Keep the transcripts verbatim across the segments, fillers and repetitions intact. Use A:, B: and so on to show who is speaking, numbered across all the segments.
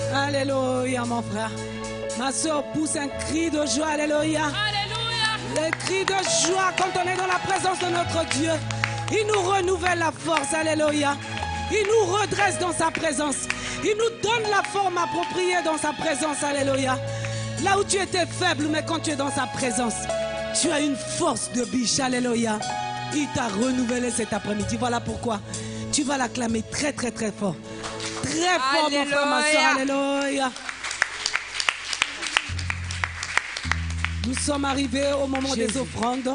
A: Alléluia, mon frère. Ma soeur pousse un cri de joie. Alléluia.
B: Alléluia.
A: Le cri de joie quand on est dans la présence de notre Dieu. Il nous renouvelle la force. Alléluia. Il nous redresse dans sa présence. Il nous donne la forme appropriée dans sa présence. Alléluia. Là où tu étais faible, mais quand tu es dans sa présence, tu as une force de biche. Alléluia. Il t'a renouvelé cet après-midi. Voilà pourquoi tu vas l'acclamer très très très fort. Très fort,
B: Alléluia.
A: mon frère, ma soeur. Alléluia. Nous sommes arrivés au moment
B: Jésus.
A: des offrandes.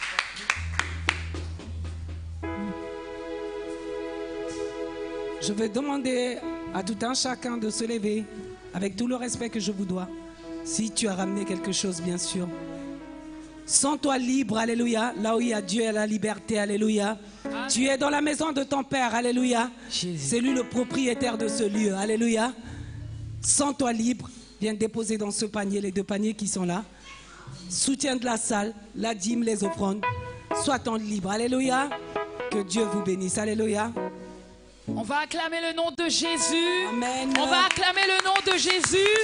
A: Je vais demander à tout un chacun de se lever avec tout le respect que je vous dois. Si tu as ramené quelque chose, bien sûr. Sens-toi libre, alléluia. Là où il y a Dieu et la liberté, alléluia. Amen. Tu es dans la maison de ton Père, alléluia. C'est lui le propriétaire de ce lieu, alléluia. Sens-toi libre. Viens déposer dans ce panier, les deux paniers qui sont là. Soutien de la salle, la dîme, les offrandes. Sois-en libre, alléluia. Que Dieu vous bénisse, alléluia.
B: On va acclamer le nom de Jésus.
A: Amen.
B: On va acclamer le nom de Jésus.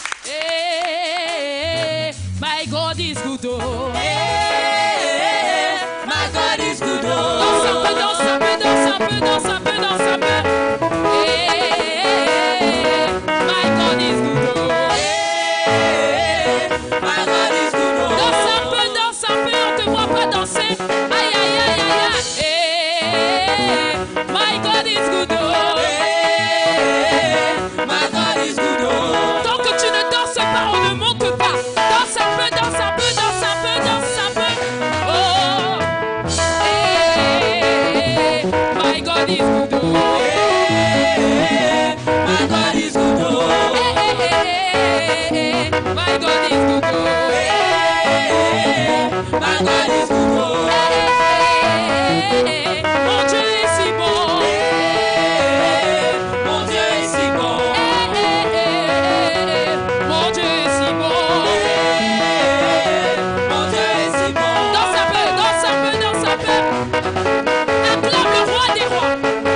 B: Hey, my God is good. Oh. Hey, my God is good. Oh. Danse un peu, danse un peu, danse un peu, danse un peu, danse un peu. Hey, my God is good. Oh. Hey, my God is good. Oh. Danse un peu, danse un peu, on te voit pas danser. Aïe, aïe, aïe, aïe, aïe. Hey, my God is good. Oh. Hey, my God is good. Oh. Tant que tu ne danses pas, on ne monte pas. Danse un peu, danse un peu, danse un peu, danse un peu. Oh, hey, my God is good. Oh. Hey, my God is good. Oh. Hey, hey, my God is good. Oh. Hey, my God is good. Oh. Hey, mon Dieu est si bon. Hey, mon Dieu est si bon. Hey, mon Dieu est si bon. Hey, mon Dieu est si bon. Danse un peu, danse un peu, danse un peu. Acclame le roi des rois.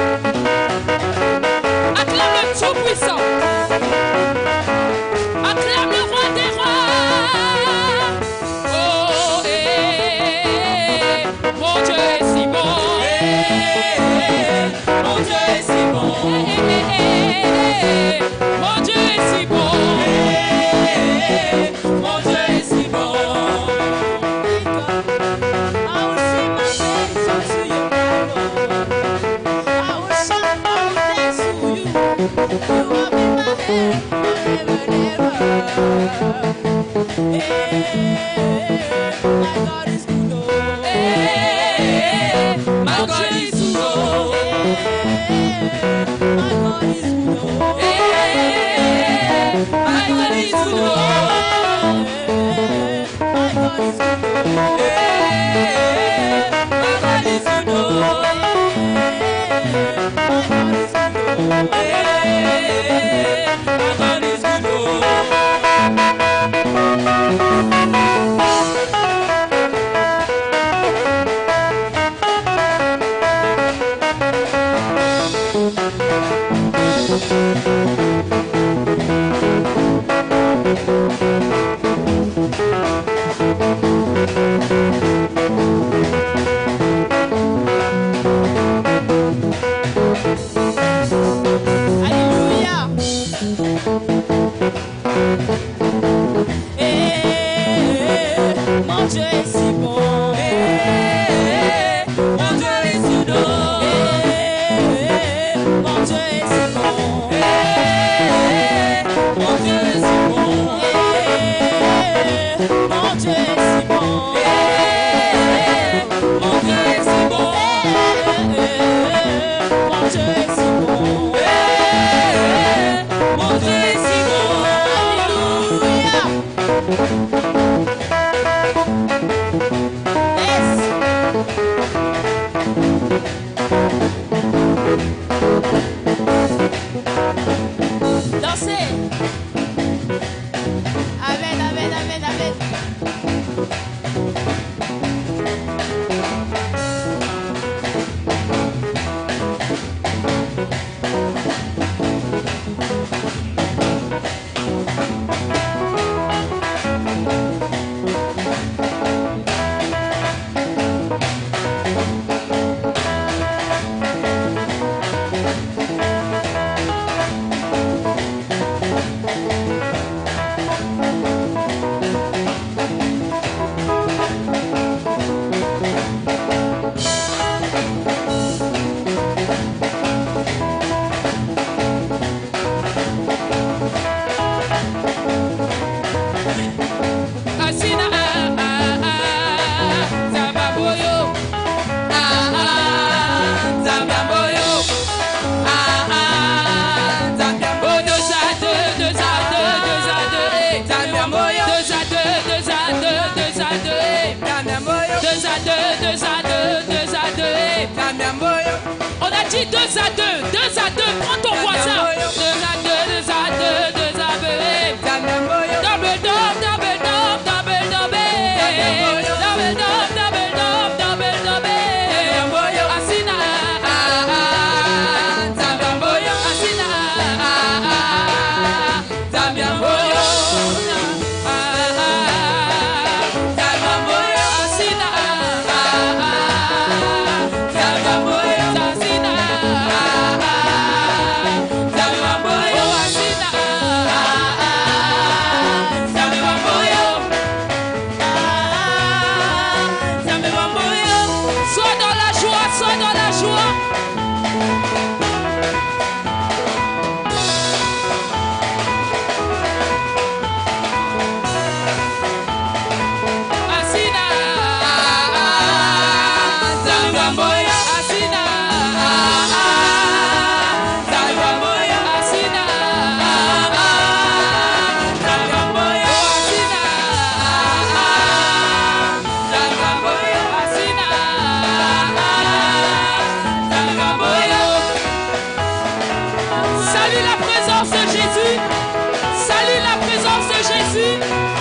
B: Acclame le tout-puissant. Acclame le roi des rois. Oh, hey, mon Dieu est si bon. Hey, mon Dieu est si bon. Hey, mon Dieu est si bon. Hey, mon Dieu est si bon. I will sing my praise to you, I will shout my thanks to you. You have been my help forever and ever. Hey, my God is good. Oh. Hey, my God is good. Oh. My God is good. Oh. Hey, my God is good. Oh. My God is good. Hey, my God is good. Oh. Hey, my God is good. Oh. Alléluia. Eh, mon Dieu est si bon. Eh, mon Dieu est si bon. Eh, mon Dieu est si bon. Eh, mon Dieu est si bon. Eh, mon Dieu est si bon. Eh, mon Dieu est si bon. Eh, mon Dieu est si bon. Eh, mon Dieu est si bon. Alléluia. Yes. Dansez. Amen, amen, amen, amen. deux à deux, deux à deux, prends ton voisin. Deux à deux, deux à deux, deux à deux. Double dub, double dub, double dub. Double dub, double dub, double dub. Asina, Zambiamboyo, Asina, Zambiamboyo, Zambiamboyo, Asina, Zambiamboyo, Asina, Zambiamboyo, Asina, Zambiamboyo, Zambiamboyo. Sois dans la joie, sois dans la joie. Asina, Zambiamboyo, Asina, Zambiamboyo, Asina, Zambiamboyo, Asina, Zambiamboyo, Asina, Zambiamboyo. Salue la présence de Jésus. Salue la présence de Jésus.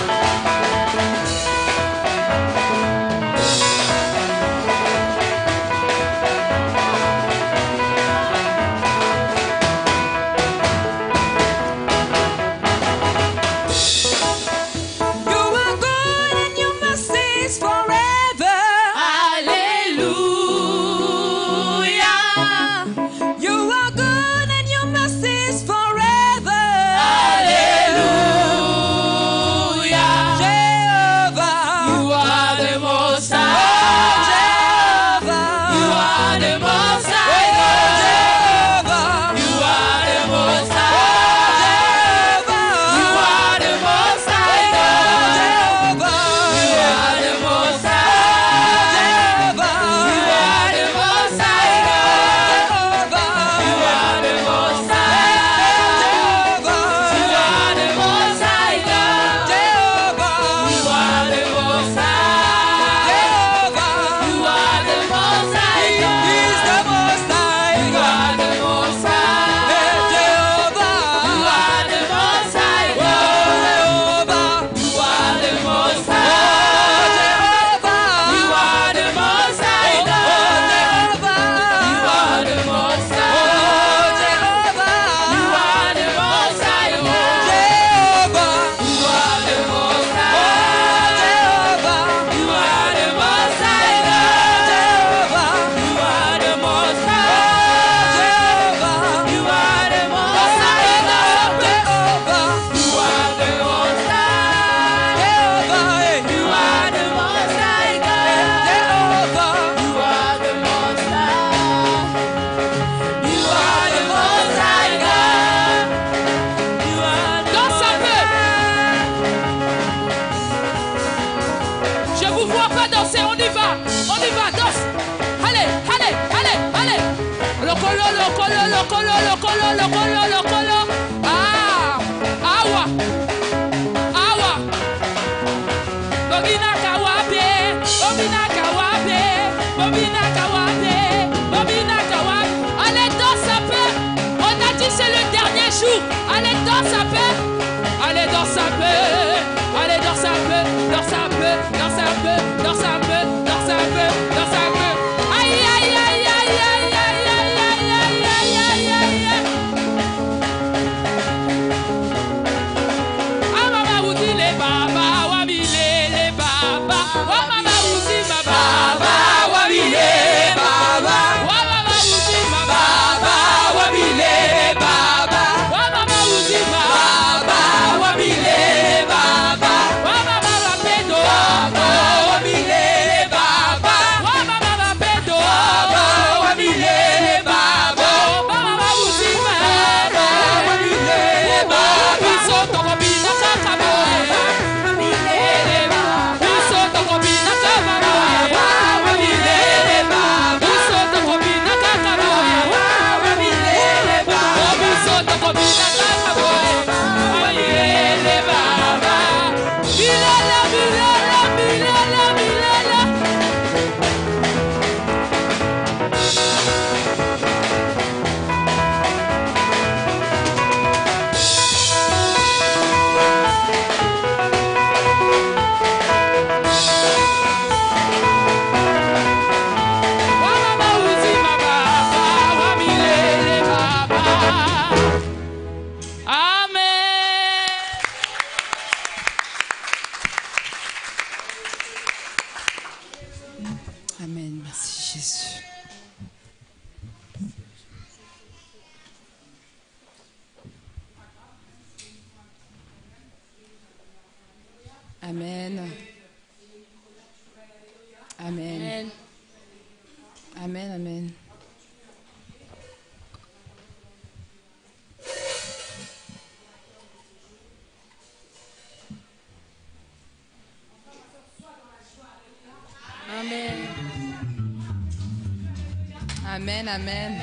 C: You are good and your mercies forever.
B: Alléluia.
C: You are good and your mercies forever.
B: Alléluia.
C: Jehovah.
B: You are the Most High.
C: Jehovah.
B: You are the Most High.
C: Jehovah.
B: You are the Most High. You are the Most High.
C: Jehovah.
B: You are the Most High.
C: Jehovah.
B: You are the Most High. You are the Most High.
C: Jehovah.
B: You are the Most High God.
C: Jehovah.
B: You are the Most High.
C: Jehovah.
B: You are the Most High God.
C: He's the Most High
B: You
C: God.
B: are the Most High.
C: Jehovah.
B: You are the Most High God.
C: Jehovah.
B: You are the Most High.
C: Jehovah.
B: You are the Most High God. You are the Most High. You are the Most High God. You are the Most High. You are the Most High God. You are the Most High. You are the Most High God. You are the Most High. You are the Most High God. You are the Most High. You are the Most High God. You are the Danse un peu. Je vous vois pas danser, on y va. On y va, danse. Allez, allez, allez, allez. Le colo, le colo, le colo, le colo, le colo, le colo. Ah, awa. Awa. Bobina kawape, Bobina kawape, Bobina kawape, Bobina kawape. Allez, danse un peu. On a dit c'est le dernier jour. Allez, danse un peu. Allez, danse un peu. Allez, danse un peu, danse un peu, danse un peu, danse un peu, danse un peu, danse un peu. Aïe, aïe, aïe, aïe, aïe, aïe, aïe, aïe, aïe, aïe, aïe, aïe, aïe. Ah, maman, vous dites les baba, wabile, les baba. Wa maman, vous dites ma baba, wabile, baba. Wa maman, vous dites ma baba, wabile, baba. Wa maman, vous dites ma baba, wabile, baba. Wa maman, wapendo, baba, wabile,
D: Amen. Amen. Amen, amen.
B: Amen.
D: Amen, amen.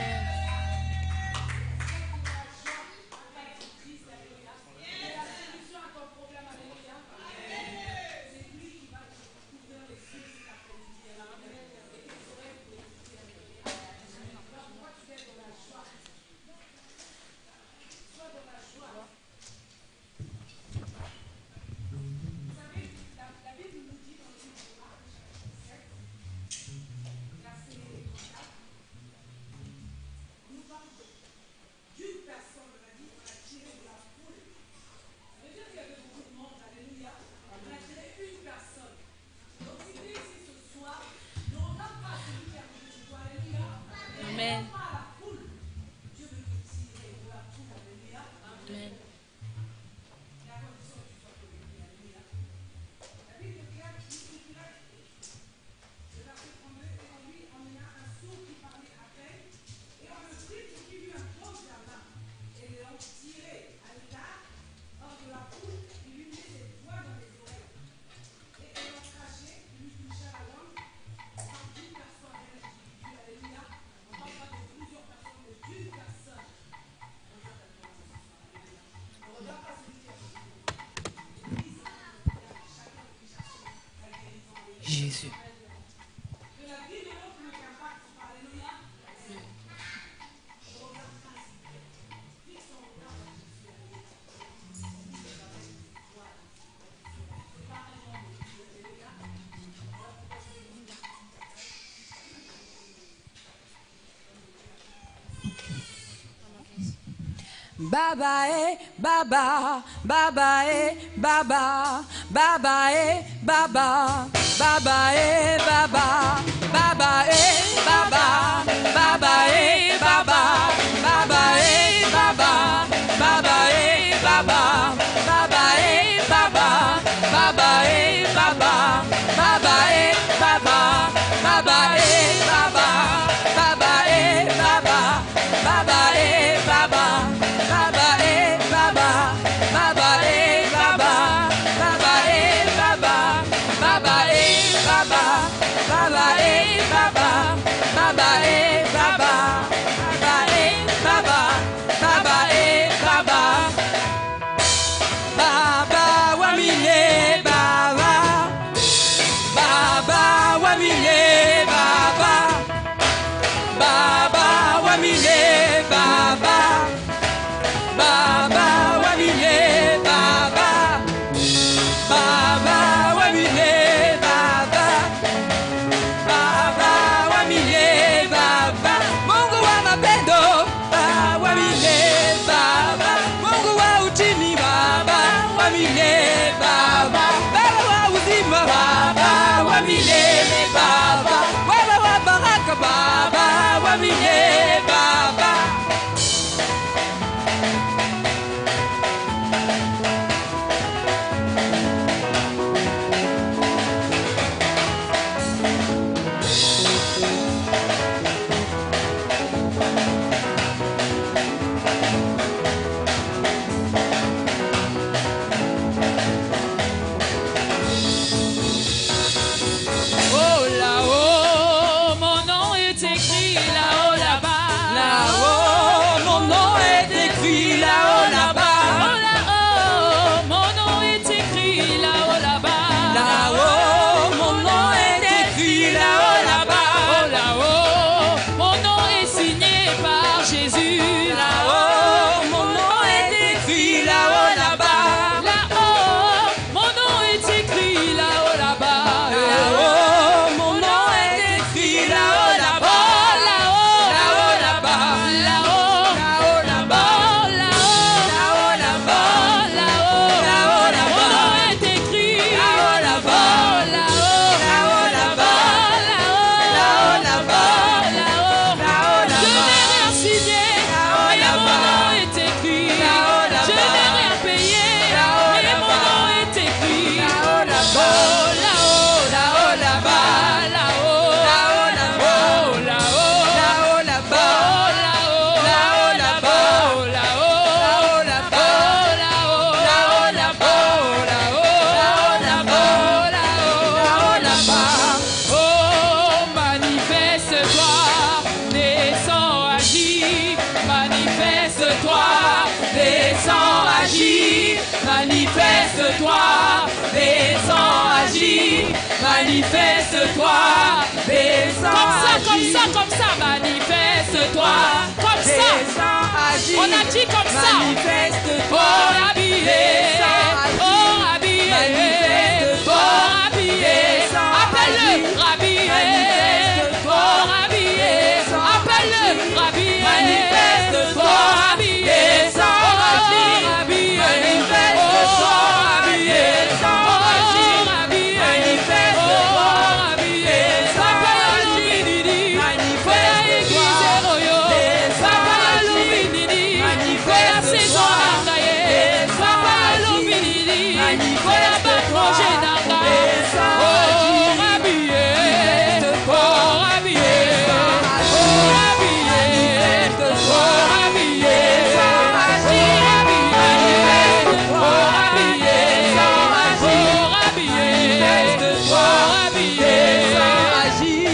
B: Amen. Amen.
D: Jésus. Baba eh baba, baba eh baba, baba eh baba, baba eh baba, baba eh baba, baba eh baba, baba eh baba, baba eh baba, baba eh baba, baba eh baba, baba eh baba, baba eh baba, baba eh baba, baba eh baba. Baba eh baba, baba eh baba, baba eh baba, baba eh baba, baba eh baba, baba eh baba, baba eh baba, agis, manifeste-toi, descends, agis, manifeste-toi, descends,
B: Comme ça,
D: agis,
B: comme ça, comme ça, manifeste-toi. Comme ça.
D: descends, agis,
B: On a dit comme ça.
D: manifeste-toi,
B: Oh, habillé.
D: descends, agis,
B: Oh, habillé.
D: manifeste-toi,
B: Oh, habillé.
D: descends,
B: Appelle-le,
D: agis,
B: habillé.
D: manifeste-toi,
B: Oh, habillé.
D: descends,
B: Appelle-le,
D: agis,
B: habillé.
D: manifeste-toi,
B: Oh, habillé.
D: descends, agis,
B: Oh, habillé.
D: manifeste-toi,
B: Oh, habillé.
D: descends,
B: Oh,
D: agis,
B: habillé.
D: manifeste-toi,
B: Oh, habillé.
D: descends,
B: Appelle-le,
D: agis,
B: Lumini.
D: manifeste-toi,
B: Fais la église, Royo.
D: descends,
B: Appelle-le,
D: agis,
B: Lumini. Fais la
D: manifeste-toi,
B: saison Nangaye.
D: descends,
B: Appelle-le,
D: agis,
B: Lumini. Fais la
D: manifeste-toi,
B: bac manger Nanga.
D: descends,
B: Oh,
D: agis,
B: habillé.
D: manifeste-toi,
B: Oh, habillé. Oh, habillé.
D: manifeste-toi,
B: Oh, habillé.
D: descends, agis, manifeste-toi,
B: Oh, habillé.
D: descends, agis,
B: Oh, habillé.
D: manifeste-toi,
B: Oh, habillé.
D: descends, agis.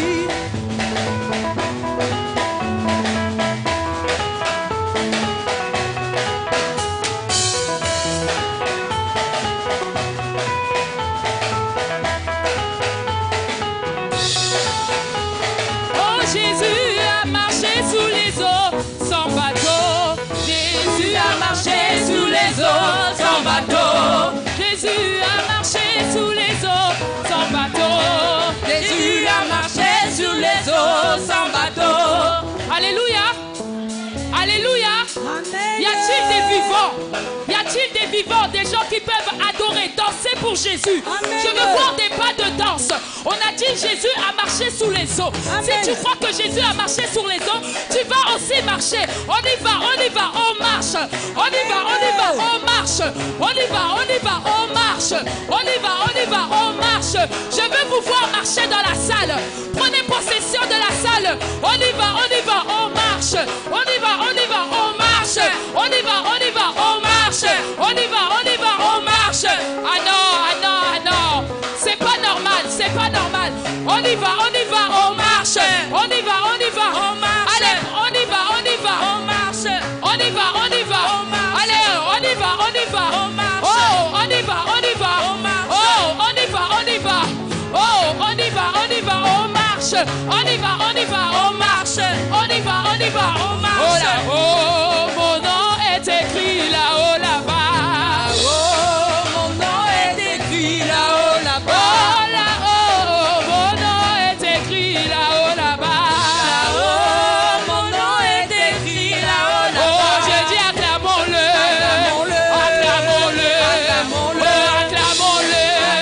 B: Oh, Jésus a marché sous les eaux sans bateau. Jésus a marché sous les eaux sans bateau. Jésus a marché sous les eaux sans bateau.
D: Jésus a marché sur les eaux sans bateau.
B: Alléluia. Alléluia. Y a-t-il des vivants? Y a-t-il des vivants, des gens qui peuvent adorer, danser pour Jésus?
A: Amen.
B: Je veux voir des pas de danse. On a dit Jésus a marché sous les eaux.
A: Amen.
B: Si tu crois que Jésus a marché sur les eaux, tu vas aussi marcher. On y va, on y va, on marche. On y va, on y va, on marche. On y va, on y va, on marche. On y va, on y va, on marche. Je veux vous voir marcher dans la salle. Prenez possession de la salle. On y va, on y va, on marche. On y va, on y va, on marche. On y va, on y va, on marche. On y va, on y va, on marche. Ah non, ah non, ah non. C'est pas normal, c'est pas normal. On y va, on y va, on marche. On y va, on y va, on marche. Allez, on y va, on y va, on marche. On y va, on y va, on marche. Allez, on y va, on y va, on marche. Oh, on y va, on y va, on marche. Oh, on y va, on y va. Oh, on y va, on y va, on marche. On y va, on y va, on marche. On y va, on y va, on marche. Oh là, oh, mon nom est écrit là-haut, là-bas.
D: Oh, mon nom est écrit là-haut, là-bas.
B: Oh là-haut, mon nom est écrit là-haut, là-bas.
D: Là-haut, mon nom est écrit là-haut, là-bas.
B: Oh, je dis acclamons-le.
D: Acclamons-le.
B: Acclamons-le.
D: Acclamons-le.
B: Oh, acclamons-le.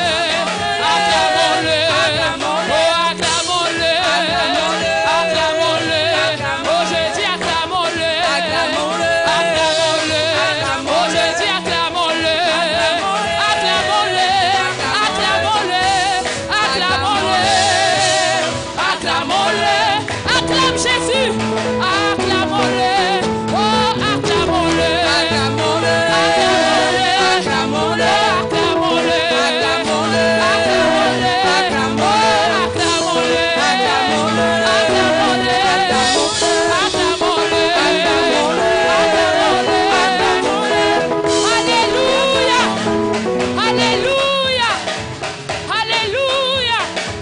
B: Acclamons-le.
D: Acclamons-le.
B: Oh, acclamons-le.
D: Acclamons-le.
B: Acclamons-le. Oh, je dis acclamons-le.
D: Acclamons-le.
B: Acclamons-le. Oh, je dis acclamons-le. Acclamons-le. Acclamons-le. Acclamons-le. Acclamons-le. Acclame Jésus. Acclamons-le. Oh, acclamons-le.
D: Acclamons-le.
B: Acclamons-le.
D: Acclamons-le.
B: Acclamons-le.
D: Acclamons-le.
B: Acclamons-le.
D: Acclamons-le.
B: Acclamons-le.
D: Acclamons-le.
B: Acclamons-le.
D: Acclamons-le.
B: Alléluia. Alléluia. Alléluia.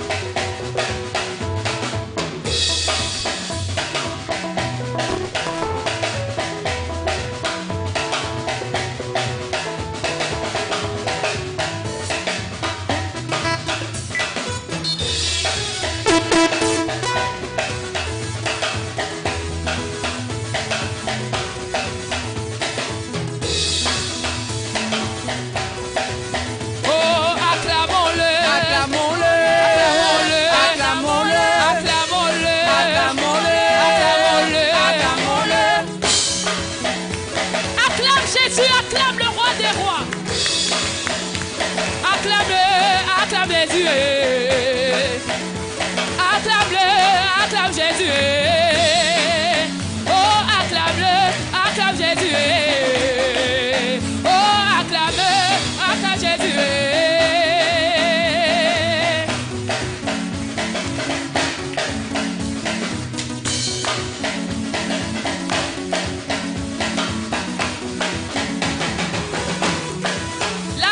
B: Oh, acclamons-le.
D: Acclamons-le.
B: Acclamons-le.
D: Acclamons-le.
B: Acclamons-le.
D: Acclamons-le.
B: Acclamons-le.
D: Acclamons-le.
B: Acclame Jésus, acclame le roi des rois. Acclame-le, acclame Jésus. Acclame-le, acclame Jésus. Oh, acclame-le, acclame Jésus. Oh, acclame-le, acclame Jésus.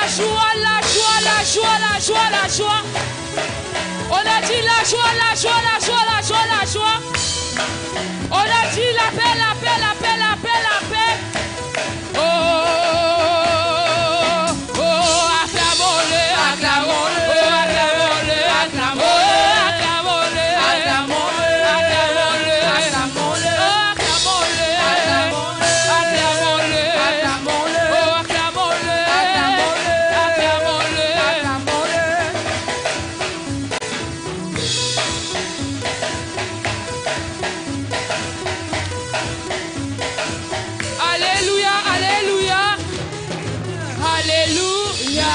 B: joie, la joie, la joie, la joie, la joie. On a dit la joie, la joie, la joie, la joie, la joie. On a dit la paix, la paix, la paix, la paix, la paix. Oh, oh, acclamons-le, acclamons-le, acclamons-le, acclamons-le, acclamons-le, acclamons-le, acclamons-le, acclamons-le, acclamons-le, acclamons-le, acclamons-le, oh, acclamons-le, acclamons-le, acclamons-le. Alléluia, alléluia, alléluia.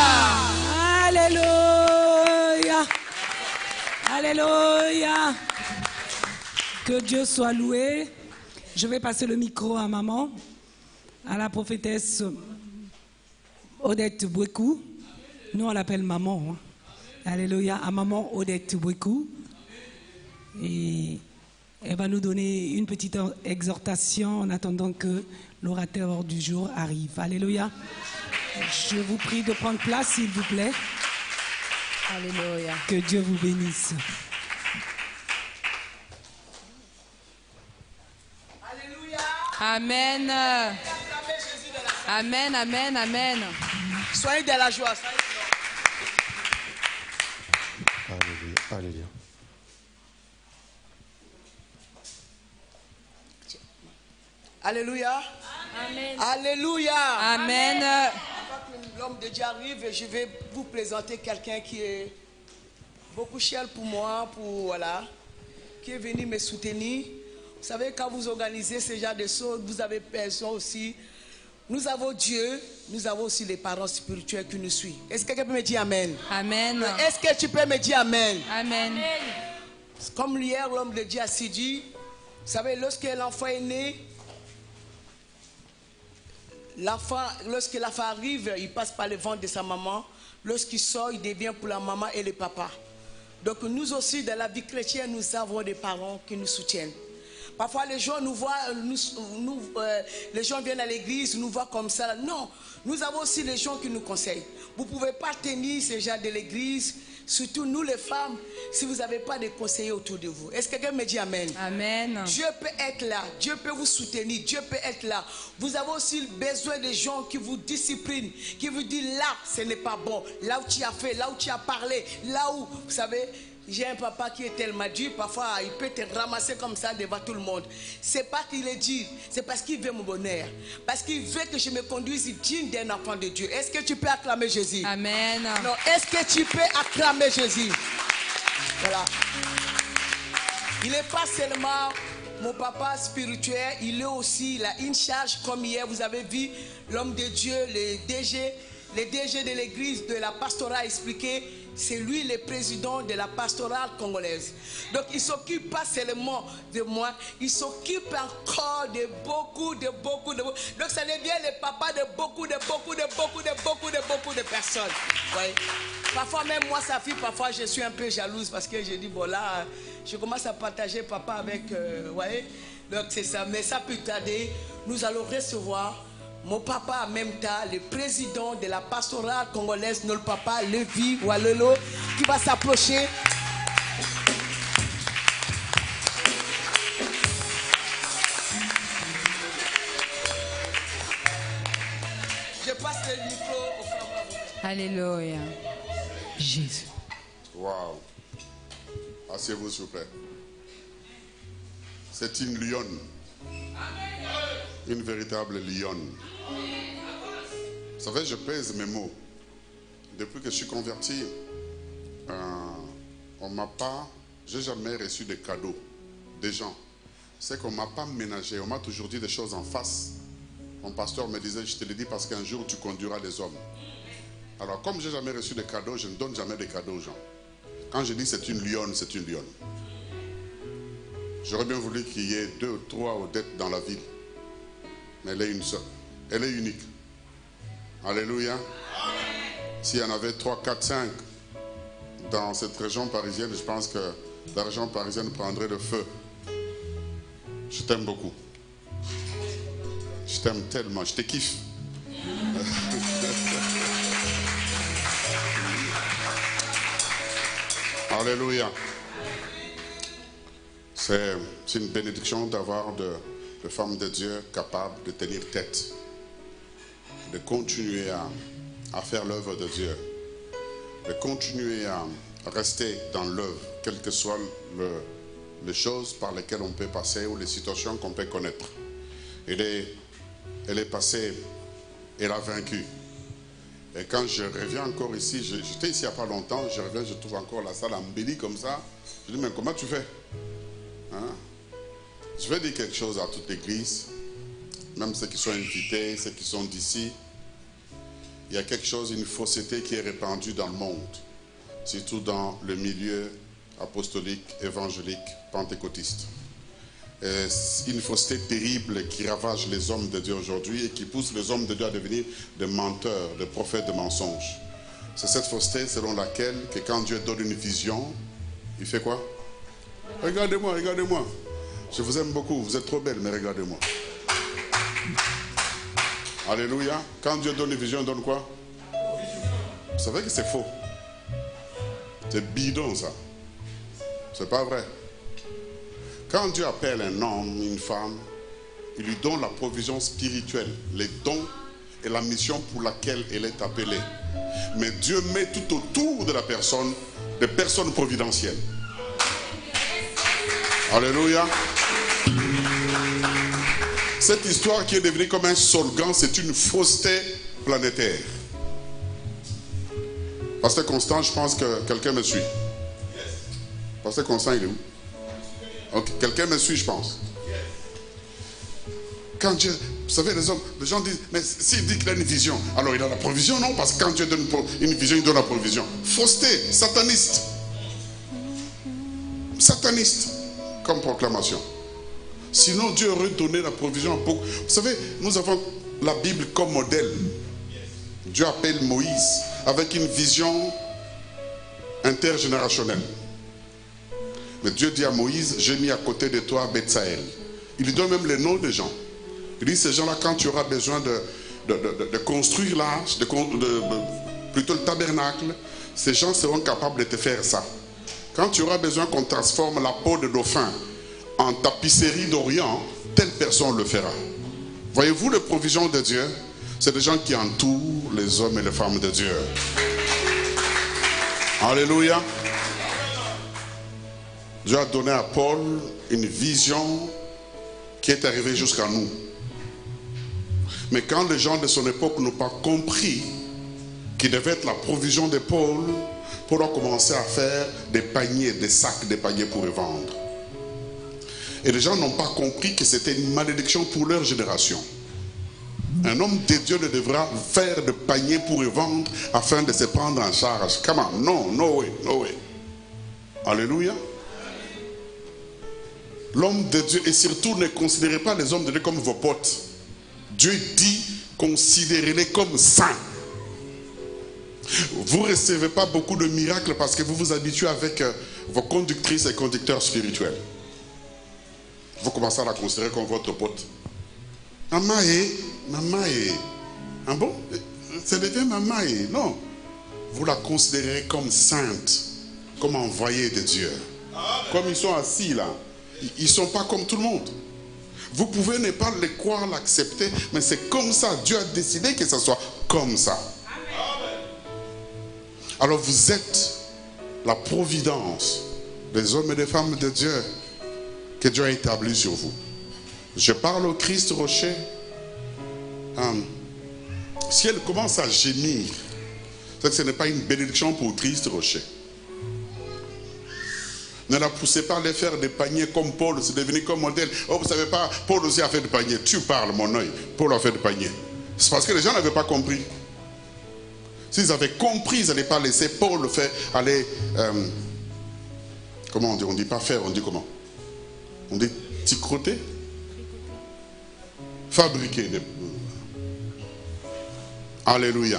A: Alléluia. Alléluia. Que Dieu soit loué. Je vais passer le micro à maman, à la prophétesse Odette Bouekou. Nous, on l'appelle maman. Hein. Alléluia. À maman Odette Bouekou. Et elle va nous donner une petite exhortation en attendant que l'orateur du jour arrive. Alléluia. Je vous prie de prendre place, s'il vous plaît.
B: Alléluia.
A: Que Dieu vous bénisse.
B: Amen. Amen, amen, amen.
E: Soyez de la joie.
F: Alléluia. Alléluia.
E: Alléluia.
B: Amen.
E: Alléluia.
B: Amen.
E: Avant que l'homme de Dieu arrive, je vais vous présenter quelqu'un qui est beaucoup cher pour moi, pour, voilà, qui est venu me soutenir. Vous savez, quand vous organisez ce genre de choses, vous avez personne aussi. Nous avons Dieu, nous avons aussi les parents spirituels qui nous suivent. Est-ce que quelqu'un peut me dire Amen?
B: Amen.
E: Est-ce que tu peux me dire Amen?
B: Amen.
E: Comme hier, l'homme de Dieu a si dit, vous savez, lorsque l'enfant est né, l'enfant, lorsque l'enfant arrive, il passe par le ventre de sa maman. Lorsqu'il sort, il devient pour la maman et le papa. Donc nous aussi, dans la vie chrétienne, nous avons des parents qui nous soutiennent. Parfois, les gens nous voient, nous, nous, euh, les gens viennent à l'église, nous voient comme ça. Non, nous avons aussi les gens qui nous conseillent. Vous ne pouvez pas tenir ces gens de l'église, surtout nous les femmes, si vous n'avez pas de conseillers autour de vous. Est-ce que quelqu'un me dit Amen?
B: Amen.
E: Dieu peut être là, Dieu peut vous soutenir, Dieu peut être là. Vous avez aussi besoin de gens qui vous disciplinent, qui vous disent là, ce n'est pas bon. Là où tu as fait, là où tu as parlé, là où, vous savez... J'ai un papa qui est tellement dur, parfois il peut te ramasser comme ça devant tout le monde. C'est pas qu'il est dur, c'est parce qu'il veut mon bonheur. Parce qu'il veut que je me conduise digne d'un enfant de Dieu. Est-ce que tu peux acclamer Jésus?
B: Amen.
E: Non, est-ce que tu peux acclamer Jésus? Voilà. Il n'est pas seulement mon papa spirituel, il est aussi, il a une charge comme hier, vous avez vu l'homme de Dieu, le D G, le D G de l'église de la pastorale a expliqué. C'est lui le président de la pastorale congolaise. Donc il ne s'occupe pas seulement de moi, il s'occupe encore de beaucoup, de beaucoup, de beaucoup. Donc ça devient le papa de beaucoup, de beaucoup, de beaucoup, de beaucoup, de beaucoup de personnes. Ouais. Parfois même moi, sa fille, parfois je suis un peu jalouse parce que je dis, bon là, je commence à partager papa avec, euh, ouais. Donc c'est ça, mais ça peut tarder. Nous allons recevoir mon papa en même temps, le président de la pastorale congolaise, notre papa Lévi Walolo, qui va s'approcher. Je passe le micro au frère.
B: Alléluia.
A: Jésus.
F: Waouh. Asseyez-vous, s'il vous plaît. C'est une lionne. Une véritable lionne. Vous savez, je pèse mes mots. Depuis que je suis converti, euh, on m'a pas, j'ai jamais reçu de cadeaux des gens. C'est qu'on m'a pas ménagé, on m'a toujours dit des choses en face. Mon pasteur me disait, je te le dis parce qu'un jour tu conduiras des hommes. Alors comme j'ai jamais reçu de cadeaux, je ne donne jamais de cadeaux aux gens. Quand je dis c'est une lionne, c'est une lionne. J'aurais bien voulu qu'il y ait deux ou trois Odettes dans la ville. Mais elle est une seule. Elle est unique. Alléluia. S'il y en avait trois, quatre, cinq dans cette région parisienne, je pense que la région parisienne prendrait le feu. Je t'aime beaucoup. Je t'aime tellement. Je te kiffe. Alléluia. C'est une bénédiction d'avoir de, de femmes de Dieu capables de tenir tête, de continuer à, à faire l'œuvre de Dieu, de continuer à rester dans l'œuvre, quelles que soient le, les choses par lesquelles on peut passer ou les situations qu'on peut connaître. Elle est, elle est passée, elle a vaincu. Et quand je reviens encore ici, j'étais ici il n'y a pas longtemps, je reviens, je trouve encore la salle embellie comme ça. Je dis, mais comment tu fais? Hein? Je vais dire quelque chose à toute l'église, même ceux qui sont invités, ceux qui sont d'ici. Il y a quelque chose, une fausseté qui est répandue dans le monde, surtout dans le milieu apostolique, évangélique, pentecôtiste. C'est une fausseté terrible qui ravage les hommes de Dieu aujourd'hui et qui pousse les hommes de Dieu à devenir des menteurs, des prophètes de mensonges. C'est cette fausseté selon laquelle que quand Dieu donne une vision, il fait quoi? Regardez-moi, regardez-moi. Je vous aime beaucoup, vous êtes trop belle, mais regardez-moi. Alléluia. Quand Dieu donne une vision, il donne quoi? Vous savez que c'est faux. C'est bidon ça. C'est pas vrai. Quand Dieu appelle un homme, une femme, il lui donne la provision spirituelle, les dons et la mission pour laquelle elle est appelée. Mais Dieu met tout autour de la personne des personnes providentielles. Alléluia. Cette histoire qui est devenue comme un slogan, c'est une fausseté planétaire. Pasteur Constant, je pense que quelqu'un me suit. Pasteur Constant, il est où? Okay. Quelqu'un me suit, je pense. Quand Dieu, vous savez, les hommes, les gens disent, mais s'il dit qu'il a une vision, alors il a la provision, non? Parce que quand Dieu donne une vision, il donne la provision. Fausseté, sataniste. Sataniste, comme proclamation. Sinon, Dieu aurait donné la provision à beaucoup. Vous savez, nous avons la Bible comme modèle. Dieu appelle Moïse avec une vision intergénérationnelle. Mais Dieu dit à Moïse, j'ai mis à côté de toi Bethsaël. Il lui donne même les noms des gens. Il dit, ces gens-là, quand tu auras besoin de, de, de, de construire l'arche, de, de, de, plutôt le tabernacle, ces gens seront capables de te faire ça. Quand tu auras besoin qu'on transforme la peau de dauphin en tapisserie d'Orient, telle personne le fera. Voyez-vous, les provisions de Dieu, c'est des gens qui entourent les hommes et les femmes de Dieu. Alléluia. Dieu a donné à Paul une vision qui est arrivée jusqu'à nous. Mais quand les gens de son époque n'ont pas compris qu'il devait être la provision de Paul, Paul a commencé à faire des paniers, des sacs, des paniers pour les vendre. Et les gens n'ont pas compris que c'était une malédiction pour leur génération. Un homme de Dieu ne devra faire de paniers pour les vendre afin de se prendre en charge. Come on, non, no way, no way. Alléluia. L'homme de Dieu, et surtout ne considérez pas les hommes de Dieu comme vos potes. Dieu dit, considérez-les comme saints. Vous ne recevez pas beaucoup de miracles parce que vous vous habituez avec vos conductrices et conducteurs spirituels. Vous commencez à la considérer comme votre pote. Mamae, mamae. Ah bon? Ça devient mamae. Non. Vous la considérez comme sainte, comme envoyée de Dieu. Comme ils sont assis là. Ils ne sont pas comme tout le monde. Vous pouvez ne pas les croire, l'accepter, mais c'est comme ça. Dieu a décidé que ça soit comme ça. Alors vous êtes la providence des hommes et des femmes de Dieu que Dieu a établi sur vous. Je parle au Christ rocher. Hum. Si elle commence à gémir, c'est que ce n'est pas une bénédiction pour Christ rocher. Ne la poussez pas à aller faire des paniers comme Paul, c'est devenu comme modèle. Oh, vous savez pas, Paul aussi a fait des paniers. Tu parles, mon œil. Paul a fait des paniers. C'est parce que les gens n'avaient pas compris. S'ils avaient compris, ils n'allaient pas laisser Paul faire aller. Euh, comment on dit? On ne dit pas faire, on dit comment? On dit ticroter? Fabriquer. Des... Alléluia.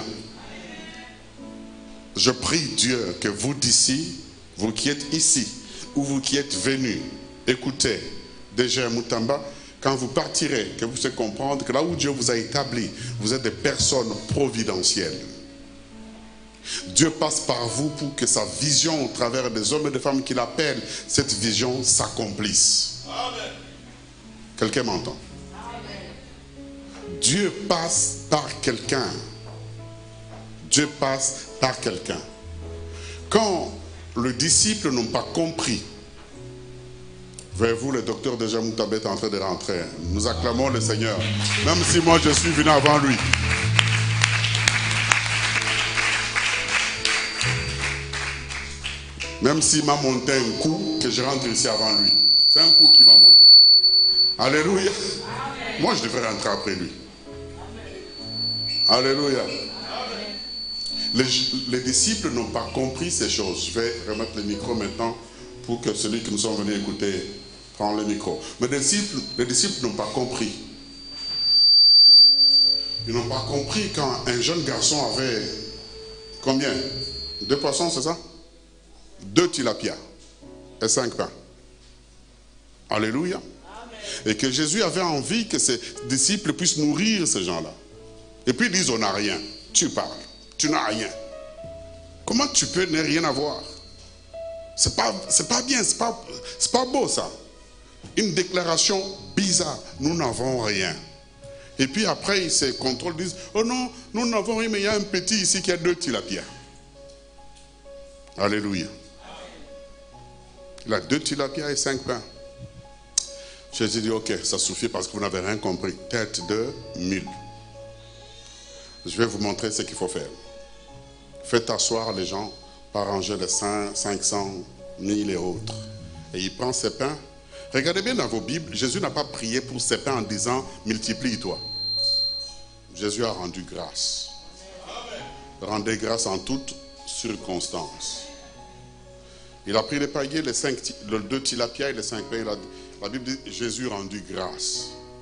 F: Je prie Dieu que vous d'ici, vous qui êtes ici, ou vous qui êtes venus, écoutez, déjà Moutamba, quand vous partirez, que vous puissiez comprendre que là où Dieu vous a établi, vous êtes des personnes providentielles. Dieu passe par vous pour que sa vision au travers des hommes et des femmes qu'il appelle, cette vision s'accomplisse. Quelqu'un m'entend? Dieu passe par quelqu'un. Dieu passe par quelqu'un. Quand les disciples n'ont pas compris, voyez-vous, le docteur déjà Moutabet est en train de rentrer. Nous acclamons le Seigneur, même si moi je suis venu avant lui. Même s'il m'a monté un coup, que je rentre ici avant lui. C'est un coup qui m'a monté. Alléluia. Amen. Moi, je devrais rentrer après lui. Amen. Alléluia. Amen. Les, les disciples n'ont pas compris ces choses. Je vais remettre le micro maintenant pour que celui qui nous sont venus écouter prenne le micro. Mais les disciples, les disciples n'ont pas compris. Ils n'ont pas compris quand un jeune garçon avait combien? Deux poissons, c'est ça? Deux tilapias et cinq pains. Alléluia. Amen. Et que Jésus avait envie que ses disciples puissent nourrir ces gens-là. Et puis ils disent, on n'a rien. Tu parles, tu n'as rien. Comment tu peux ne rien avoir? C'est pas, c'est pas bien, c'est pas, c'est pas beau ça. Une déclaration bizarre, nous n'avons rien. Et puis après ils se contrôlent, disent, oh non, nous n'avons rien, mais il y a un petit ici qui a deux tilapias. Alléluia. Il a deux tilapias et cinq pains. Jésus dit, ok, ça suffit parce que vous n'avez rien compris. Tête de mille. Je vais vous montrer ce qu'il faut faire. Faites asseoir les gens par rangée de cinq cents, mille et autres. Et il prend ses pains. Regardez bien dans vos Bibles, Jésus n'a pas prié pour ses pains en disant, multiplie-toi. Jésus a rendu grâce. Rendez grâce en toutes circonstances. Il a pris les pailliers, les, cinq, les deux tilapias et les cinq pains. La, la Bible dit Jésus rendu grâce.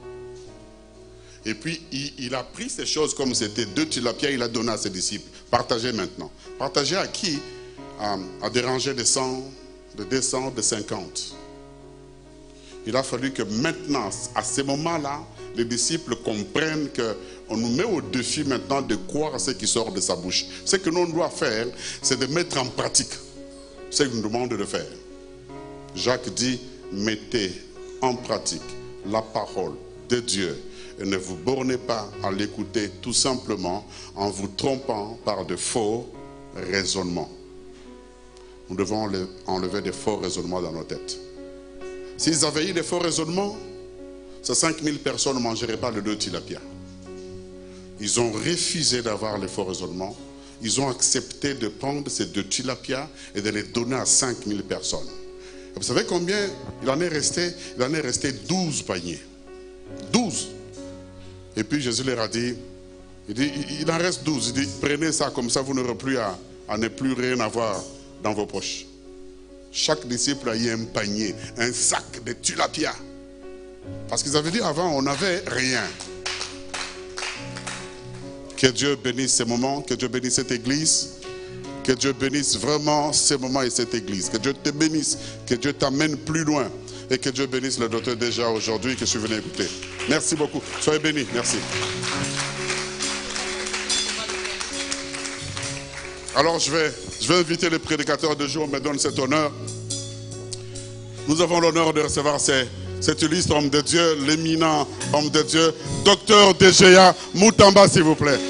F: Et puis il, il a pris ces choses comme c'était deux tilapias, il a donné à ses disciples. Partagez maintenant. Partagez à qui? À, à des rangées de cent, de deux cents, de cinquante. Il a fallu que maintenant, à ce moment-là, les disciples comprennent qu'on nous met au défi maintenant de croire à ce qui sort de sa bouche. Ce que l'on doit faire, c'est de mettre en pratique ce qu'il nous demande de faire. Jacques dit, mettez en pratique la parole de Dieu et ne vous bornez pas à l'écouter tout simplement en vous trompant par de faux raisonnements. Nous devons enlever des faux raisonnements dans nos têtes. S'ils avaient eu des faux raisonnements, ces cinq mille personnes ne mangeraient pas le deux tilapia. Ils ont refusé d'avoir les faux raisonnements. Ils ont accepté de prendre ces deux tilapia et de les donner à cinq mille personnes. Et vous savez combien il en est resté? Il en est resté douze paniers. douze. Et puis Jésus leur a dit, il dit, il en reste douze. Il dit, prenez ça comme ça, vous n'aurez plus à, à ne plus rien avoir dans vos poches. Chaque disciple a eu un panier, un sac de tilapia. Parce qu'ils avaient dit avant, on n'avait rien. Que Dieu bénisse ces moments, que Dieu bénisse cette église, que Dieu bénisse vraiment ces moments et cette église. Que Dieu te bénisse, que Dieu t'amène plus loin et que Dieu bénisse le docteur déjà aujourd'hui que je suis venu écouter. Merci beaucoup. Soyez bénis. Merci. Alors je vais, je vais inviter le prédicateur de jour, me donne cet honneur. Nous avons l'honneur de recevoir ces, cet illustre homme de Dieu, l'éminent homme de Dieu, docteur D G A Moutamba, s'il vous plaît.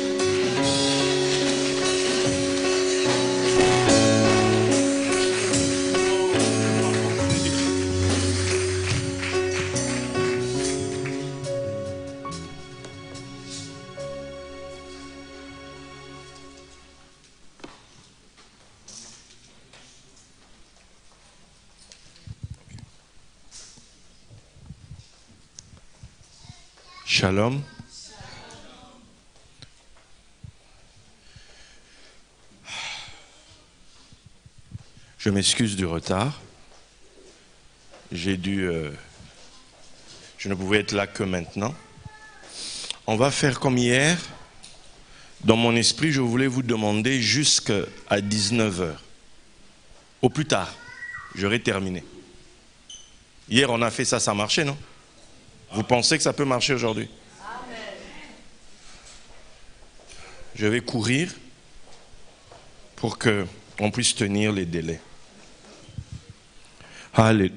G: Shalom. Je m'excuse du retard. J'ai dû... Euh, je ne pouvais être là que maintenant. On va faire comme hier. Dans mon esprit, je voulais vous demander jusqu'à dix-neuf heures. Au plus tard, j'aurai terminé. Hier, on a fait ça, ça marchait, non? Vous pensez que ça peut marcher aujourd'hui? Je vais courir pour qu'on puisse tenir les délais. Allez.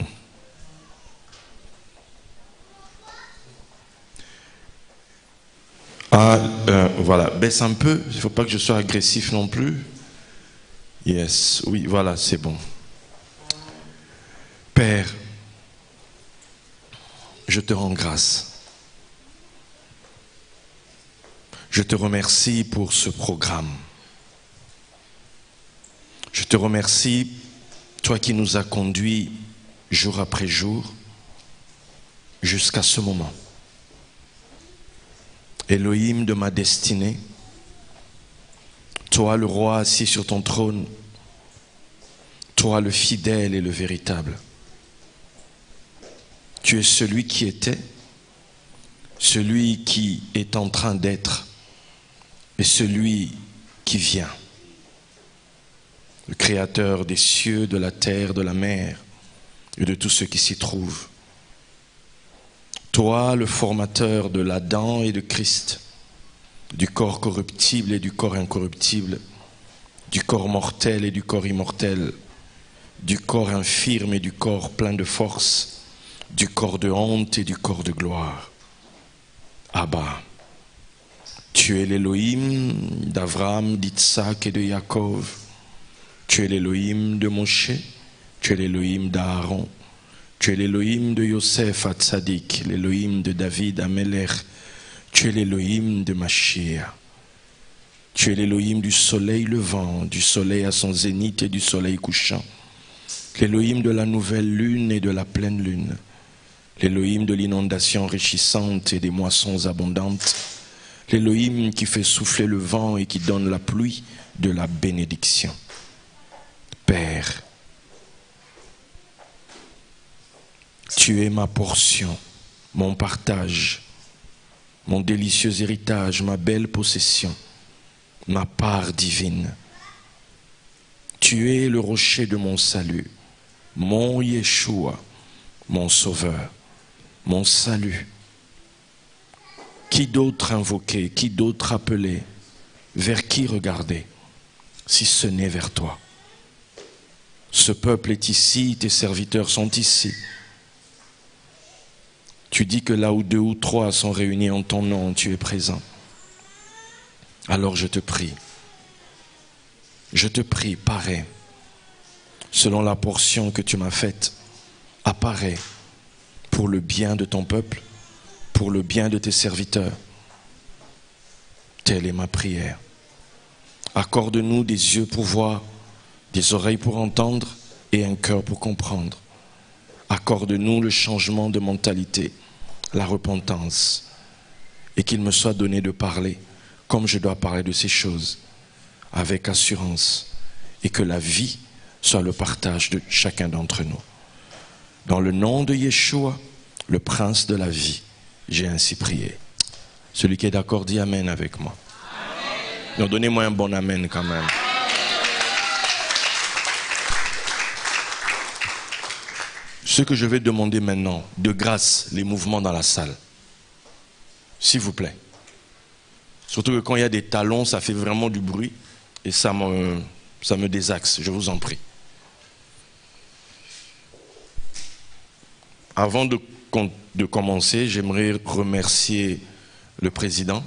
G: Ah, euh, voilà, baisse un peu, il ne faut pas que je sois agressif non plus. Yes, oui, voilà, c'est bon. Père, je te rends grâce. Je te remercie pour ce programme. Je te remercie, toi qui nous as conduits jour après jour jusqu'à ce moment. Elohim de ma destinée, toi le roi assis sur ton trône, toi le fidèle et le véritable. Tu es celui qui était, celui qui est en train d'être et celui qui vient. Le créateur des cieux, de la terre, de la mer et de tout ce qui s'y trouve. Toi, le formateur de l'Adam et de Christ, du corps corruptible et du corps incorruptible, du corps mortel et du corps immortel, du corps infirme et du corps plein de force, du corps de honte et du corps de gloire. Abba, tu es l'Élohim d'Abraham, d'Isaac et de Jacob. Tu es l'Élohim de Moshe, tu es l'Élohim d'Aaron. Tu es l'Élohim de Yosef à Tzadik, l'Élohim de David à Melech. Tu es l'Élohim de Mashiach. Tu es l'Élohim du soleil levant, du soleil à son zénith et du soleil couchant. L'Élohim de la nouvelle lune et de la pleine lune. L'Élohim de l'inondation enrichissante et des moissons abondantes. L'Élohim qui fait souffler le vent et qui donne la pluie de la bénédiction. Père, tu es ma portion, mon partage, mon délicieux héritage, ma belle possession, ma part divine. Tu es le rocher de mon salut, mon Yeshua, mon sauveur, mon salut. Qui d'autre invoquer, qui d'autre appeler, vers qui regarder, si ce n'est vers toi? Ce peuple est ici, tes serviteurs sont ici. Tu dis que là où deux ou trois sont réunis en ton nom, tu es présent. Alors je te prie, je te prie, parais, selon la portion que tu m'as faite, apparais pour le bien de ton peuple, pour le bien de tes serviteurs. Telle est ma prière. Accorde-nous des yeux pour voir, des oreilles pour entendre et un cœur pour comprendre. Accorde-nous le changement de mentalité, la repentance, et qu'il me soit donné de parler comme je dois parler de ces choses, avec assurance, et que la vie soit le partage de chacun d'entre nous. Dans le nom de Yeshua, le prince de la vie, j'ai ainsi prié. Celui qui est d'accord dit amen avec moi. Donc donnez-moi un bon amen quand même. Ce que je vais demander maintenant, de grâce, les mouvements dans la salle. S'il vous plaît. Surtout que quand il y a des talons, ça fait vraiment du bruit et ça me, ça me désaxe, je vous en prie. Avant de, de commencer, j'aimerais remercier le président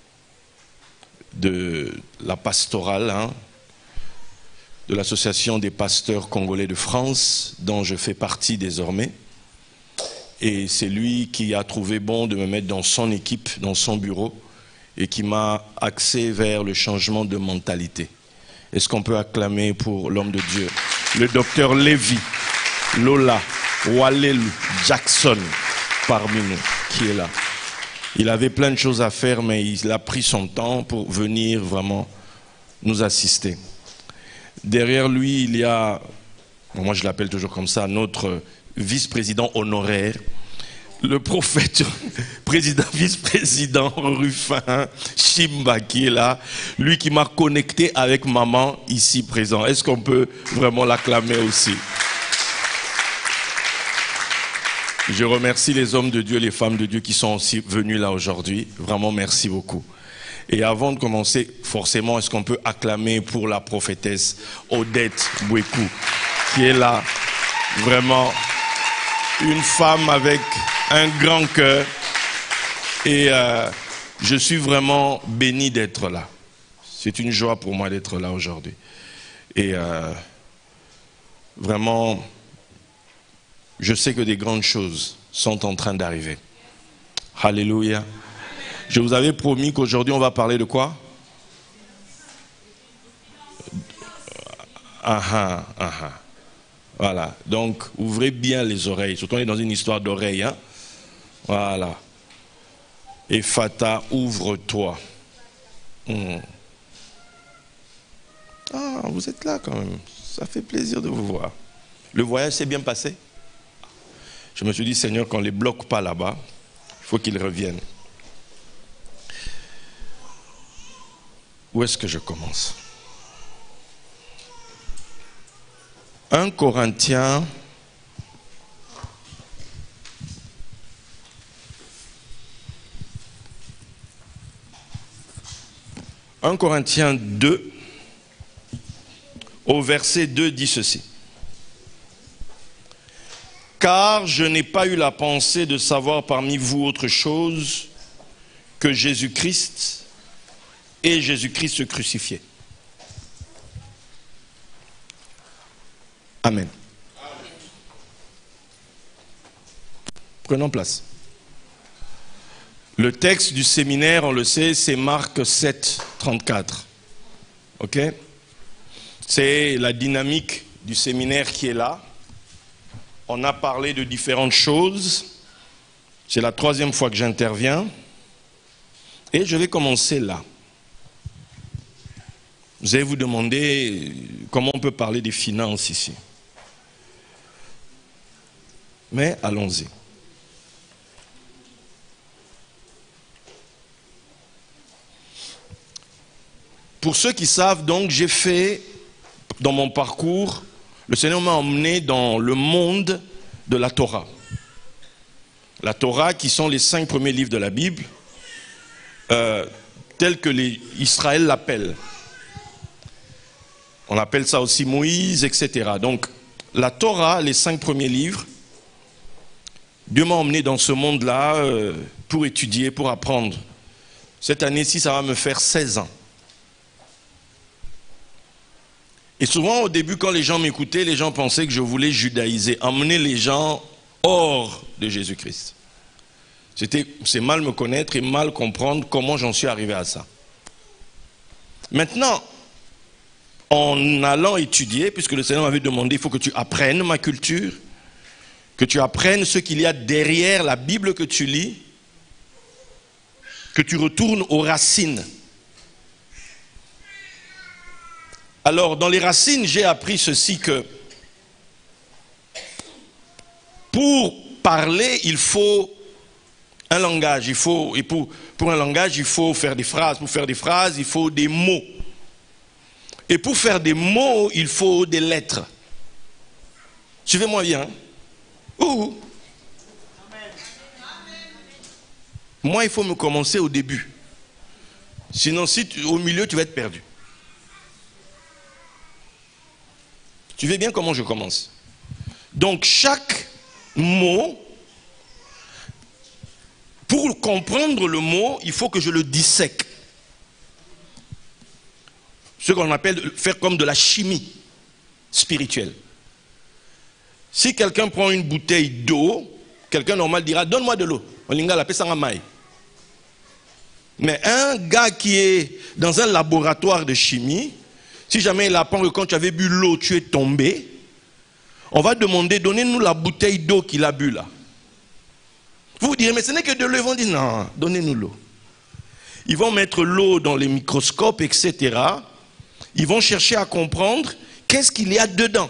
G: de la pastorale, hein, de l'association des pasteurs congolais de France, dont je fais partie désormais. Et c'est lui qui a trouvé bon de me mettre dans son équipe, dans son bureau, et qui m'a axé vers le changement de mentalité. Est-ce qu'on peut acclamer pour l'homme de Dieu, le docteur Lévi, Lola, Walelu, Jackson, parmi nous, qui est là. Il avait plein de choses à faire, mais il a pris son temps pour venir vraiment nous assister. Derrière lui, il y a, moi je l'appelle toujours comme ça, notre vice-président honoraire, le prophète, président, vice-président Rufin Chimba qui est là, lui qui m'a connecté avec maman ici présent. Est-ce qu'on peut vraiment l'acclamer aussi? Je remercie les hommes de Dieu, les femmes de Dieu qui sont aussi venus là aujourd'hui. Vraiment, merci beaucoup. Et avant de commencer, forcément, est-ce qu'on peut acclamer pour la prophétesse Odette Bouékou, qui est là, vraiment une femme avec un grand cœur. Et euh, je suis vraiment béni d'être là. C'est une joie pour moi d'être là aujourd'hui. Et euh, vraiment, je sais que des grandes choses sont en train d'arriver. Alléluia. Je vous avais promis qu'aujourd'hui on va parler de quoi? Ah ah, ah ah. Voilà. Donc, ouvrez bien les oreilles. Surtout on est dans une histoire d'oreilles. Hein? Voilà. Ephata, ouvre-toi. Hmm. Ah, vous êtes là quand même. Ça fait plaisir de vous voir. Le voyage s'est bien passé? Je me suis dit, Seigneur, qu'on ne les bloque pas là-bas. Il faut qu'ils reviennent. Où est-ce que je commence? un Corinthiens un Corinthiens deux au verset deux dit ceci. Car je n'ai pas eu la pensée de savoir parmi vous autre chose que Jésus-Christ et Jésus-Christ crucifié. Amen. Prenons place. Le texte du séminaire, on le sait, c'est Marc sept, trente-quatre. Ok? C'est la dynamique du séminaire qui est là. On a parlé de différentes choses. C'est la troisième fois que j'interviens. Et je vais commencer là. Vous allez vous demander comment on peut parler des finances ici. Mais allons-y. Pour ceux qui savent, donc, j'ai fait, dans mon parcours, le Seigneur m'a emmené dans le monde de la Torah. La Torah, qui sont les cinq premiers livres de la Bible, euh, tels que les Israël l'appelle. On appelle ça aussi Moïse, et cetera. Donc, la Torah, les cinq premiers livres, Dieu m'a emmené dans ce monde-là euh, pour étudier, pour apprendre. Cette année-ci, ça va me faire seize ans. Et souvent, au début, quand les gens m'écoutaient, les gens pensaient que je voulais judaïser, emmener les gens hors de Jésus-Christ. C'était, c'est mal me connaître et mal comprendre comment j'en suis arrivé à ça. Maintenant, en allant étudier, puisque le Seigneur m'avait demandé, il faut que tu apprennes ma culture, que tu apprennes ce qu'il y a derrière la Bible que tu lis, que tu retournes aux racines. Alors, dans les racines, j'ai appris ceci, que pour parler, il faut un langage. Il faut, et pour, pour un langage, il faut faire des phrases. Pour faire des phrases, il faut des mots. Et pour faire des mots, il faut des lettres. Suivez-moi bien. Ouh. Moi, il faut me commencer au début. Sinon, si tu, au milieu, tu vas être perdu. Tu sais bien comment je commence. Donc, chaque mot, pour comprendre le mot, il faut que je le dissèque. Ce qu'on appelle faire comme de la chimie spirituelle. Si quelqu'un prend une bouteille d'eau, quelqu'un normal dira, donne-moi de l'eau. On l'appelle ça un maï. Mais un gars qui est dans un laboratoire de chimie, si jamais il apprend que quand tu avais bu l'eau, tu es tombé, on va demander, donnez-nous la bouteille d'eau qu'il a bu là. Vous vous direz, mais ce n'est que de l'eau. Ils vont dire, non, donnez-nous l'eau. Ils vont mettre l'eau dans les microscopes, et cetera. Ils vont chercher à comprendre qu'est-ce qu'il y a dedans.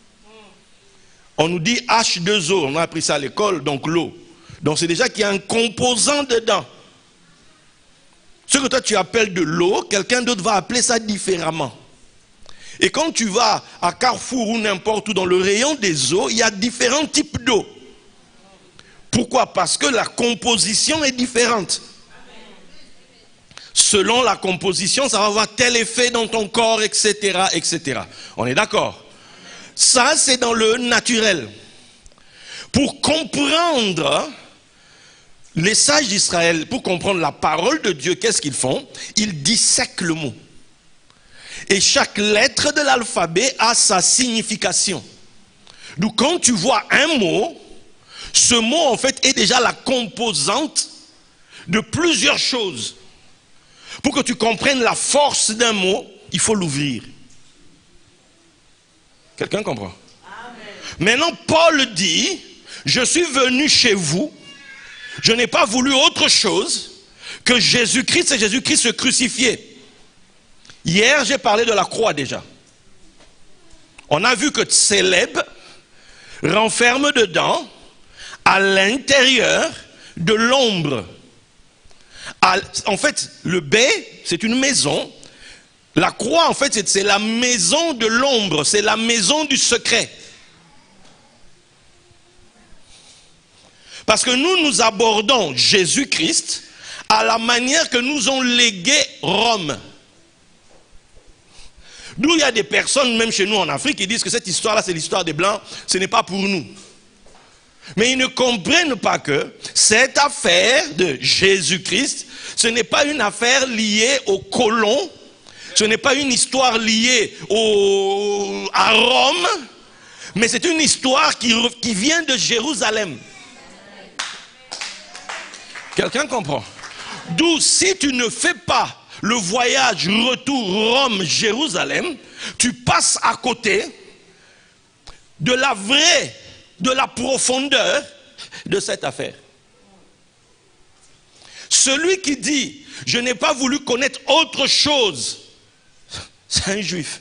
G: On nous dit H deux O, on a appris ça à l'école, donc l'eau. Donc c'est déjà qu'il y a un composant dedans. Ce que toi tu appelles de l'eau, quelqu'un d'autre va appeler ça différemment. Et quand tu vas à Carrefour ou n'importe où dans le rayon des eaux, il y a différents types d'eau. Pourquoi? Parce que la composition est différente. selon la composition, ça va avoir tel effet dans ton corps, et cetera, et cetera. On est d'accord? Ça, c'est dans le naturel. Pour comprendre les sages d'Israël, pour comprendre la parole de Dieu, qu'est-ce qu'ils font? Ils dissèquent le mot. Et chaque lettre de l'alphabet a sa signification. Donc quand tu vois un mot, ce mot en fait est déjà la composante de plusieurs choses. Pour que tu comprennes la force d'un mot, il faut l'ouvrir. Quelqu'un comprend? Amen. Maintenant Paul dit, je suis venu chez vous, je n'ai pas voulu autre chose que Jésus-Christ et Jésus-Christ se crucifier. Hier, j'ai parlé de la croix déjà. On a vu que Tseleb renferme dedans, à l'intérieur, de l'ombre. En fait, le B, c'est une maison. La croix, en fait, c'est la maison de l'ombre. C'est la maison du secret. Parce que nous, nous abordons Jésus-Christ à la manière que nous ont légué Rome. D'où il y a des personnes, même chez nous en Afrique, qui disent que cette histoire-là, c'est l'histoire des Blancs, ce n'est pas pour nous. Mais ils ne comprennent pas que cette affaire de Jésus-Christ, ce n'est pas une affaire liée aux colons, ce n'est pas une histoire liée au, à Rome, mais c'est une histoire qui, qui vient de Jérusalem. Quelqu'un comprend? D'où si tu ne fais pas le voyage retour Rome-Jérusalem, tu passes à côté de la vraie, de la profondeur de cette affaire. Celui qui dit, je n'ai pas voulu connaître autre chose, c'est un juif.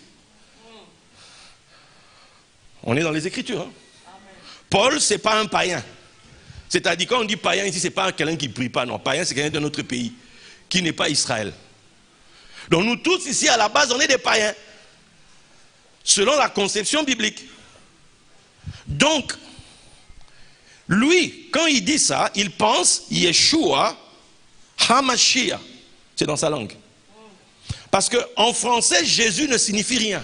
G: On est dans les Écritures. Hein? Paul, ce n'est pas un païen. C'est-à-dire, quand on dit païen ici, ce n'est pas quelqu'un qui ne prie pas. Non, païen, c'est quelqu'un d'un autre pays, qui n'est pas Israël. Donc nous tous ici, à la base, on est des païens. Selon la conception biblique. Donc, lui, quand il dit ça, il pense Yeshua HaMashiach. C'est dans sa langue. Parce qu'en français, Jésus ne signifie rien.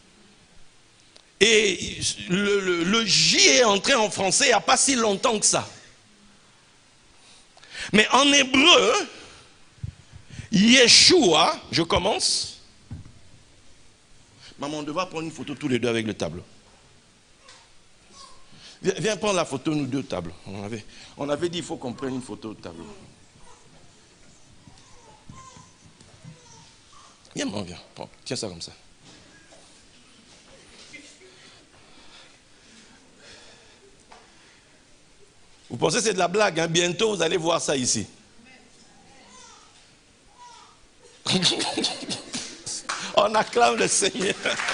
G: Et le, le, le J est entré en français il n'y a pas si longtemps que ça. Mais en hébreu, Yeshua, je commence. Maman, on devra prendre une photo tous les deux avec le tableau. Viens, viens prendre la photo, nous deux tables. On avait, on avait dit qu'il faut qu'on prenne une photo de tableau. Viens, maman, viens. Prends, tiens ça comme ça. Vous pensez que c'est de la blague, hein? Bientôt vous allez voir ça ici. On acclame le Seigneur.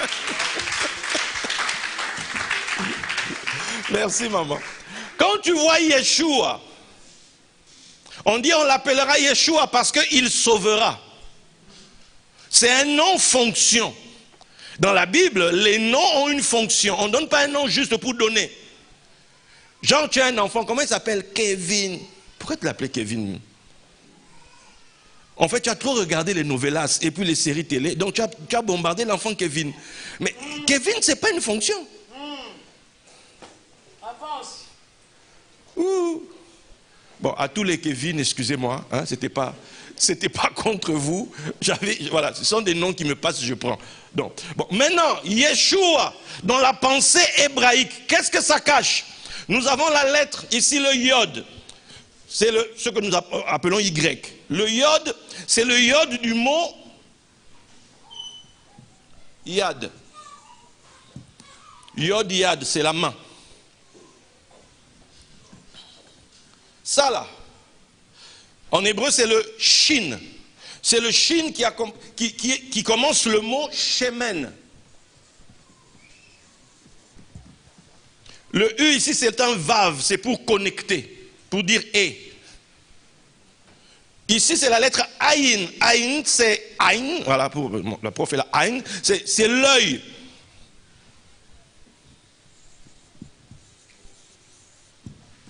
G: Merci maman. Quand tu vois Yeshua, on dit on l'appellera Yeshua parce qu'il sauvera. C'est un nom fonction. Dans la Bible, les noms ont une fonction. On ne donne pas un nom juste pour donner. Genre, tu as un enfant, comment il s'appelle? Kevin. Pourquoi tu l'appelles Kevin? En fait, tu as trop regardé les novellas et puis les séries télé. Donc, tu as, tu as bombardé l'enfant Kevin. Mais Kevin, ce n'est pas une fonction. Mmh. Avance. Ouh. Bon, à tous les Kevin, excusez-moi, hein, c'était pas, c'était pas contre vous. J'avais, voilà, ce sont des noms qui me passent, je prends. Donc, bon, maintenant, Yeshua, dans la pensée hébraïque, qu'est-ce que ça cache? Nous avons la lettre, ici le yod. C'est ce que nous appelons Y. Le yod, c'est le yod du mot yad. Yod, yad, c'est la main. Ça là, en hébreu c'est le shin. C'est le shin qui, a, qui, qui, qui commence le mot shemen. Le U ici c'est un vav, c'est pour connecter, pour dire et. Ici c'est la lettre aïn. Aïn c'est aïn, voilà, pour, la prof est là, aïn, c'est l'œil.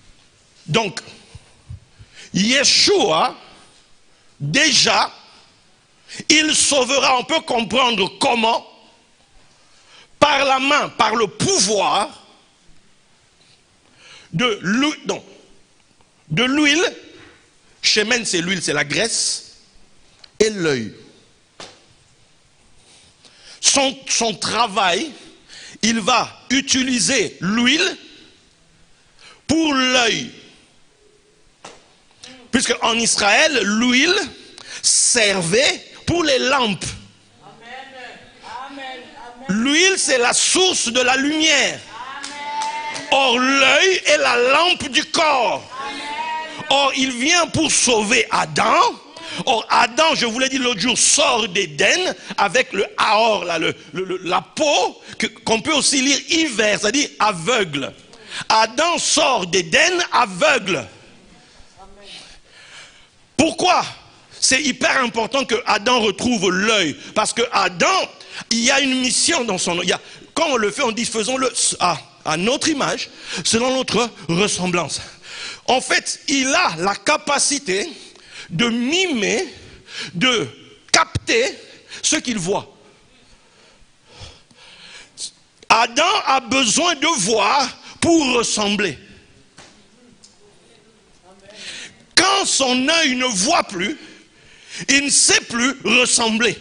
G: Donc, Yeshua, déjà, il sauvera, on peut comprendre comment, par la main, par le pouvoir de l'huile, non, de l'huile, shemen c'est l'huile, c'est la graisse, et l'œil. Son, son travail, il va utiliser l'huile pour l'œil. Puisque en Israël, l'huile servait pour les lampes. L'huile, c'est la source de la lumière. Or, l'œil est la lampe du corps. Or, il vient pour sauver Adam. Or, Adam, je vous l'ai dit l'autre jour, sort d'Éden avec le Aor, là, le, le, la peau, que, qu'on peut aussi lire hiver, c'est-à-dire aveugle. Adam sort d'Éden aveugle. Pourquoi? C'est hyper important que Adam retrouve l'œil. Parce que Adam, il y a une mission dans son... Il y a, quand on le fait, on dit faisons-le à, à notre image, selon notre ressemblance. En fait, il a la capacité de mimer, de capter ce qu'il voit. Adam a besoin de voir pour ressembler. Quand son œil ne voit plus, il ne sait plus ressembler.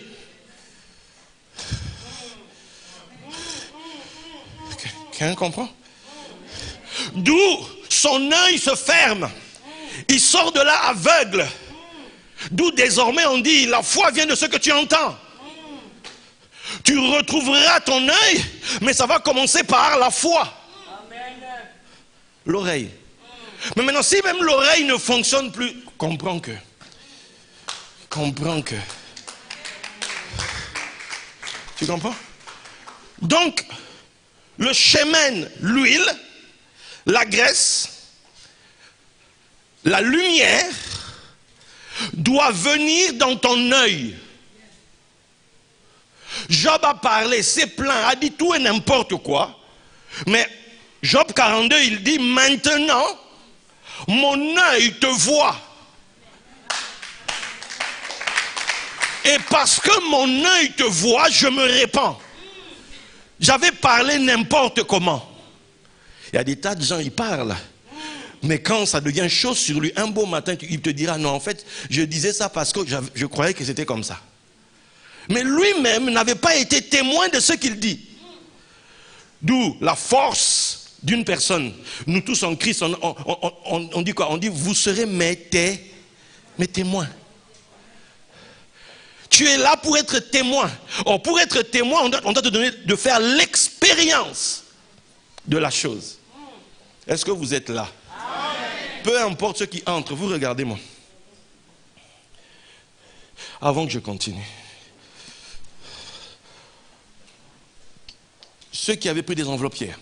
G: Quelqu'un comprend? D'où son œil se ferme. Il sort de là aveugle. D'où désormais on dit, la foi vient de ce que tu entends. Tu retrouveras ton œil, mais ça va commencer par la foi. L'oreille. Mais maintenant, si même l'oreille ne fonctionne plus, comprends que, comprends que, tu comprends? Donc, le shemen, l'huile, la graisse, la lumière, doit venir dans ton œil. Job a parlé, s'est plaint, a dit tout et n'importe quoi, mais Job quarante-deux, il dit maintenant, mon œil te voit. Et parce que mon œil te voit, je me répands. J'avais parlé n'importe comment. Il y a des tas de gens, ils parlent. Mais quand ça devient chaud sur lui, un beau matin, il te dira, non, en fait, je disais ça parce que je croyais que c'était comme ça. Mais lui-même n'avait pas été témoin de ce qu'il dit. D'où la force d'une personne. Nous tous en Christ, on, on, on, on dit quoi? On dit, vous serez mes, té, mes témoins. Tu es là pour être témoin. Or, pour être témoin, on doit, on doit te donner de faire l'expérience de la chose. Est-ce que vous êtes là? Amen. Peu importe ceux qui entrent, vous regardez-moi. Avant que je continue. Ceux qui avaient pris des enveloppes hier,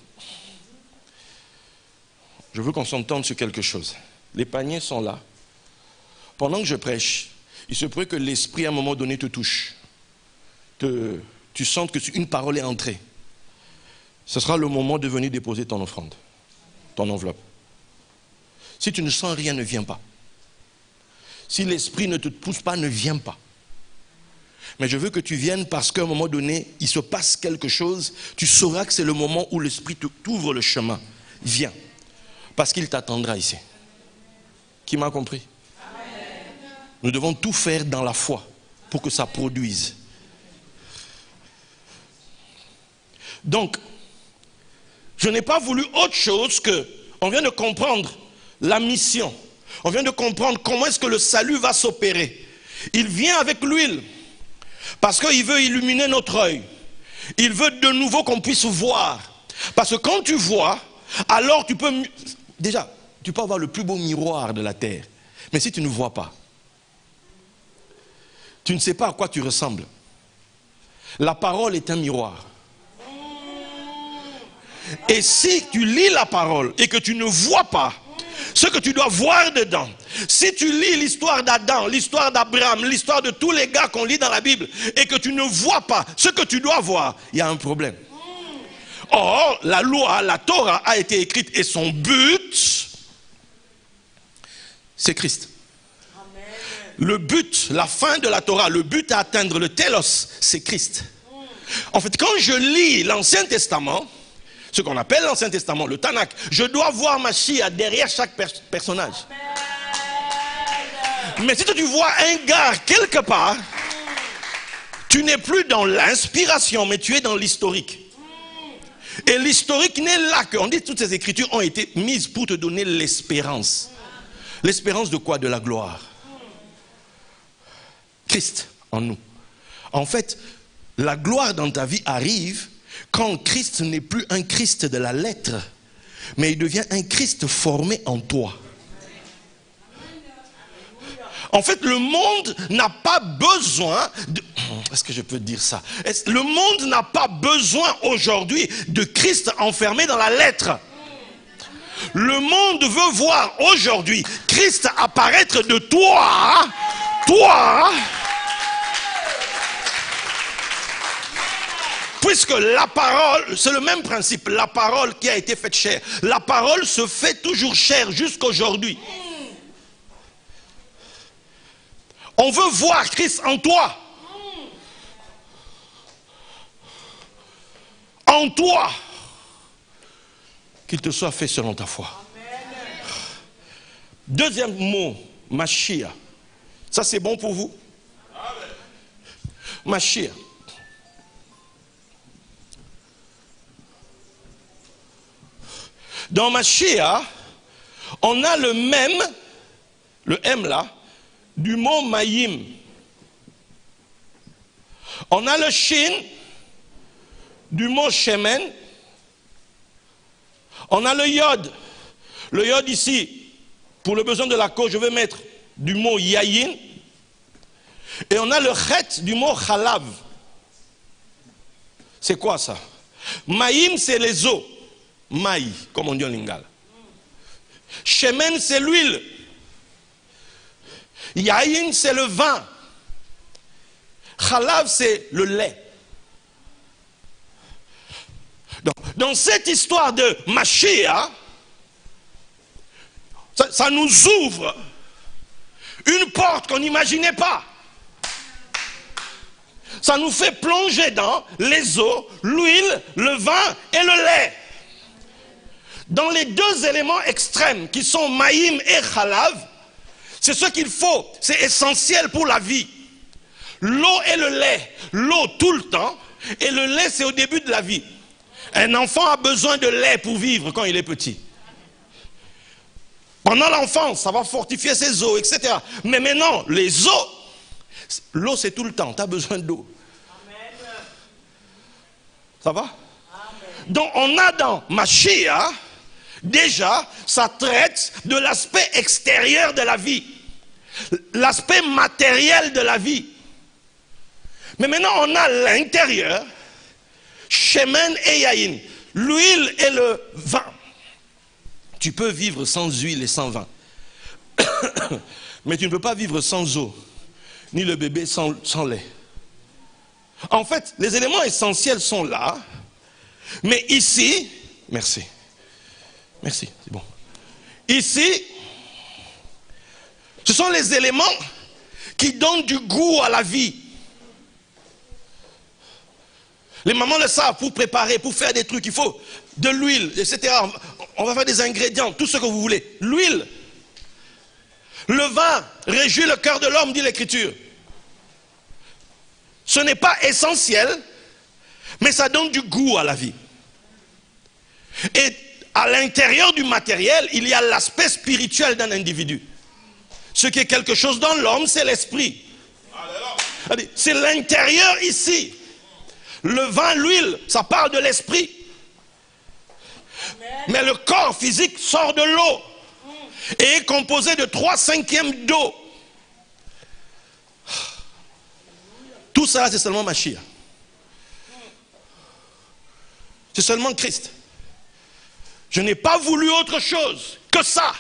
G: je veux qu'on s'entende sur quelque chose. Les paniers sont là. Pendant que je prêche, il se pourrait que l'esprit à un moment donné te touche. Te, tu sens que une parole est entrée. Ce sera le moment de venir déposer ton offrande, ton enveloppe. Si tu ne sens rien, ne viens pas. Si l'esprit ne te pousse pas, ne viens pas. Mais je veux que tu viennes parce qu'à un moment donné, il se passe quelque chose. Tu sauras que c'est le moment où l'esprit t'ouvre le chemin. Viens. Parce qu'il t'attendra ici. Qui m'a compris? Amen. Nous devons tout faire dans la foi pour que ça produise. Donc, je n'ai pas voulu autre chose que, on vient de comprendre la mission. On vient de comprendre comment est-ce que le salut va s'opérer. Il vient avec l'huile. Parce qu'il veut illuminer notre œil. Il veut de nouveau qu'on puisse voir. Parce que quand tu vois, alors tu peux... Déjà, tu peux avoir le plus beau miroir de la terre. Mais si tu ne vois pas, tu ne sais pas à quoi tu ressembles. La parole est un miroir. Et si tu lis la parole et que tu ne vois pas ce que tu dois voir dedans, si tu lis l'histoire d'Adam, l'histoire d'Abraham, l'histoire de tous les gars qu'on lit dans la Bible et que tu ne vois pas ce que tu dois voir, il y a un problème. Or, la loi, la Torah a été écrite et son but, c'est Christ. Amen. Le but, la fin de la Torah, le but à atteindre, le télos, c'est Christ. En fait, quand je lis l'Ancien Testament, ce qu'on appelle l'Ancien Testament, le Tanakh, je dois voir Mashiach derrière chaque per personnage. Mais si tu vois un gars quelque part, tu n'es plus dans l'inspiration, mais tu es dans l'historique. Et l'historique n'est là que, on dit que toutes ces écritures ont été mises pour te donner l'espérance. L'espérance de quoi? De la gloire. Christ en nous. En fait, la gloire dans ta vie arrive quand Christ n'est plus un Christ de la lettre, mais il devient un Christ formé en toi. En fait, le monde n'a pas besoin de... Est-ce que je peux dire ça? Le monde n'a pas besoin aujourd'hui de Christ enfermé dans la lettre. Le monde veut voir aujourd'hui Christ apparaître de toi, toi, puisque la parole, c'est le même principe, la parole qui a été faite chair. La parole se fait toujours chair jusqu'aujourd'hui. On veut voir Christ en toi. En toi. Qu'il te soit fait selon ta foi. Deuxième mot, Mashiach. Ça c'est bon pour vous? Mashiach. Dans Mashiach, on a le même, le M là, du mot Mayim. On a le Shin du mot Shemen. On a le Yod. Le Yod ici, pour le besoin de la cause, je vais mettre du mot Yayin. Et on a le Chet du mot Chalav. C'est quoi ça? Mayim, c'est les eaux. Maï, comme on dit en lingala. Shemen, c'est l'huile. Yayin, c'est le vin. Chalav, c'est le lait. Donc, dans cette histoire de Mashiach, ça, ça nous ouvre une porte qu'on n'imaginait pas. Ça nous fait plonger dans les eaux, l'huile, le vin et le lait. Dans les deux éléments extrêmes qui sont Maïm et Chalav, c'est ce qu'il faut, c'est essentiel pour la vie. L'eau et le lait, l'eau tout le temps, et le lait c'est au début de la vie. Un enfant a besoin de lait pour vivre quand il est petit. Pendant l'enfance, ça va fortifier ses os, et cetera. Mais maintenant, les os, l'eau c'est tout le temps, tu as besoin d'eau. Ça va? Amen. Donc on a dans Mashiach, déjà, ça traite de l'aspect extérieur de la vie. L'aspect matériel de la vie. Mais maintenant, on a l'intérieur, Shemen et Yayin, l'huile et le vin. Tu peux vivre sans huile et sans vin. Mais tu ne peux pas vivre sans eau, ni le bébé sans, sans lait. En fait, les éléments essentiels sont là. Mais ici, merci. Merci, c'est bon. Ici, ce sont les éléments qui donnent du goût à la vie. Les mamans le savent, pour préparer, pour faire des trucs, il faut de l'huile, et cetera. On va faire des ingrédients, tout ce que vous voulez. L'huile. Le vin réjouit le cœur de l'homme, dit l'Écriture. Ce n'est pas essentiel, mais ça donne du goût à la vie. Et à l'intérieur du matériel, il y a l'aspect spirituel d'un individu. Ce qui est quelque chose dans l'homme, c'est l'esprit. C'est l'intérieur ici. Le vin, l'huile, ça parle de l'esprit. Mais le corps physique sort de l'eau et est composé de trois cinquièmes d'eau. Tout ça, c'est seulement Mashiach. C'est seulement Christ. Je n'ai pas voulu autre chose que ça.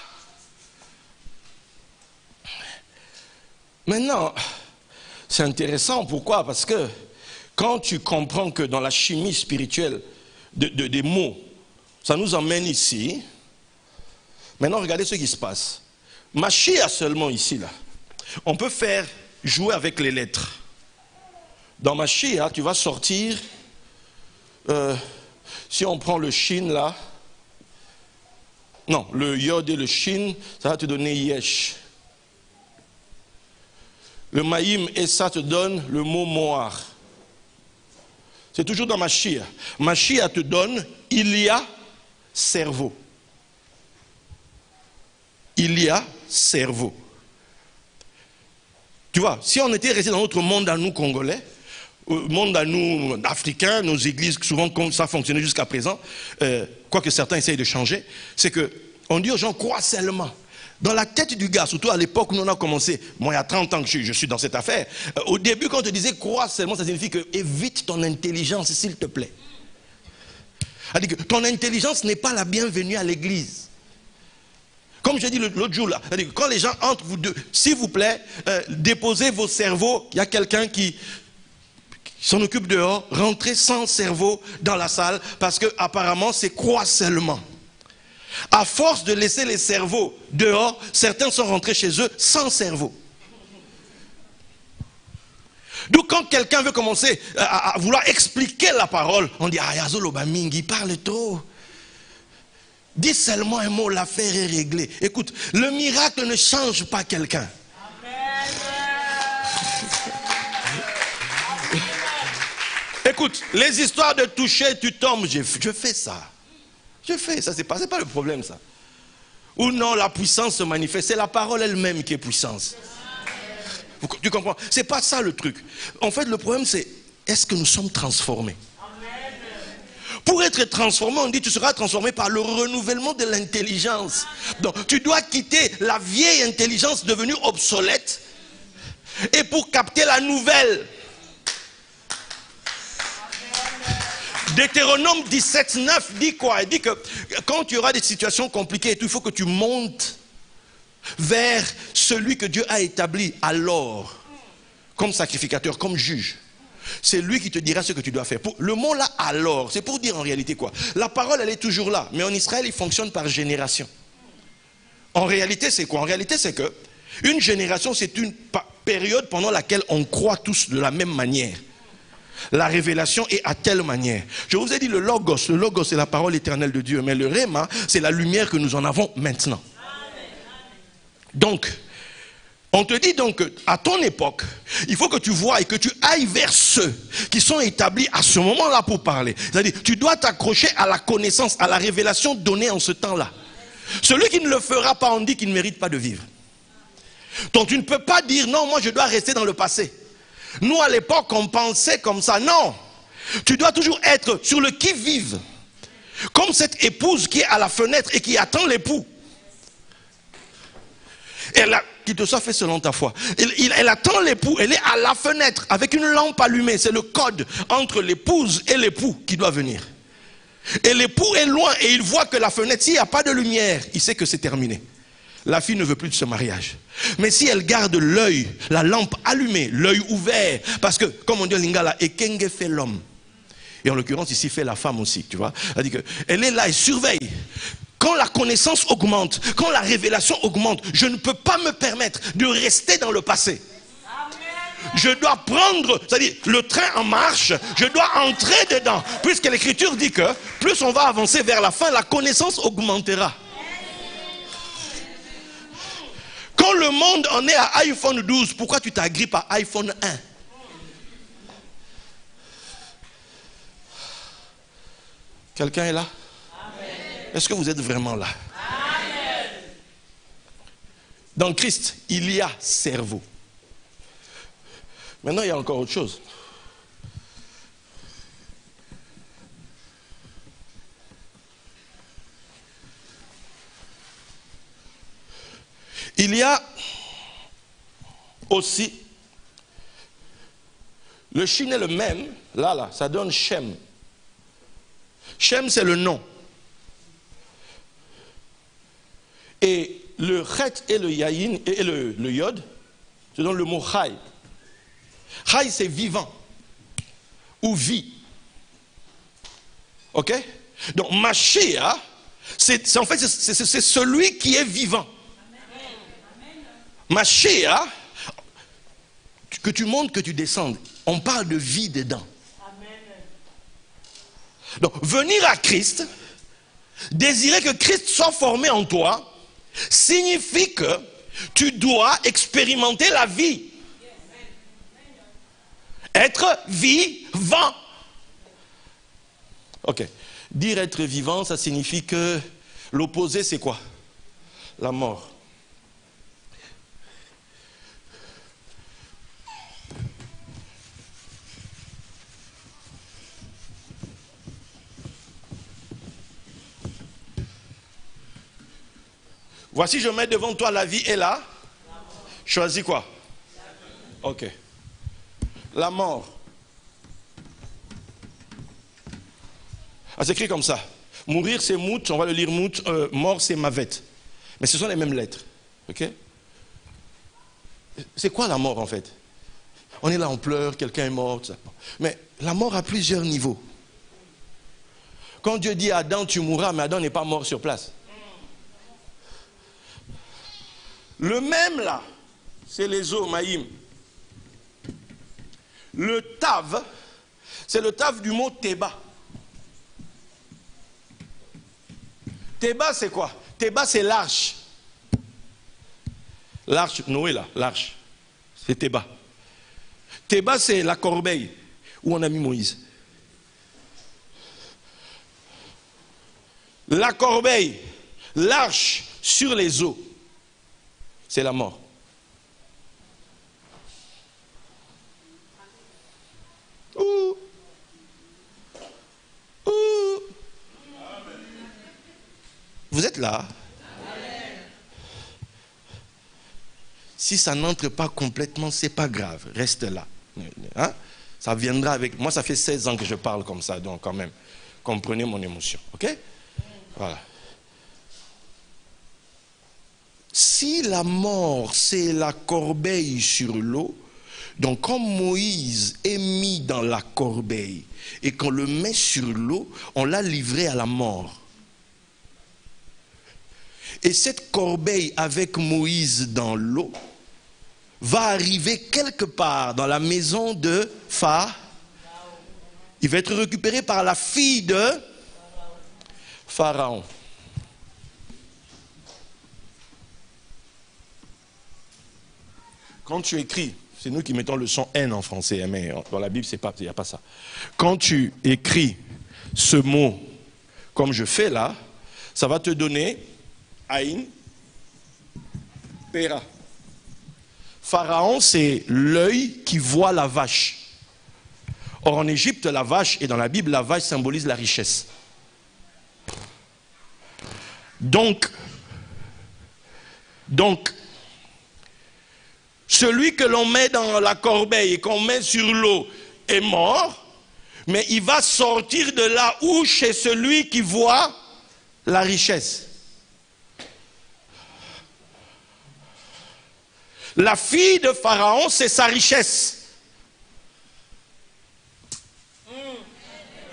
G: Maintenant, c'est intéressant. Pourquoi? Parce que quand tu comprends que dans la chimie spirituelle de, de, des mots, ça nous emmène ici. Maintenant, regardez ce qui se passe. Mashiach seulement ici, là. On peut faire jouer avec les lettres. Dans Mashiach, tu vas sortir, euh, si on prend le shin là, non, le yod et le shin, ça va te donner yesh. Le maïm et ça te donne le mot moar. C'est toujours dans Mashiach. Mashiach te donne, il y a cerveau. Il y a cerveau. Tu vois, si on était resté dans notre monde à nous Congolais, monde à nous africains, nos églises, souvent comme ça fonctionnait jusqu'à présent, euh, quoique certains essayent de changer, c'est que on dit aux gens, crois seulement. Dans la tête du gars, surtout à l'époque où on a commencé, moi il y a trente ans que je suis, je suis dans cette affaire, euh, au début quand on te disait crois seulement, ça signifie que évite ton intelligence s'il te plaît. C'est-à-dire que ton intelligence n'est pas la bienvenue à l'église. Comme j'ai dit l'autre jour là, c'est-à-dire que quand les gens entrent, vous deux, s'il vous plaît, euh, déposez vos cerveaux, il y a quelqu'un qui s'en occupe dehors, rentrez sans cerveau dans la salle, parce que apparemment c'est croix seulement. À force de laisser les cerveaux dehors, certains sont rentrés chez eux sans cerveau. Donc quand quelqu'un veut commencer à, à vouloir expliquer la parole, on dit ah Yazolo Baming, il parle trop. Dis seulement un mot, l'affaire est réglée. Écoute, le miracle ne change pas quelqu'un. Écoute, les histoires de toucher, tu tombes, je, je fais ça. Je fais ça, c'est pas, c'est pas le problème ça. Ou non, la puissance se manifeste, c'est la parole elle-même qui est puissance. Tu comprends? C'est pas ça le truc. En fait, le problème c'est, est-ce que nous sommes transformés? Pour être transformé, on dit tu seras transformé par le renouvellement de l'intelligence. Donc tu dois quitter la vieille intelligence devenue obsolète et pour capter la nouvelle. Deutéronome dix-sept neuf dit quoi? Il dit que quand tu auras des situations compliquées, il faut que tu montes vers celui que Dieu a établi alors comme sacrificateur, comme juge. C'est lui qui te dira ce que tu dois faire. Pour, le mot là, alors, c'est pour dire en réalité quoi? La parole, elle est toujours là. Mais en Israël, il fonctionne par génération. En réalité, c'est quoi? En réalité, c'est que une génération, c'est une période pendant laquelle on croit tous de la même manière. La révélation est à telle manière. Je vous ai dit le logos. Le logos, c'est la parole éternelle de Dieu. Mais le réma, c'est la lumière que nous en avons maintenant. Donc, on te dit donc qu'à ton époque, il faut que tu vois et que tu ailles vers ceux qui sont établis à ce moment-là pour parler. C'est-à-dire, tu dois t'accrocher à la connaissance, à la révélation donnée en ce temps-là. Celui qui ne le fera pas, on dit qu'il ne mérite pas de vivre. Donc tu ne peux pas dire non, moi je dois rester dans le passé. Nous à l'époque, on pensait comme ça. Non, tu dois toujours être sur le qui-vive. Comme cette épouse qui est à la fenêtre et qui attend l'époux. Elle a, qui te soit fait selon ta foi. Elle, elle, elle attend l'époux, elle est à la fenêtre avec une lampe allumée. C'est le code entre l'épouse et l'époux qui doit venir. Et l'époux est loin et il voit que la fenêtre, s'il n'y a pas de lumière, il sait que c'est terminé. La fille ne veut plus de ce mariage. Mais si elle garde l'œil, la lampe allumée, l'œil ouvert, parce que, comme on dit en lingala, ekenge fait l'homme. Et en l'occurrence, ici, fait la femme aussi, tu vois. C'est-à-dire qu'elle est là et surveille. Quand la connaissance augmente, quand la révélation augmente, je ne peux pas me permettre de rester dans le passé. Je dois prendre, c'est-à-dire le train en marche, je dois entrer dedans. Puisque l'écriture dit que plus on va avancer vers la fin, la connaissance augmentera. Quand le monde en est à iPhone douze, pourquoi tu t'agrippes à iPhone un? Quelqu'un est là? Est-ce que vous êtes vraiment là? Amen. Dans Christ, il y a cerveau. Maintenant, il y a encore autre chose. Il y a aussi, le shin est le même, là, là, ça donne Shem. Shem, c'est le nom. Et le chet et le yaïn et le, le yod, c'est donc le mot chai. Chai, c'est vivant ou vie. Ok? Donc Mashiach, c'est en fait c'est celui qui est vivant. Mashiach, que tu montes, que tu descendes, on parle de vie dedans. Donc, venir à Christ, désirer que Christ soit formé en toi, signifie que tu dois expérimenter la vie. Être vivant. Ok. Dire être vivant, ça signifie que l'opposé, c'est quoi? La mort. Voici, je mets devant toi la vie et la. Choisis quoi? Ok. La mort. Ah, c'est écrit comme ça. Mourir, c'est mout, on va le lire mout. Euh, mort, c'est mavet. Mais ce sont les mêmes lettres. Ok? C'est quoi la mort en fait? On est là, on pleure, quelqu'un est mort. Ça. Mais la mort a plusieurs niveaux. Quand Dieu dit à Adam, tu mourras, mais Adam n'est pas mort sur place. Le même là, c'est les eaux, Maïm. Le tav, c'est le tav du mot Théba. Théba, c'est quoi? Théba, c'est l'arche. L'arche, Noé là, l'arche. C'est Théba. Théba, c'est la corbeille où on a mis Moïse. La corbeille, l'arche sur les eaux, c'est la mort. Ouh. Ouh. Vous êtes là? Si ça n'entre pas complètement, c'est pas grave. Reste là. Hein? Ça viendra avec... Moi, ça fait seize ans que je parle comme ça, donc quand même, comprenez mon émotion. Ok? Voilà. Si la mort, c'est la corbeille sur l'eau, donc quand Moïse est mis dans la corbeille et qu'on le met sur l'eau, on l'a livré à la mort. Et cette corbeille avec Moïse dans l'eau va arriver quelque part dans la maison de Pharaon. Il va être récupéré par la fille de Pharaon. Quand tu écris, c'est nous qui mettons le son N en français, mais dans la Bible, il n'y a pas ça. Quand tu écris ce mot comme je fais là, ça va te donner Aïn, Péra. Pharaon, c'est l'œil qui voit la vache. Or, en Égypte, la vache, et dans la Bible, la vache symbolise la richesse. Donc, donc, celui que l'on met dans la corbeille et qu'on met sur l'eau est mort, mais il va sortir de là où chez celui qui voit la richesse. La fille de Pharaon, c'est sa richesse. Ah,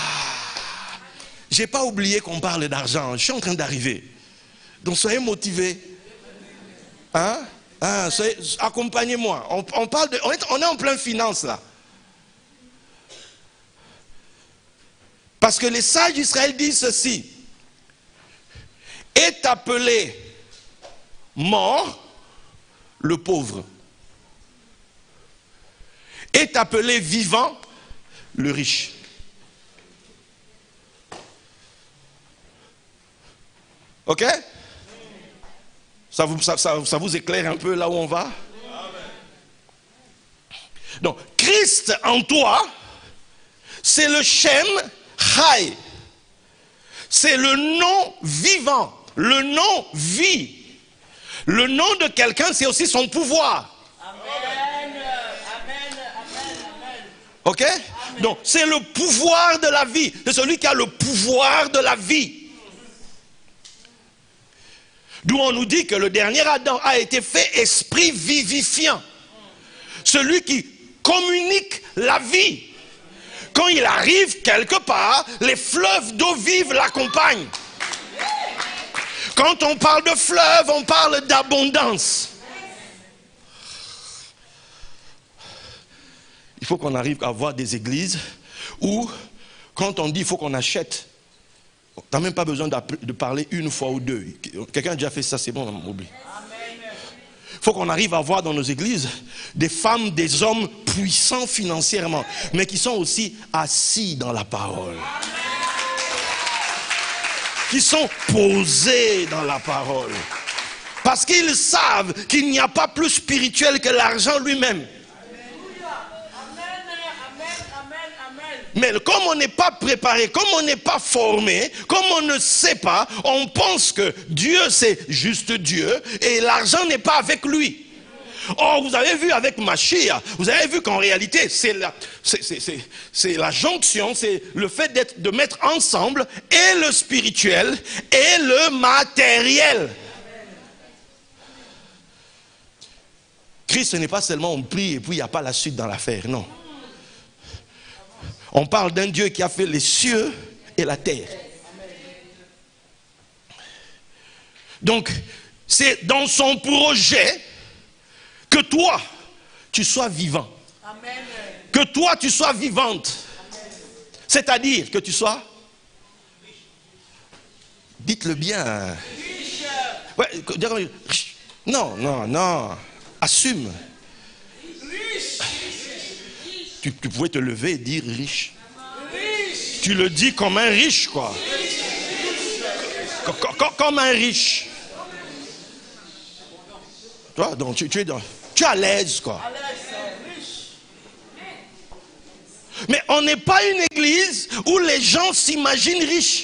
G: j'ai pas oublié qu'on parle d'argent. Je suis en train d'arriver. Donc soyez motivés. Hein? Ah, accompagnez-moi. On, on parle de, on est, on est en plein finance là. Parce que les sages d'Israël disent ceci. Est appelé mort le pauvre. Est appelé vivant le riche. Ok? Ça vous, ça, ça, ça vous éclaire un peu là où on va? Donc, Christ en toi, c'est le Shem Chai. C'est le nom vivant, le nom vie. Le nom de quelqu'un, c'est aussi son pouvoir. Amen. Amen. Amen. Ok? Amen. Donc, c'est le pouvoir de la vie. C'est celui qui a le pouvoir de la vie. D'où on nous dit que le dernier Adam a été fait esprit vivifiant. Celui qui communique la vie. Quand il arrive quelque part, les fleuves d'eau vive l'accompagnent. Quand on parle de fleuve, on parle d'abondance. faut qu'on arrive à avoir des églises où, quand on dit il faut qu'on achète, tu n'as même pas besoin de parler une fois ou deux. Quelqu'un a déjà fait ça, c'est bon, on oublie. Il faut qu'on arrive à voir dans nos églises des femmes, des hommes puissants financièrement, mais qui sont aussi assis dans la parole. Qui sont posés dans la parole. Parce qu'ils savent qu'il n'y a pas plus spirituel que l'argent lui-même. Mais comme on n'est pas préparé, comme on n'est pas formé, comme on ne sait pas, on pense que Dieu c'est juste Dieu et l'argent n'est pas avec lui. Or, vous avez vu avec Mashiach, vous avez vu qu'en réalité, c'est la, c'est, c'est, c'est, c'est la jonction, c'est le fait d'être, de mettre ensemble et le spirituel et le matériel. Christ, ce n'est pas seulement on prie et puis il n'y a pas la suite dans l'affaire, non. On parle d'un Dieu qui a fait les cieux et la terre. Donc, c'est dans son projet que toi, tu sois vivant. Amen. Que toi, tu sois vivante. C'est-à-dire que tu sois... Dites-le bien. Ouais, non, non, non. Assume. Tu, tu pouvais te lever et dire riche. Riche. Tu le dis comme un riche, quoi. Comme, comme, comme un riche. Toi, donc tu, tu es dans, tu es à l'aise, quoi. Mais on n'est pas une église où les gens s'imaginent riches.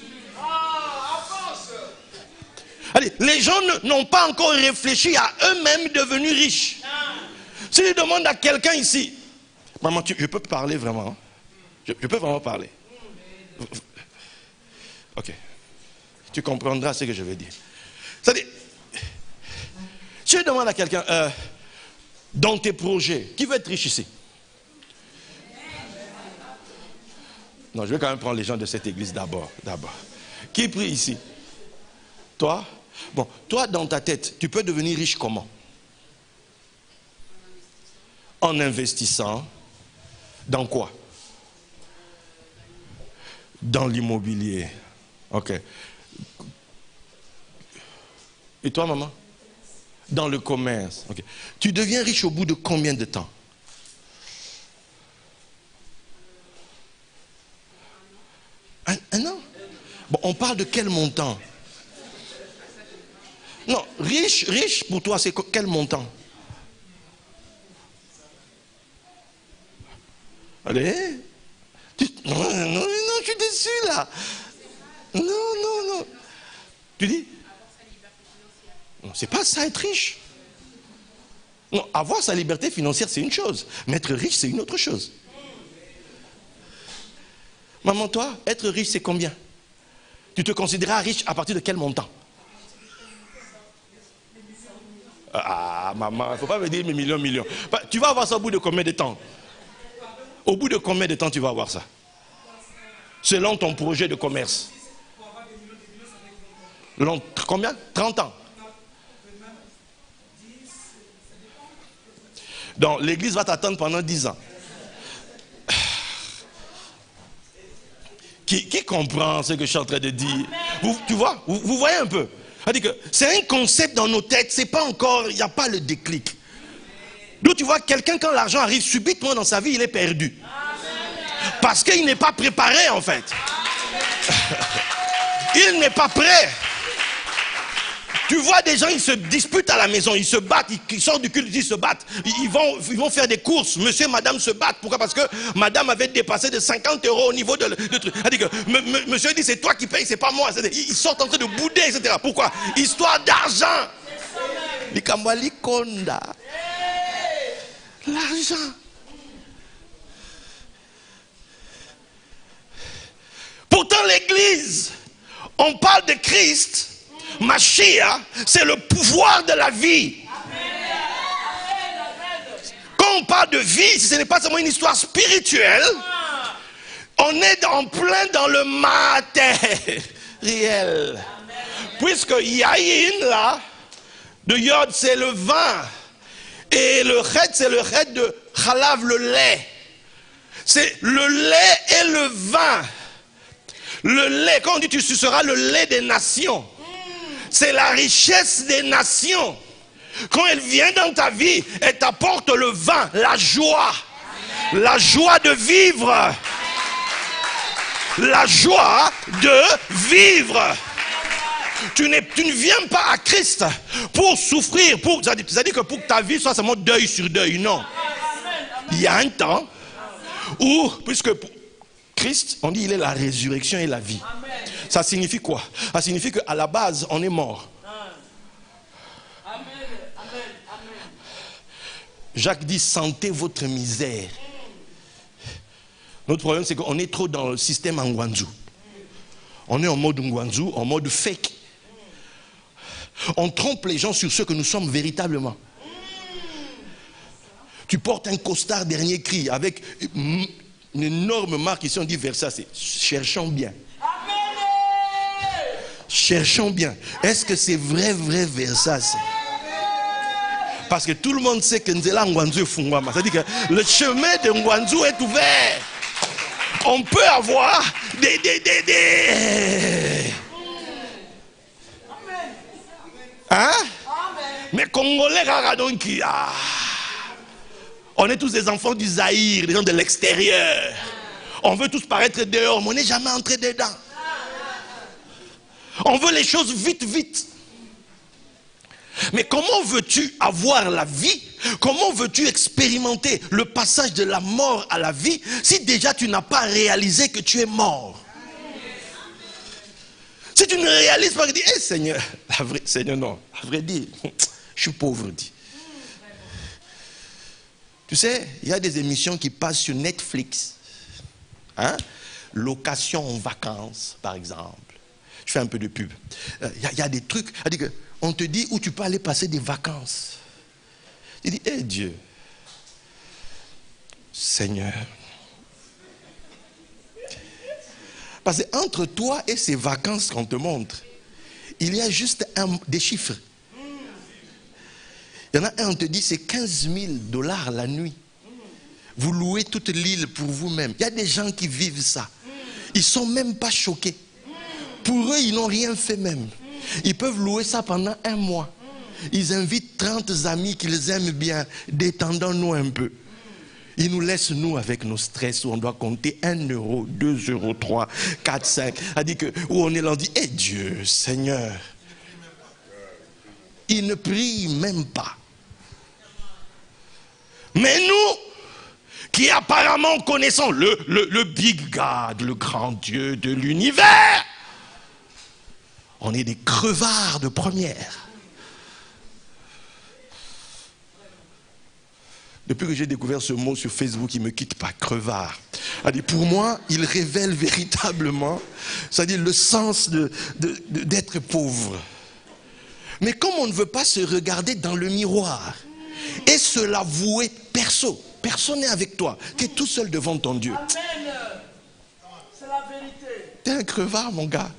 G: Allez, les gens n'ont pas encore réfléchi à eux-mêmes devenus riches. Si je demande à quelqu'un ici, maman, tu, je peux parler vraiment? Je, je peux vraiment parler? Ok. Tu comprendras ce que je veux dire. C'est-à-dire, si je demande à quelqu'un, euh, dans tes projets, qui veut être riche ici? Non, je vais quand même prendre les gens de cette église d'abord. D'abord. Qui prie ici? Toi? Bon, toi, dans ta tête, tu peux devenir riche comment? En investissant. Dans quoi? Dans l'immobilier. Ok. Et toi, maman? Dans le commerce. Ok. Tu deviens riche au bout de combien de temps? Un, un an? Bon, on parle de quel montant? Non, riche, riche pour toi, c'est quel montant? Allez, tu... non, non, non, je suis déçu là. Non, non, non. Tu dis? Non, c'est pas ça être riche. Non, avoir sa liberté financière, c'est une chose. Mais être riche, c'est une autre chose. Maman, toi, être riche, c'est combien? Tu te considéreras riche à partir de quel montant? Ah, maman, il ne faut pas me dire mes millions, millions. Tu vas avoir ça au bout de combien de temps? Au bout de combien de temps tu vas avoir ça? Selon ton projet de commerce. Long, combien? trente ans. Donc l'église va t'attendre pendant dix ans. Qui, qui comprend ce que je suis en train de dire? Vous, tu vois, vous, vous voyez un peu? C'est un concept dans nos têtes, c'est pas encore, il n'y a pas le déclic. D'où tu vois, quelqu'un quand l'argent arrive subitement dans sa vie, il est perdu. Parce qu'il n'est pas préparé en fait. Il n'est pas prêt. Tu vois des gens, ils se disputent à la maison, ils se battent, ils, ils sortent du culte, ils se battent. Ils, ils, vont, ils vont faire des courses, monsieur et madame se battent. Pourquoi? Parce que madame avait dépassé de cinquante euros au niveau de, de truc. C'est-à-dire que m, m, monsieur dit c'est toi qui payes, c'est pas moi. Ils sortent en train de bouder, et cetera. Pourquoi? Histoire d'argent. L'argent. Pourtant l'église, on parle de Christ. Mashiach, c'est le pouvoir de la vie. Quand on parle de vie, ce n'est pas seulement une histoire spirituelle. On est en plein dans le matériel. Puisque Yaïn là, de Yod c'est le vin. Et le Chet c'est le Chet de Khalav, le lait. C'est le lait et le vin. Le lait, quand on dit tu suceras le lait des nations, c'est la richesse des nations. Quand elle vient dans ta vie, elle t'apporte le vin, la joie. La joie de vivre. La joie de vivre. Tu, tu ne viens pas à Christ pour souffrir, pour, c'est-à-dire que pour que ta vie soit seulement deuil sur deuil. Non. Il y a un temps où, puisque Christ, on dit il est la résurrection et la vie. Ça signifie quoi? Ça signifie qu'à la base, on est mort. Jacques dit, sentez votre misère. Notre problème, c'est qu'on est trop dans le système Ngwanzu. On est en mode Ngwanzu, en mode fake. On trompe les gens sur ce que nous sommes véritablement. Tu portes un costard dernier cri avec une énorme marque ici, on dit Versace. C'est cherchons bien. Cherchons bien. Est-ce que c'est vrai, vrai Versace? Parce que tout le monde sait que Nzela Ngwanzu est Fungwama. C'est-à-dire que le chemin de Ngwanzu est ouvert. On peut avoir des... des, des, des... Hein? Mais Congolais, donc, ah, on est tous des enfants du Zaïre, des gens de l'extérieur. On veut tous paraître dehors, mais on n'est jamais entré dedans. On veut les choses vite, vite. Mais comment veux-tu avoir la vie? Comment veux-tu expérimenter le passage de la mort à la vie si déjà tu n'as pas réalisé que tu es mort? Si tu ne réalises pas, tu dis, hey, Seigneur, la vraie, Seigneur, non, à vrai dire, je suis pauvre, dit. Tu sais, il y a des émissions qui passent sur Netflix. Hein? Location en vacances, par exemple. Je fais un peu de pub. Il euh, y, y a des trucs, c'est-à-dire que on te dit où tu peux aller passer des vacances. Il dit, hé hey Dieu, Seigneur. Parce que entre toi et ces vacances qu'on te montre, il y a juste un, des chiffres. Il y en a un, on te dit, c'est quinze mille dollars la nuit. Vous louez toute l'île pour vous-même. Il y a des gens qui vivent ça. Ils ne sont même pas choqués. Pour eux, ils n'ont rien fait même. Ils peuvent louer ça pendant un mois. Ils invitent trente amis qu'ils aiment bien. Détendons-nous un peu. Ils nous laissent, nous, avec nos stress, où on doit compter un euro, deux euros, trois, quatre, cinq. C'est-à-dire que, où on est là, on dit, hé hey Dieu, Seigneur. Ils ne prient même pas. Mais nous, qui apparemment connaissons le, le, le big God, le grand Dieu de l'univers, on est des crevards de première. Depuis que j'ai découvert ce mot sur Facebook, il ne me quitte pas, crevard. Pour moi, il révèle véritablement, c'est-à-dire le sens de, de, de, d'être pauvre. Mais comme on ne veut pas se regarder dans le miroir et se l'avouer perso, personne n'est avec toi, tu es tout seul devant ton Dieu.
E: Amen. C'est la vérité.
G: Tu es un crevard, mon gars.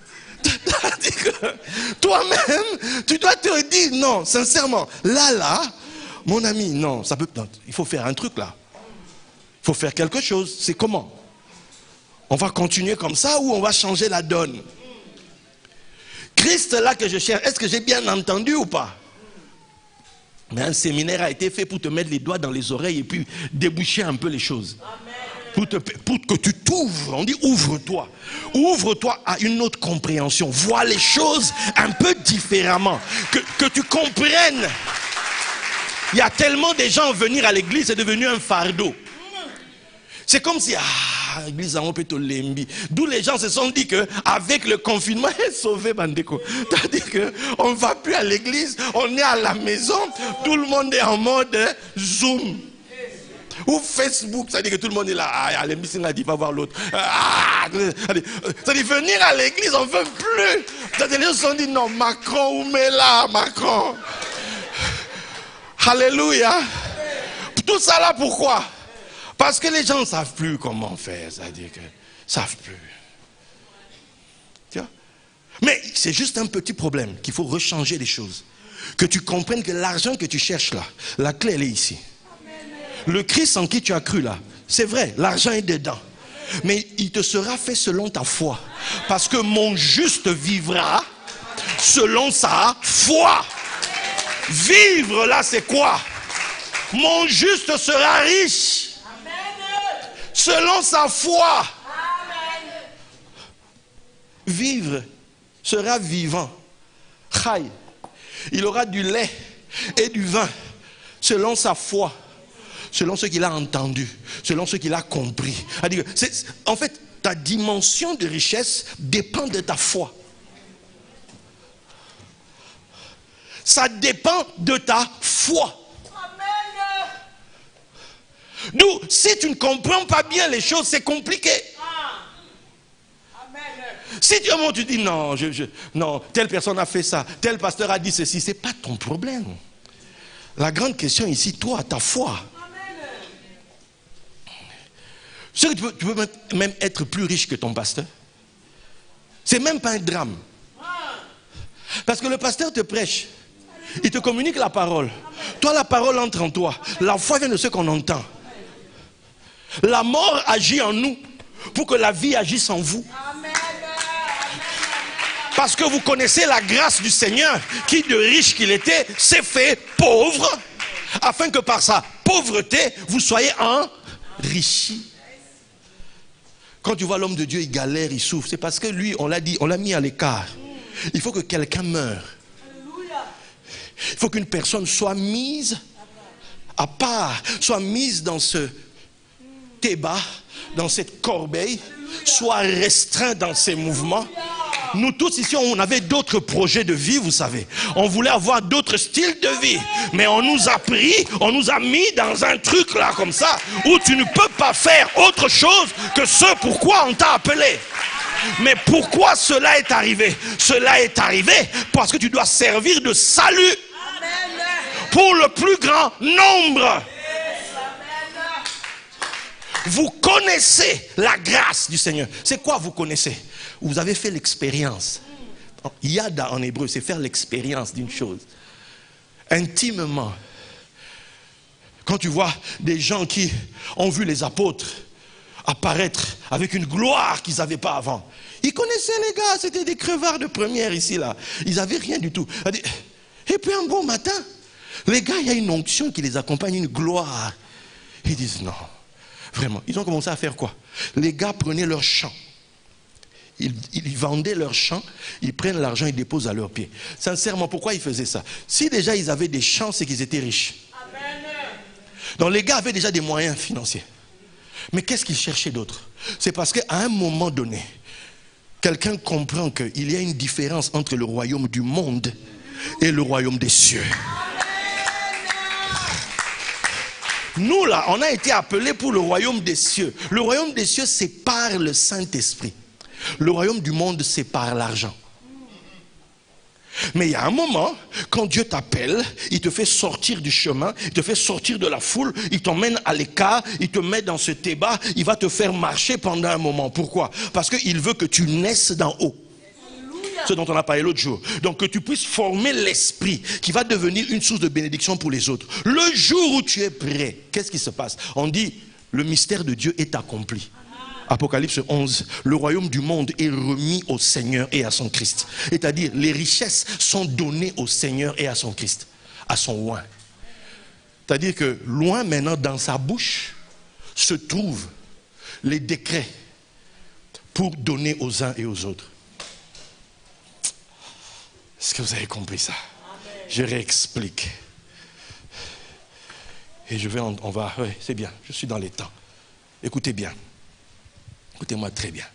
G: Toi-même, tu dois te dire non, sincèrement. Là, là, mon ami, non, ça peut. Non, il faut faire un truc là. Il faut faire quelque chose. C'est comment? On va continuer comme ça ou on va changer la donne? Christ là que je cherche, est-ce que j'ai bien entendu ou pas? Mais un séminaire a été fait pour te mettre les doigts dans les oreilles et puis déboucher un peu les choses. Pour, te, pour que tu t'ouvres, on dit ouvre-toi. Ouvre-toi à une autre compréhension. Vois les choses un peu différemment. Que, que tu comprennes. Il y a tellement de gens venir à l'église, c'est devenu un fardeau. C'est comme si, ah, l'église a un peu de lembi. D'où les gens se sont dit qu'avec le confinement, est sauvé Bandeko. C'est-à-dire qu'on ne va plus à l'église, on est à la maison, tout le monde est en mode Zoom. Ou Facebook, c'est-à-dire que tout le monde est là. Ah, l'émission a dit, va voir l'autre. Ah, c'est-à-dire, venir à l'église, on ne veut plus. C'est-à-dire, les gens se sont dit, non, Macron, où met là, Macron. Alléluia. Tout ça là, pourquoi? Parce que les gens ne savent plus comment faire. C'est-à-dire que ne savent plus. Tu vois? Mais c'est juste un petit problème qu'il faut rechanger les choses. Que tu comprennes que l'argent que tu cherches là, la clé elle est ici. Le Christ en qui tu as cru là, c'est vrai, l'argent est dedans. Mais il te sera fait selon ta foi. Parce que mon juste vivra selon sa foi. Vivre là, c'est quoi? Mon juste sera riche selon sa foi. Vivre sera vivant. Chai. Il aura du lait et du vin selon sa foi. Selon ce qu'il a entendu, selon ce qu'il a compris. C'est, en fait, ta dimension de richesse dépend de ta foi. Ça dépend de ta foi. D'où, si tu ne comprends pas bien les choses, c'est compliqué. Si tu, tu dis non, je, je, non, telle personne a fait ça, tel pasteur a dit ceci, c'est pas ton problème. La grande question ici, toi, ta foi. Tu peux, tu peux même être plus riche que ton pasteur. C'est même pas un drame. Parce que le pasteur te prêche. Il te communique la parole. Toi, la parole entre en toi. La foi vient de ce qu'on entend. La mort agit en nous pour que la vie agisse en vous. Parce que vous connaissez la grâce du Seigneur qui, de riche qu'il était, s'est fait pauvre afin que par sa pauvreté, vous soyez enrichis. Quand tu vois l'homme de Dieu, il galère, il souffre. C'est parce que lui, on l'a dit, on l'a mis à l'écart. Il faut que quelqu'un meure. Il faut qu'une personne soit mise à part, soit mise dans ce débat, dans cette corbeille, soit restreint dans ses mouvements. Nous tous ici, on avait d'autres projets de vie, vous savez. On voulait avoir d'autres styles de vie. Mais on nous a pris, on nous a mis dans un truc là comme ça, où tu ne peux pas faire autre chose que ce pourquoi on t'a appelé. Mais pourquoi cela est arrivé? Cela est arrivé parce que tu dois servir de salut pour le plus grand nombre. Vous connaissez la grâce du Seigneur. C'est quoi vous connaissez? Vous avez fait l'expérience. Yada en hébreu, c'est faire l'expérience d'une chose. Intimement. Quand tu vois des gens qui ont vu les apôtres apparaître avec une gloire qu'ils n'avaient pas avant. Ils connaissaient les gars, c'était des crevards de première ici, là. Ils n'avaient rien du tout. Et puis un bon matin, les gars, il y a une onction qui les accompagne, une gloire. Ils disent non. Vraiment, ils ont commencé à faire quoi? Les gars prenaient leurs champs. Ils, ils vendaient leurs champs, ils prennent l'argent, ils déposent à leurs pieds. Sincèrement, pourquoi ils faisaient ça? Si déjà ils avaient des champs, c'est qu'ils étaient riches. Amen. Donc les gars avaient déjà des moyens financiers. Mais qu'est-ce qu'ils cherchaient d'autre? C'est parce qu'à un moment donné, quelqu'un comprend qu'il y a une différence entre le royaume du monde et le royaume des cieux. Nous là, on a été appelés pour le royaume des cieux. Le royaume des cieux, c'est par le Saint-Esprit. Le royaume du monde, c'est par l'argent. Mais il y a un moment, quand Dieu t'appelle, il te fait sortir du chemin, il te fait sortir de la foule, il t'emmène à l'écart, il te met dans ce débat, il va te faire marcher pendant un moment. Pourquoi? Parce qu'il veut que tu naisses d'en haut. Ce dont on a parlé l'autre jour. Donc que tu puisses former l'esprit qui va devenir une source de bénédiction pour les autres. Le jour où tu es prêt, qu'est-ce qui se passe? On dit, le mystère de Dieu est accompli. Apocalypse onze, le royaume du monde est remis au Seigneur et à son Christ. C'est-à-dire, les richesses sont données au Seigneur et à son Christ, à son oint. C'est-à-dire que loin maintenant, dans sa bouche, se trouvent les décrets pour donner aux uns et aux autres. Est-ce que vous avez compris ça? Amen. Je réexplique. Et je vais, on, on va, oui, c'est bien, je suis dans les temps. Écoutez bien. Écoutez-moi très bien.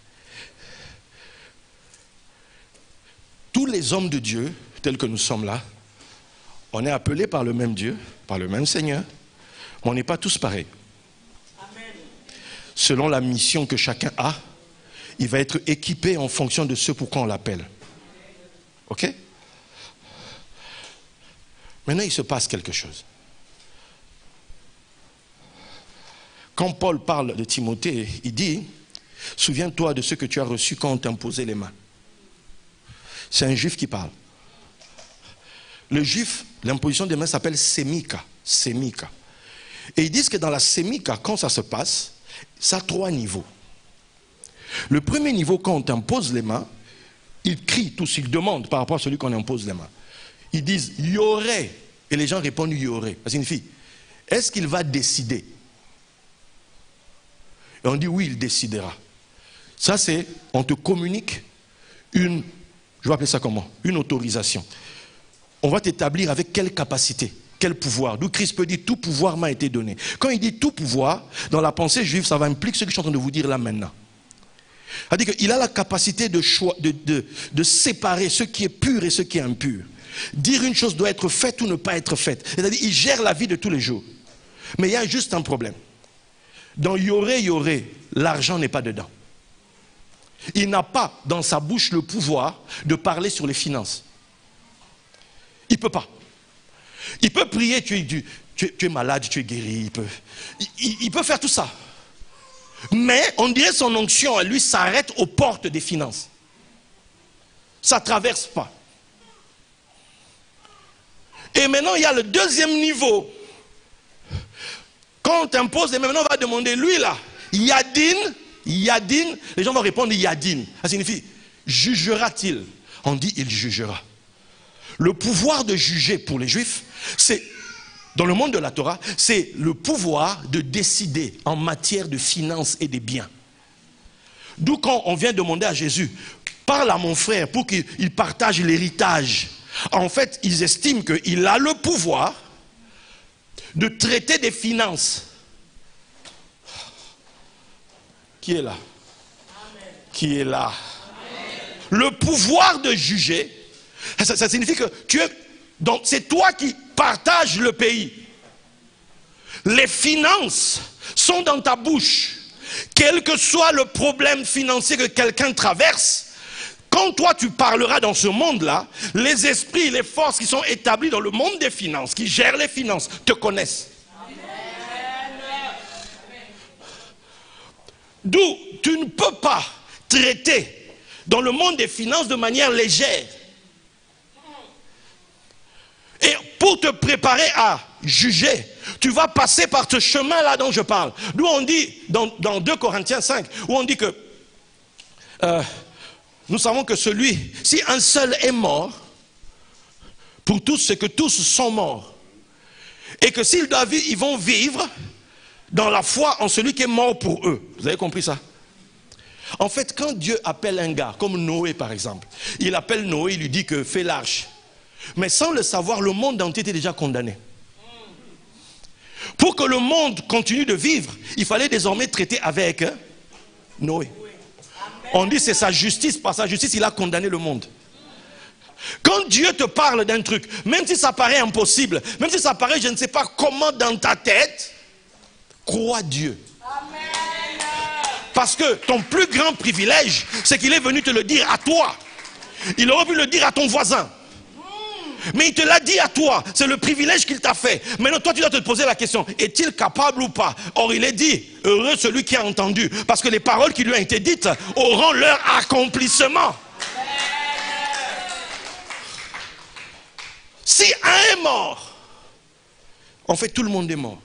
G: Tous les hommes de Dieu, tels que nous sommes là, on est appelés par le même Dieu, par le même Seigneur, mais on n'est pas tous pareils. Amen. Selon la mission que chacun a, il va être équipé en fonction de ce pourquoi on l'appelle. Ok? Maintenant, il se passe quelque chose. Quand Paul parle de Timothée, il dit, souviens-toi de ce que tu as reçu quand on t'imposait les mains. C'est un juif qui parle. Le juif, l'imposition des mains s'appelle sémika. Sémika. Et ils disent que dans la sémica, quand ça se passe, ça a trois niveaux. Le premier niveau, quand on t'impose les mains, ils crient tous, ils demandent par rapport à celui qu'on impose les mains. Ils disent « y aurait ». Et les gens répondent « y aurait ». Ça signifie, est-ce qu'il va décider? Et on dit « oui, il décidera ». Ça c'est, on te communique une, je vais appeler ça comment? Une autorisation. On va t'établir avec quelle capacité, quel pouvoir. D'où Christ peut dire « tout pouvoir m'a été donné ». Quand il dit « tout pouvoir », dans la pensée juive, ça va impliquer ce que je suis en train de vous dire là maintenant. C'est-à-dire qu'il a la capacité de, choix, de, de, de séparer ce qui est pur et ce qui est impur. Dire une chose doit être faite ou ne pas être faite. C'est-à-dire qu'il gère la vie de tous les jours. Mais il y a juste un problème. Dans Yoré, Yoré, l'argent n'est pas dedans. Il n'a pas dans sa bouche le pouvoir de parler sur les finances. Il ne peut pas. Il peut prier, tu es, tu, tu, tu es malade, tu es guéri. Il peut, il, il peut faire tout ça. Mais on dirait son onction à lui s'arrête aux portes des finances. Ça ne traverse pas. Et maintenant il y a le deuxième niveau. Quand on t'impose, et maintenant on va demander lui là, Yadin, Yadin, les gens vont répondre Yadin. Ça signifie, jugera-t-il? On dit il jugera. Le pouvoir de juger pour les Juifs, c'est, dans le monde de la Torah, c'est le pouvoir de décider en matière de finances et des biens. D'où quand on vient demander à Jésus, parle à mon frère pour qu'il partage l'héritage. En fait, ils estiment qu'il a le pouvoir de traiter des finances. Qui est là? Amen. Qui est là? Amen. Le pouvoir de juger, ça, ça signifie que tu es, donc c'est toi qui partage le pays. Les finances sont dans ta bouche. Quel que soit le problème financier que quelqu'un traverse, quand toi tu parleras dans ce monde-là, les esprits, les forces qui sont établies dans le monde des finances, qui gèrent les finances, te connaissent. D'où tu ne peux pas traiter dans le monde des finances de manière légère. Et pour te préparer à juger, tu vas passer par ce chemin-là dont je parle. D'où on dit, dans, dans deux Corinthiens cinq, où on dit que euh, nous savons que celui, si un seul est mort, pour tous, c'est que tous sont morts. Et que s'ils doivent vivre, ils vont vivre dans la foi en celui qui est mort pour eux. Vous avez compris ça? En fait, quand Dieu appelle un gars, comme Noé par exemple, il appelle Noé, il lui dit que fais l'arche. Mais sans le savoir, le monde entier était déjà condamné. Pour que le monde continue de vivre, il fallait désormais traiter avec hein, Noé. On dit c'est sa justice, par sa justice il a condamné le monde. Quand Dieu te parle d'un truc, même si ça paraît impossible, même si ça paraît je ne sais pas comment dans ta tête, crois Dieu. Parce que ton plus grand privilège, c'est qu'il est venu te le dire à toi. Il aurait pu le dire à ton voisin. Mais il te l'a dit à toi. C'est le privilège qu'il t'a fait. Maintenant toi tu dois te poser la question, est-il capable ou pas? Or il est dit, heureux celui qui a entendu. Parce que les paroles qui lui ont été dites auront leur accomplissement. Si un est mort, en fait tout le monde est mort.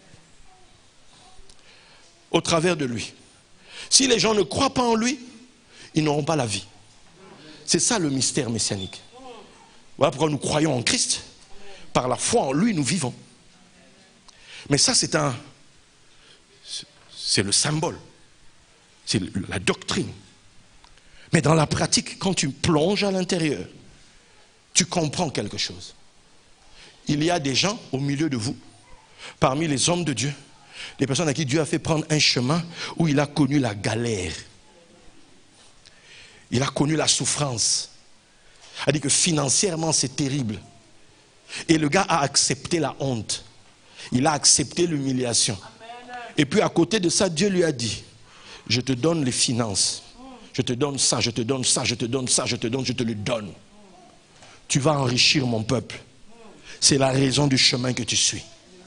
G: Au travers de lui. Si les gens ne croient pas en lui, ils n'auront pas la vie. C'est ça le mystère messianique. Voilà pourquoi nous croyons en Christ. Par la foi en lui, nous vivons. Mais ça, c'est un... c'est le symbole. C'est la doctrine. Mais dans la pratique, quand tu plonges à l'intérieur, tu comprends quelque chose. Il y a des gens au milieu de vous, parmi les hommes de Dieu, des personnes à qui Dieu a fait prendre un chemin où il a connu la galère. Il a connu la souffrance. Il a dit que financièrement c'est terrible. Et le gars a accepté la honte. Il a accepté l'humiliation. Et puis à côté de ça, Dieu lui a dit, je te donne les finances. Je te donne ça, je te donne ça, je te donne ça, je te donne, je te le donne. Tu vas enrichir mon peuple. C'est la raison du chemin que tu suis.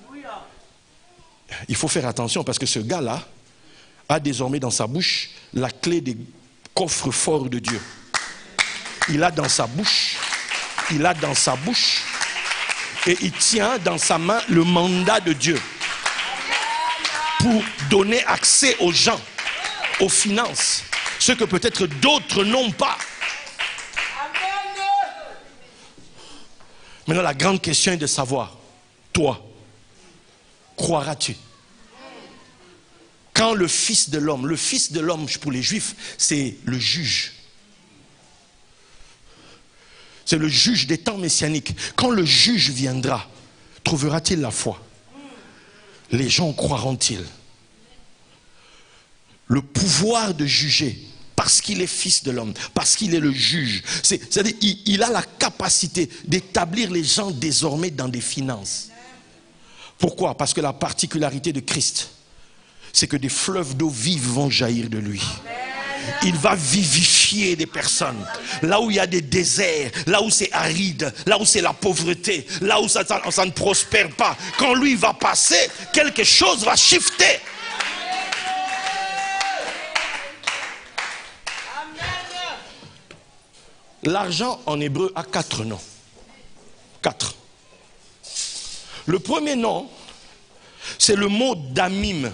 G: Il faut faire attention parce que ce gars-là a désormais dans sa bouche la clé des coffres forts de Dieu. Il a dans sa bouche, il a dans sa bouche et il tient dans sa main le mandat de Dieu. pour donner accès aux gens, aux finances, ce que peut-être d'autres n'ont pas. Maintenant, la grande question est de savoir, toi, croiras-tu? Quand le Fils de l'homme, le Fils de l'homme pour les Juifs, c'est le juge. C'est le juge des temps messianiques. Quand le juge viendra, trouvera-t-il la foi? Les gens croiront-ils? Le pouvoir de juger, parce qu'il est Fils de l'homme, parce qu'il est le juge, c'est-à-dire il, il a la capacité d'établir les gens désormais dans des finances. Pourquoi? Parce que la particularité de Christ, c'est que des fleuves d'eau vive vont jaillir de lui. Il va vivifier des personnes. Là où il y a des déserts, là où c'est aride, là où c'est la pauvreté, là où ça, ça, ça ne prospère pas. Quand lui va passer, quelque chose va shifter. L'argent en hébreu a quatre noms. Quatre. Le premier nom, c'est le mot damim.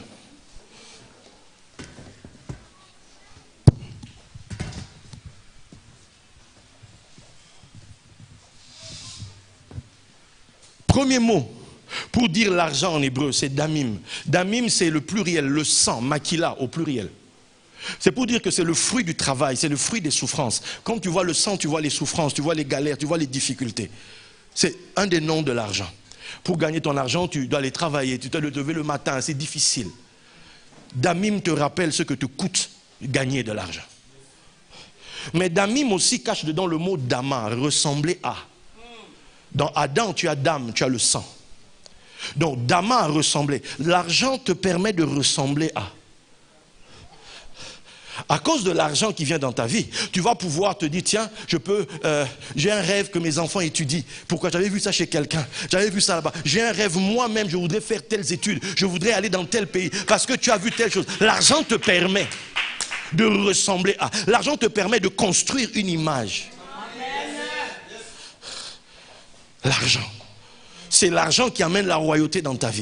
G: Premier mot pour dire l'argent en hébreu, c'est damim. Damim, c'est le pluriel, le sang, makila au pluriel. C'est pour dire que c'est le fruit du travail, c'est le fruit des souffrances. Quand tu vois le sang, tu vois les souffrances, tu vois les galères, tu vois les difficultés. C'est un des noms de l'argent. Pour gagner ton argent, tu dois aller travailler, tu dois te lever le matin, c'est difficile. Damim te rappelle ce que te coûte gagner de l'argent. Mais damim aussi cache dedans le mot dama, ressembler à. Dans Adam, tu as dame, tu as le sang. Donc dama, ressembler. L'argent te permet de ressembler à. À cause de l'argent qui vient dans ta vie, tu vas pouvoir te dire, tiens, je peux, euh, j'ai un rêve que mes enfants étudient. Pourquoi? J'avais vu ça chez quelqu'un, j'avais vu ça là-bas. J'ai un rêve moi-même, je voudrais faire telles études, je voudrais aller dans tel pays, parce que tu as vu telle chose. L'argent te permet de ressembler à. L'argent te permet de construire une image. L'argent. C'est l'argent qui amène la royauté dans ta vie.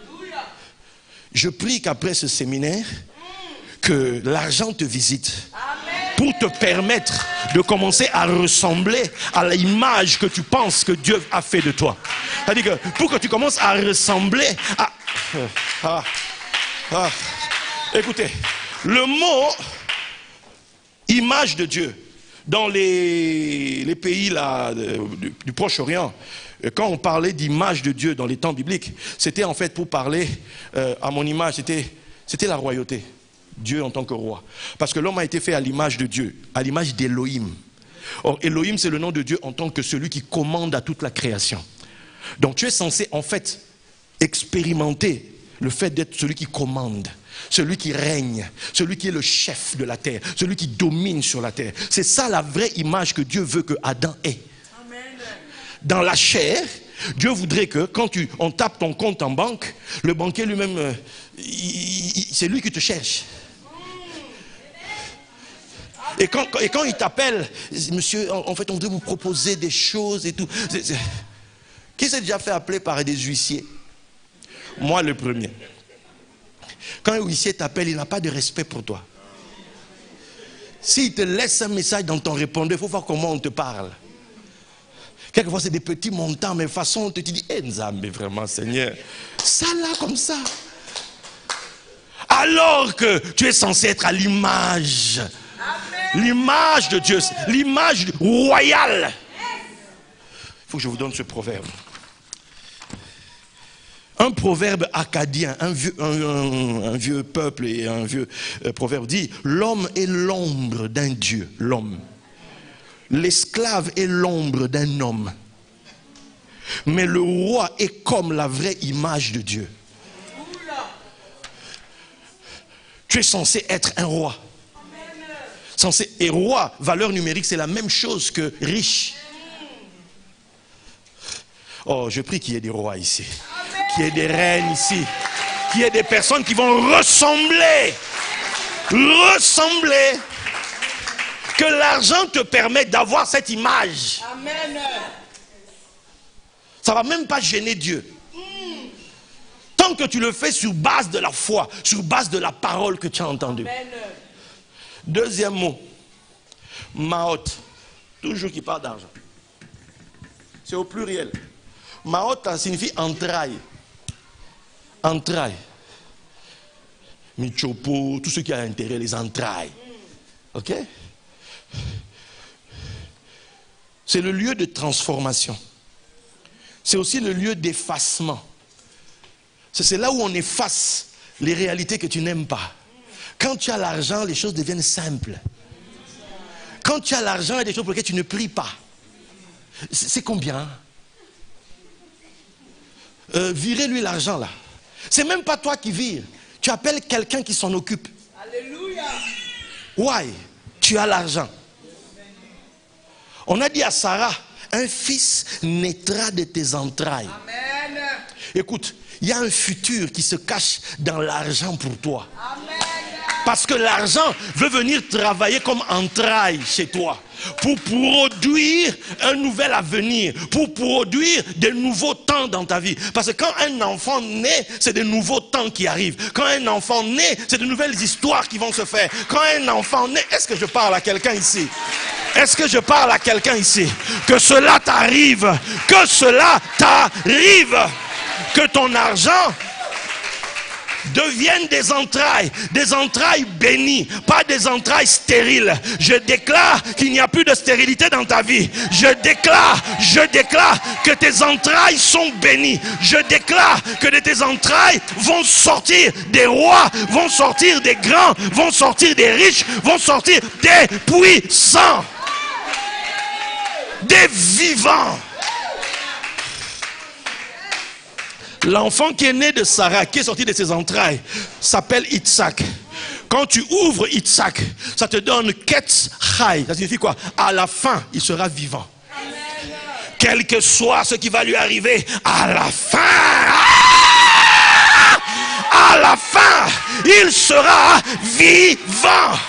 G: Je prie qu'après ce séminaire, que l'argent te visite pour te permettre de commencer à ressembler à l'image que tu penses que Dieu a fait de toi. C'est-à-dire que pour que tu commences à ressembler à... Ah, ah. Écoutez, le mot image de Dieu dans les, les pays là, du, du Proche-Orient, quand on parlait d'image de Dieu dans les temps bibliques, c'était en fait pour parler euh, à mon image, c'était, c'était la royauté. Dieu en tant que roi. Parce que l'homme a été fait à l'image de Dieu, à l'image d'Élohim. Or, Élohim, c'est le nom de Dieu en tant que celui qui commande à toute la création. Donc, tu es censé, en fait, expérimenter le fait d'être celui qui commande, celui qui règne, celui qui est le chef de la terre, celui qui domine sur la terre. C'est ça la vraie image que Dieu veut que Adam ait. Dans la chair, Dieu voudrait que quand tu, on tape ton compte en banque, le banquier lui-même, euh, c'est lui qui te cherche. Et quand, et quand il t'appelle, monsieur, en fait, on voudrait vous proposer des choses et tout. C'est, c'est... Qui s'est déjà fait appeler par des huissiers? Moi, le premier. Quand un huissier t'appelle, il n'a pas de respect pour toi. S'il te laisse un message dans ton répondeur, il faut voir comment on te parle. Quelquefois, c'est des petits montants, mais de toute façon, on te dit, eh, Nzambe, vraiment, Seigneur, ça là, comme ça. Alors que tu es censé être à l'image. L'image de Dieu, l'image royale. Il faut que je vous donne ce proverbe. Un proverbe acadien, un vieux, un, un, un vieux peuple et un vieux euh, proverbe dit, l'homme est l'ombre d'un Dieu, l'homme. L'esclave est l'ombre d'un homme. Mais le roi est comme la vraie image de Dieu. Tu es censé être un roi. Censé, et roi, valeur numérique, c'est la même chose que riche. Oh, je prie qu'il y ait des rois ici. Qu'il y ait des reines ici. Qu'il y ait des personnes qui vont ressembler. Ressembler. Que l'argent te permet d'avoir cette image.
E: Amen.
G: Ça ne va même pas gêner Dieu. Tant tant que tu le fais sur base de la foi, sur base de la parole que tu as entendue. Amen. Deuxième mot, Maot, toujours qui parle d'argent. C'est au pluriel. Maot, ça signifie entraille. Entraille. Michopo, tout ce qui a intérêt, les entrailles. Ok? C'est le lieu de transformation. C'est aussi le lieu d'effacement. C'est là où on efface les réalités que tu n'aimes pas. Quand tu as l'argent, les choses deviennent simples. Quand tu as l'argent, il y a des choses pour lesquelles tu ne pries pas. C'est combien? euh, Virez-lui l'argent là. C'est même pas toi qui vires. Tu appelles quelqu'un qui s'en occupe. Alléluia. Why? Tu as l'argent. On a dit à Sarah, un fils naîtra de tes entrailles. Amen. Écoute, il y a un futur qui se cache dans l'argent pour toi. Amen. Parce que l'argent veut venir travailler comme entraille chez toi. Pour produire un nouvel avenir. Pour produire de nouveaux temps dans ta vie. Parce que quand un enfant naît, c'est de nouveaux temps qui arrivent. Quand un enfant naît, c'est de nouvelles histoires qui vont se faire. Quand un enfant naît, est-ce que je parle à quelqu'un ici? Est-ce que je parle à quelqu'un ici? Que cela t'arrive. Que cela t'arrive. Que ton argent deviennent des entrailles, des entrailles bénies, pas des entrailles stériles. Je déclare qu'il n'y a plus de stérilité dans ta vie. Je déclare, je déclare que tes entrailles sont bénies. Je déclare que de tes entrailles vont sortir des rois, vont sortir des grands, vont sortir des riches, vont sortir des puissants, des vivants. L'enfant qui est né de Sarah, qui est sorti de ses entrailles, s'appelle Itzhak. Quand tu ouvres Itzhak, ça te donne Ketz Chai. Ça signifie quoi? À la fin, il sera vivant. Amen. Quel que soit ce qui va lui arriver, à la fin, à la fin, il sera vivant.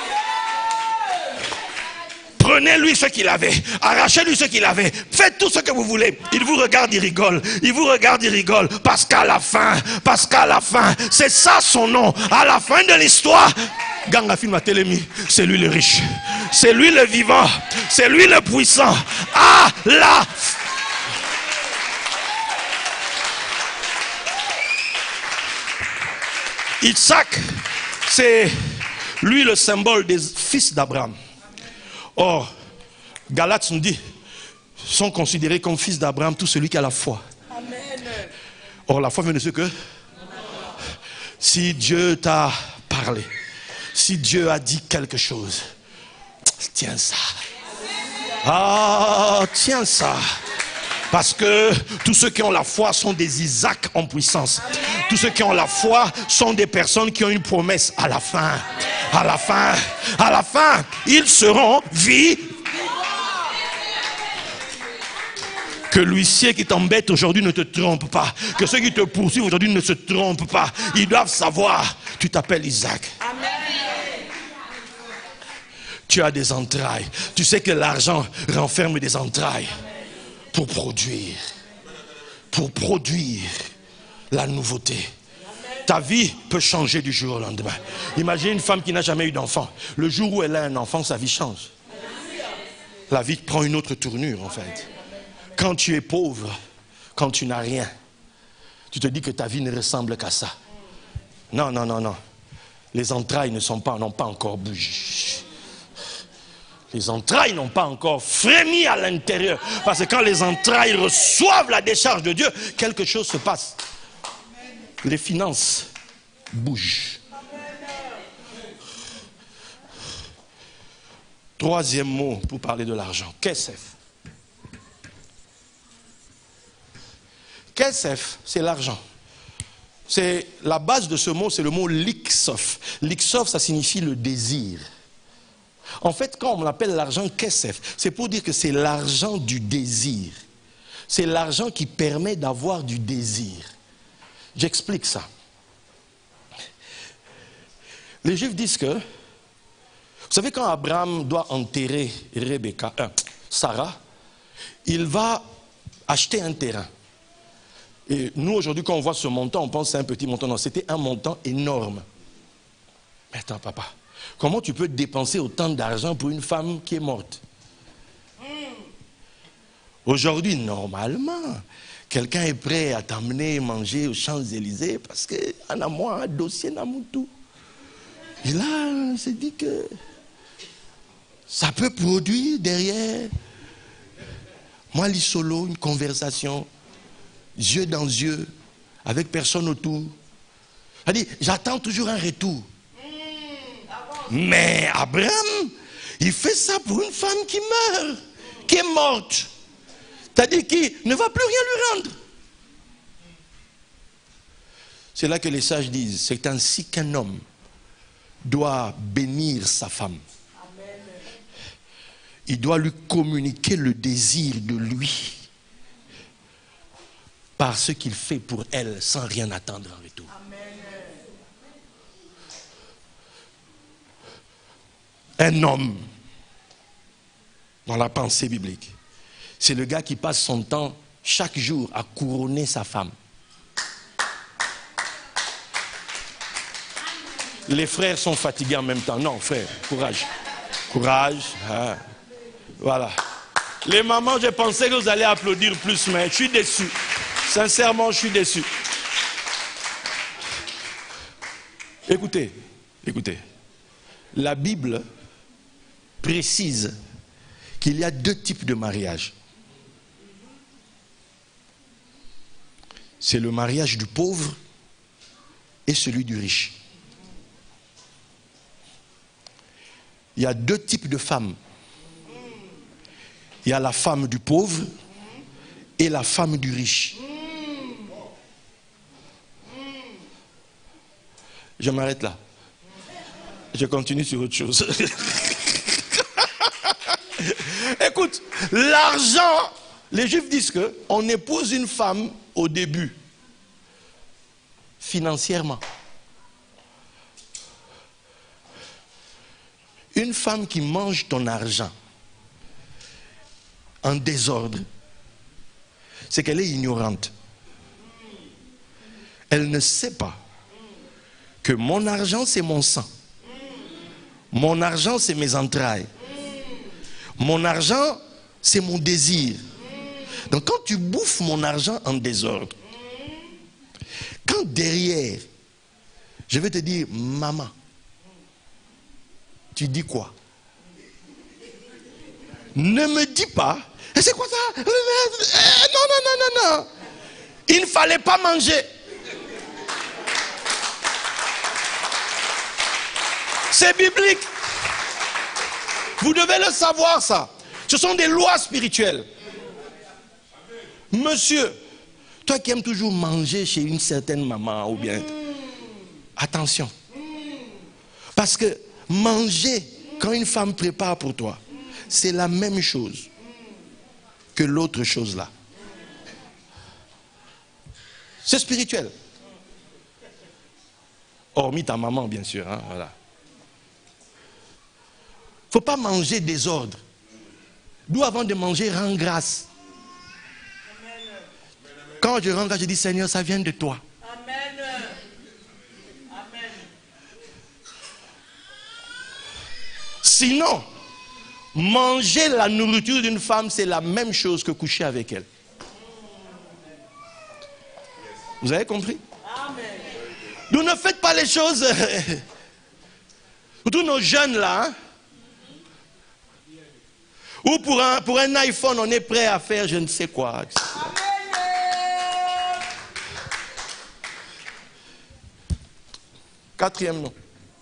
G: Prenez-lui ce qu'il avait, arrachez-lui ce qu'il avait, faites tout ce que vous voulez. Il vous regarde, il rigole, il vous regarde, il rigole, parce qu'à la fin, parce qu'à la fin, c'est ça son nom, à la fin de l'histoire, Ganga film à Télémi, c'est lui le riche, c'est lui le vivant, c'est lui le puissant, à la fin. Itzhak, c'est lui le symbole des fils d'Abraham. Or, Galates nous dit, sont considérés comme fils d'Abraham tout celui qui a la foi. Amen. Or, la foi vient de ce que? Amen. Si Dieu t'a parlé, si Dieu a dit quelque chose, tiens ça. Ah, tiens ça. Parce que tous ceux qui ont la foi sont des Isaac en puissance. Amen. Tous ceux qui ont la foi sont des personnes qui ont une promesse à la fin. Amen. À la fin, à la fin, ils seront vivants. Que l'huissier qui t'embête aujourd'hui ne te trompe pas. Que ceux qui te poursuivent aujourd'hui ne se trompent pas. Ils doivent savoir, tu t'appelles Isaac. Amen. Tu as des entrailles. Tu sais que l'argent renferme des entrailles. Pour produire, pour produire la nouveauté. Ta vie peut changer du jour au lendemain. Imagine une femme qui n'a jamais eu d'enfant. Le jour où elle a un enfant, sa vie change. La vie prend une autre tournure en fait. Quand tu es pauvre, quand tu n'as rien, tu te dis que ta vie ne ressemble qu'à ça. Non, non, non, non. Les entrailles ne sont pas, n'ont pas encore bougé. Les entrailles n'ont pas encore frémi à l'intérieur. Parce que quand les entrailles reçoivent la décharge de Dieu, quelque chose se passe. Les finances bougent. Troisième mot pour parler de l'argent. Kesef. Kesef, c'est l'argent. C'est la base de ce mot, c'est le mot liksof. Liksof, ça signifie le désir. En fait, quand on appelle l'argent kesef, c'est pour dire que c'est l'argent du désir. C'est l'argent qui permet d'avoir du désir. J'explique ça. Les Juifs disent que, vous savez, quand Abraham doit enterrer Rebecca, euh, Sarah, il va acheter un terrain. Et nous, aujourd'hui, quand on voit ce montant, on pense que c'est un petit montant. Non, c'était un montant énorme. Mais attends, papa, comment tu peux dépenser autant d'argent pour une femme qui est morte? Aujourd'hui, normalement, quelqu'un est prêt à t'emmener manger aux Champs-Élysées parce qu'en a moi un dossier dans mon tout. Et là, on s'est dit que ça peut produire derrière moi, les solo, une conversation, yeux dans yeux, avec personne autour. C'est-à-dire, j'attends toujours un retour. Mais Abraham, il fait ça pour une femme qui meurt, qui est morte. C'est-à-dire qu'il ne va plus rien lui rendre. C'est là que les sages disent, c'est ainsi qu'un homme doit bénir sa femme. Il doit lui communiquer le désir de lui par ce qu'il fait pour elle sans rien attendre en retour. Un homme, dans la pensée biblique, c'est le gars qui passe son temps chaque jour à couronner sa femme. Les frères sont fatigués en même temps. Non, frère, courage. Courage. Hein. Voilà. Les mamans, je pensais que vous allez applaudir plus, mais je suis déçu. Sincèrement, je suis déçu. Écoutez, écoutez. La Bible précise qu'il y a deux types de mariage. C'est le mariage du pauvre et celui du riche. Il y a deux types de femmes. Il y a la femme du pauvre et la femme du riche. Je m'arrête là. Je continue sur autre chose. Écoute, l'argent, les Juifs disent qu'on épouse une femme au début, financièrement. Une femme qui mange ton argent en désordre, c'est qu'elle est ignorante. Elle ne sait pas que mon argent, c'est mon sang. Mon argent, c'est mes entrailles. Mon argent, c'est mon désir. Donc quand tu bouffes mon argent en désordre, quand derrière, je vais te dire, maman, tu dis quoi? Ne me dis pas, et c'est quoi ça? Non, non, non, non, non. Il ne fallait pas manger. C'est biblique. Vous devez le savoir, ça. Ce sont des lois spirituelles. Monsieur, toi qui aimes toujours manger chez une certaine maman ou bien... Attention. Parce que manger, quand une femme prépare pour toi, c'est la même chose que l'autre chose là. C'est spirituel. Hormis ta maman, bien sûr. Hein, voilà. Il ne faut pas manger désordre. D'où avant de manger, rends grâce. Quand je rends grâce, je dis Seigneur, ça vient de toi. Amen. Amen. Sinon, manger la nourriture d'une femme, c'est la même chose que coucher avec elle. Vous avez compris? Amen. Nous ne faites pas les choses. Tous nos jeunes là, hein? Ou pour un, pour un iPhone, on est prêt à faire je ne sais quoi. Et cetera. Quatrième nom.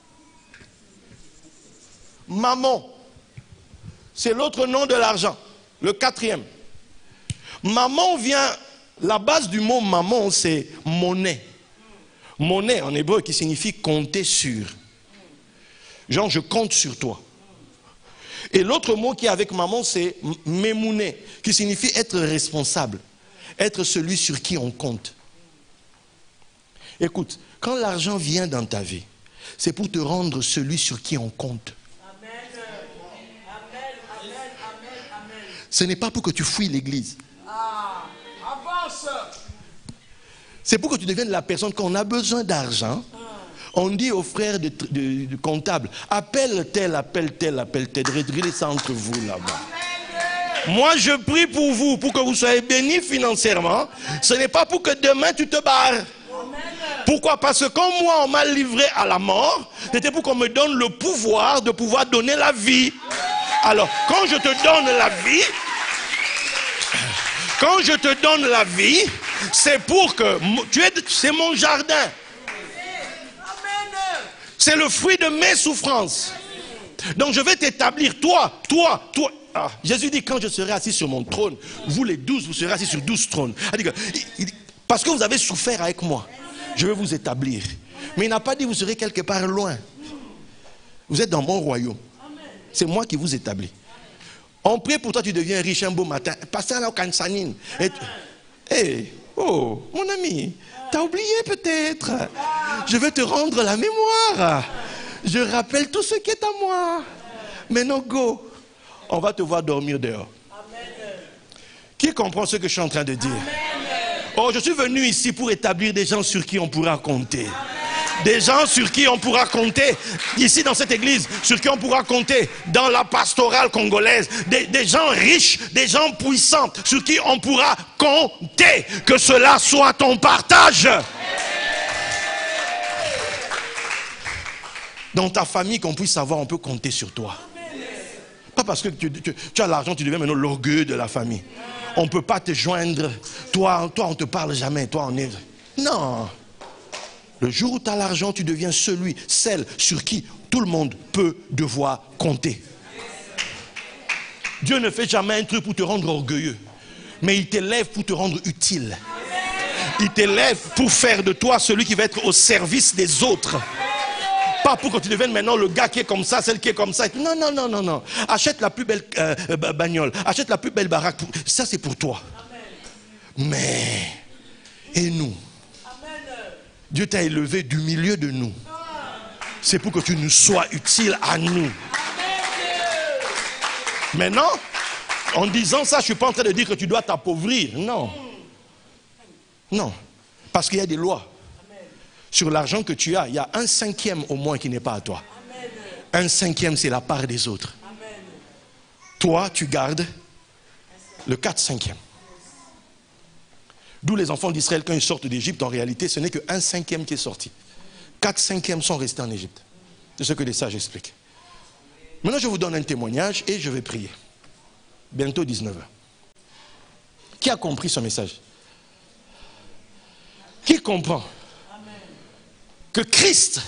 G: Mammon. C'est l'autre nom de l'argent. Le quatrième. Mammon vient, la base du mot mammon, c'est monnaie. Monnaie en hébreu qui signifie compter sur. Genre, je compte sur toi. Et l'autre mot qui est avec maman, c'est mémouné, qui signifie être responsable, être celui sur qui on compte. Écoute, quand l'argent vient dans ta vie, c'est pour te rendre celui sur qui on compte. Amen. Amen. Amen. Amen. Ce n'est pas pour que tu fouilles l'église. Ah, avance.
H: C'est pour que tu deviennes la personne quand on a besoin d'argent. On dit aux frères de, de, de comptables, appelle tel, appelle tel, appelle tel, réglez ça entre vous là-bas. Moi, je prie pour vous, pour que vous soyez bénis financièrement. Ce n'est pas pour que demain tu te barres. Pourquoi? Parce que quand moi, on m'a livré à la mort, c'était pour qu'on me donne le pouvoir de pouvoir donner la vie. Alors, quand je te donne la vie, quand je te donne la vie, c'est pour que tu es, c'est mon jardin. C'est le fruit de mes souffrances. Donc je vais t'établir, toi, toi, toi. Ah, Jésus dit, quand je serai assis sur mon trône, vous les douze, vous serez assis sur douze trônes. Parce que vous avez souffert avec moi, je vais vous établir. Mais il n'a pas dit vous serez quelque part loin. Vous êtes dans mon royaume. C'est moi qui vous établis. On prie pour toi, tu deviens riche un beau matin. Passez à la Kansanine. Et hey, oh, mon ami, t'as oublié peut-être. Je vais te rendre la mémoire. Je rappelle tout ce qui est à moi. Maintenant, go. On va te voir dormir dehors. Qui comprend ce que je suis en train de dire? Oh, je suis venu ici pour établir des gens sur qui on pourra compter. Des gens sur qui on pourra compter, ici dans cette église, sur qui on pourra compter dans la pastorale congolaise. Des, des gens riches, des gens puissants, sur qui on pourra compter. Que cela soit ton partage. Dans ta famille, qu'on puisse savoir, on peut compter sur toi. Pas parce que tu, tu, tu as l'argent, tu deviens maintenant l'orgueil de la famille. On ne peut pas te joindre. Toi, toi on ne te parle jamais. Toi, on est... Non. Le jour où tu as l'argent, tu deviens celui, celle sur qui tout le monde peut devoir compter. Dieu ne fait jamais un truc pour te rendre orgueilleux. Mais il t'élève pour te rendre utile. Il t'élève pour faire de toi celui qui va être au service des autres. Pas pour que tu deviennes maintenant le gars qui est comme ça, celle qui est comme ça. Non, non, non, non, non. Achète la plus belle euh, bagnole. Achète la plus belle baraque. Ça, c'est pour toi. Mais, et nous? Dieu t'a élevé du milieu de nous. C'est pour que tu nous sois utile à nous. Maintenant, en disant ça, je ne suis pas en train de dire que tu dois t'appauvrir. Non. Non. Parce qu'il y a des lois. Sur l'argent que tu as, il y a un cinquième au moins qui n'est pas à toi. Un cinquième, c'est la part des autres. Toi, tu gardes le quatre cinquièmes. D'où les enfants d'Israël, quand ils sortent d'Égypte, en réalité, ce n'est qu'un cinquième qui est sorti. Quatre cinquièmes sont restés en Égypte. C'est ce que les sages expliquent. Maintenant, je vous donne un témoignage et je vais prier. Bientôt dix-neuf heures. Qui a compris ce message? Qui comprend que Christ,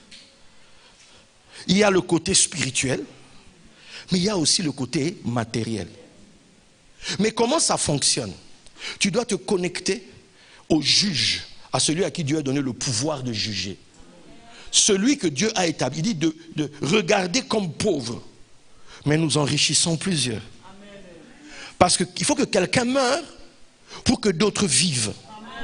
H: il y a le côté spirituel, mais il y a aussi le côté matériel. Mais comment ça fonctionne? Tu dois te connecter au juge, à celui à qui Dieu a donné le pouvoir de juger. Celui que Dieu a établi. Il dit de, de regarder comme pauvre, mais nous enrichissons plusieurs. Parce qu'il faut que quelqu'un meure pour que d'autres vivent.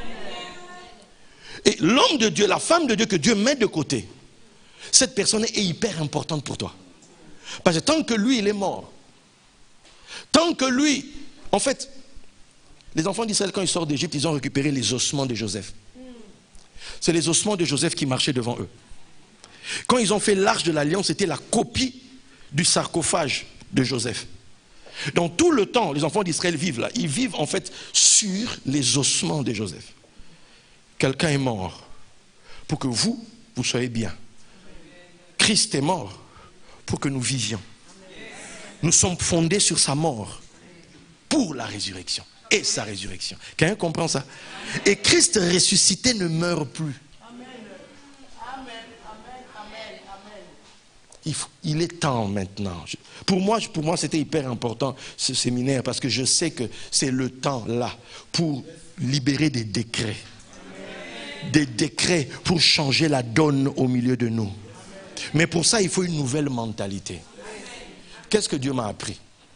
H: Et l'homme de Dieu, la femme de Dieu que Dieu met de côté, cette personne est hyper importante pour toi. Parce que tant que lui, il est mort, tant que lui, en fait, les enfants d'Israël, quand ils sortent d'Égypte, ils ont récupéré les ossements de Joseph. C'est les ossements de Joseph qui marchaient devant eux. Quand ils ont fait l'arche de l'alliance, c'était la copie du sarcophage de Joseph. Donc tout le temps, les enfants d'Israël vivent là. Ils vivent en fait sur les ossements de Joseph. Quelqu'un est mort pour que vous, vous soyez bien. Christ est mort pour que nous vivions. Nous sommes fondés sur sa mort pour la résurrection et sa résurrection. Quelqu'un comprend ça? Et Christ ressuscité ne meurt plus. Il, faut, il est temps maintenant. Je, pour moi, pour moi c'était hyper important ce séminaire parce que je sais que c'est le temps là pour libérer des décrets. Des décrets pour changer la donne au milieu de nous. Mais pour ça, il faut une nouvelle mentalité. Qu'est-ce que Dieu m'a appris?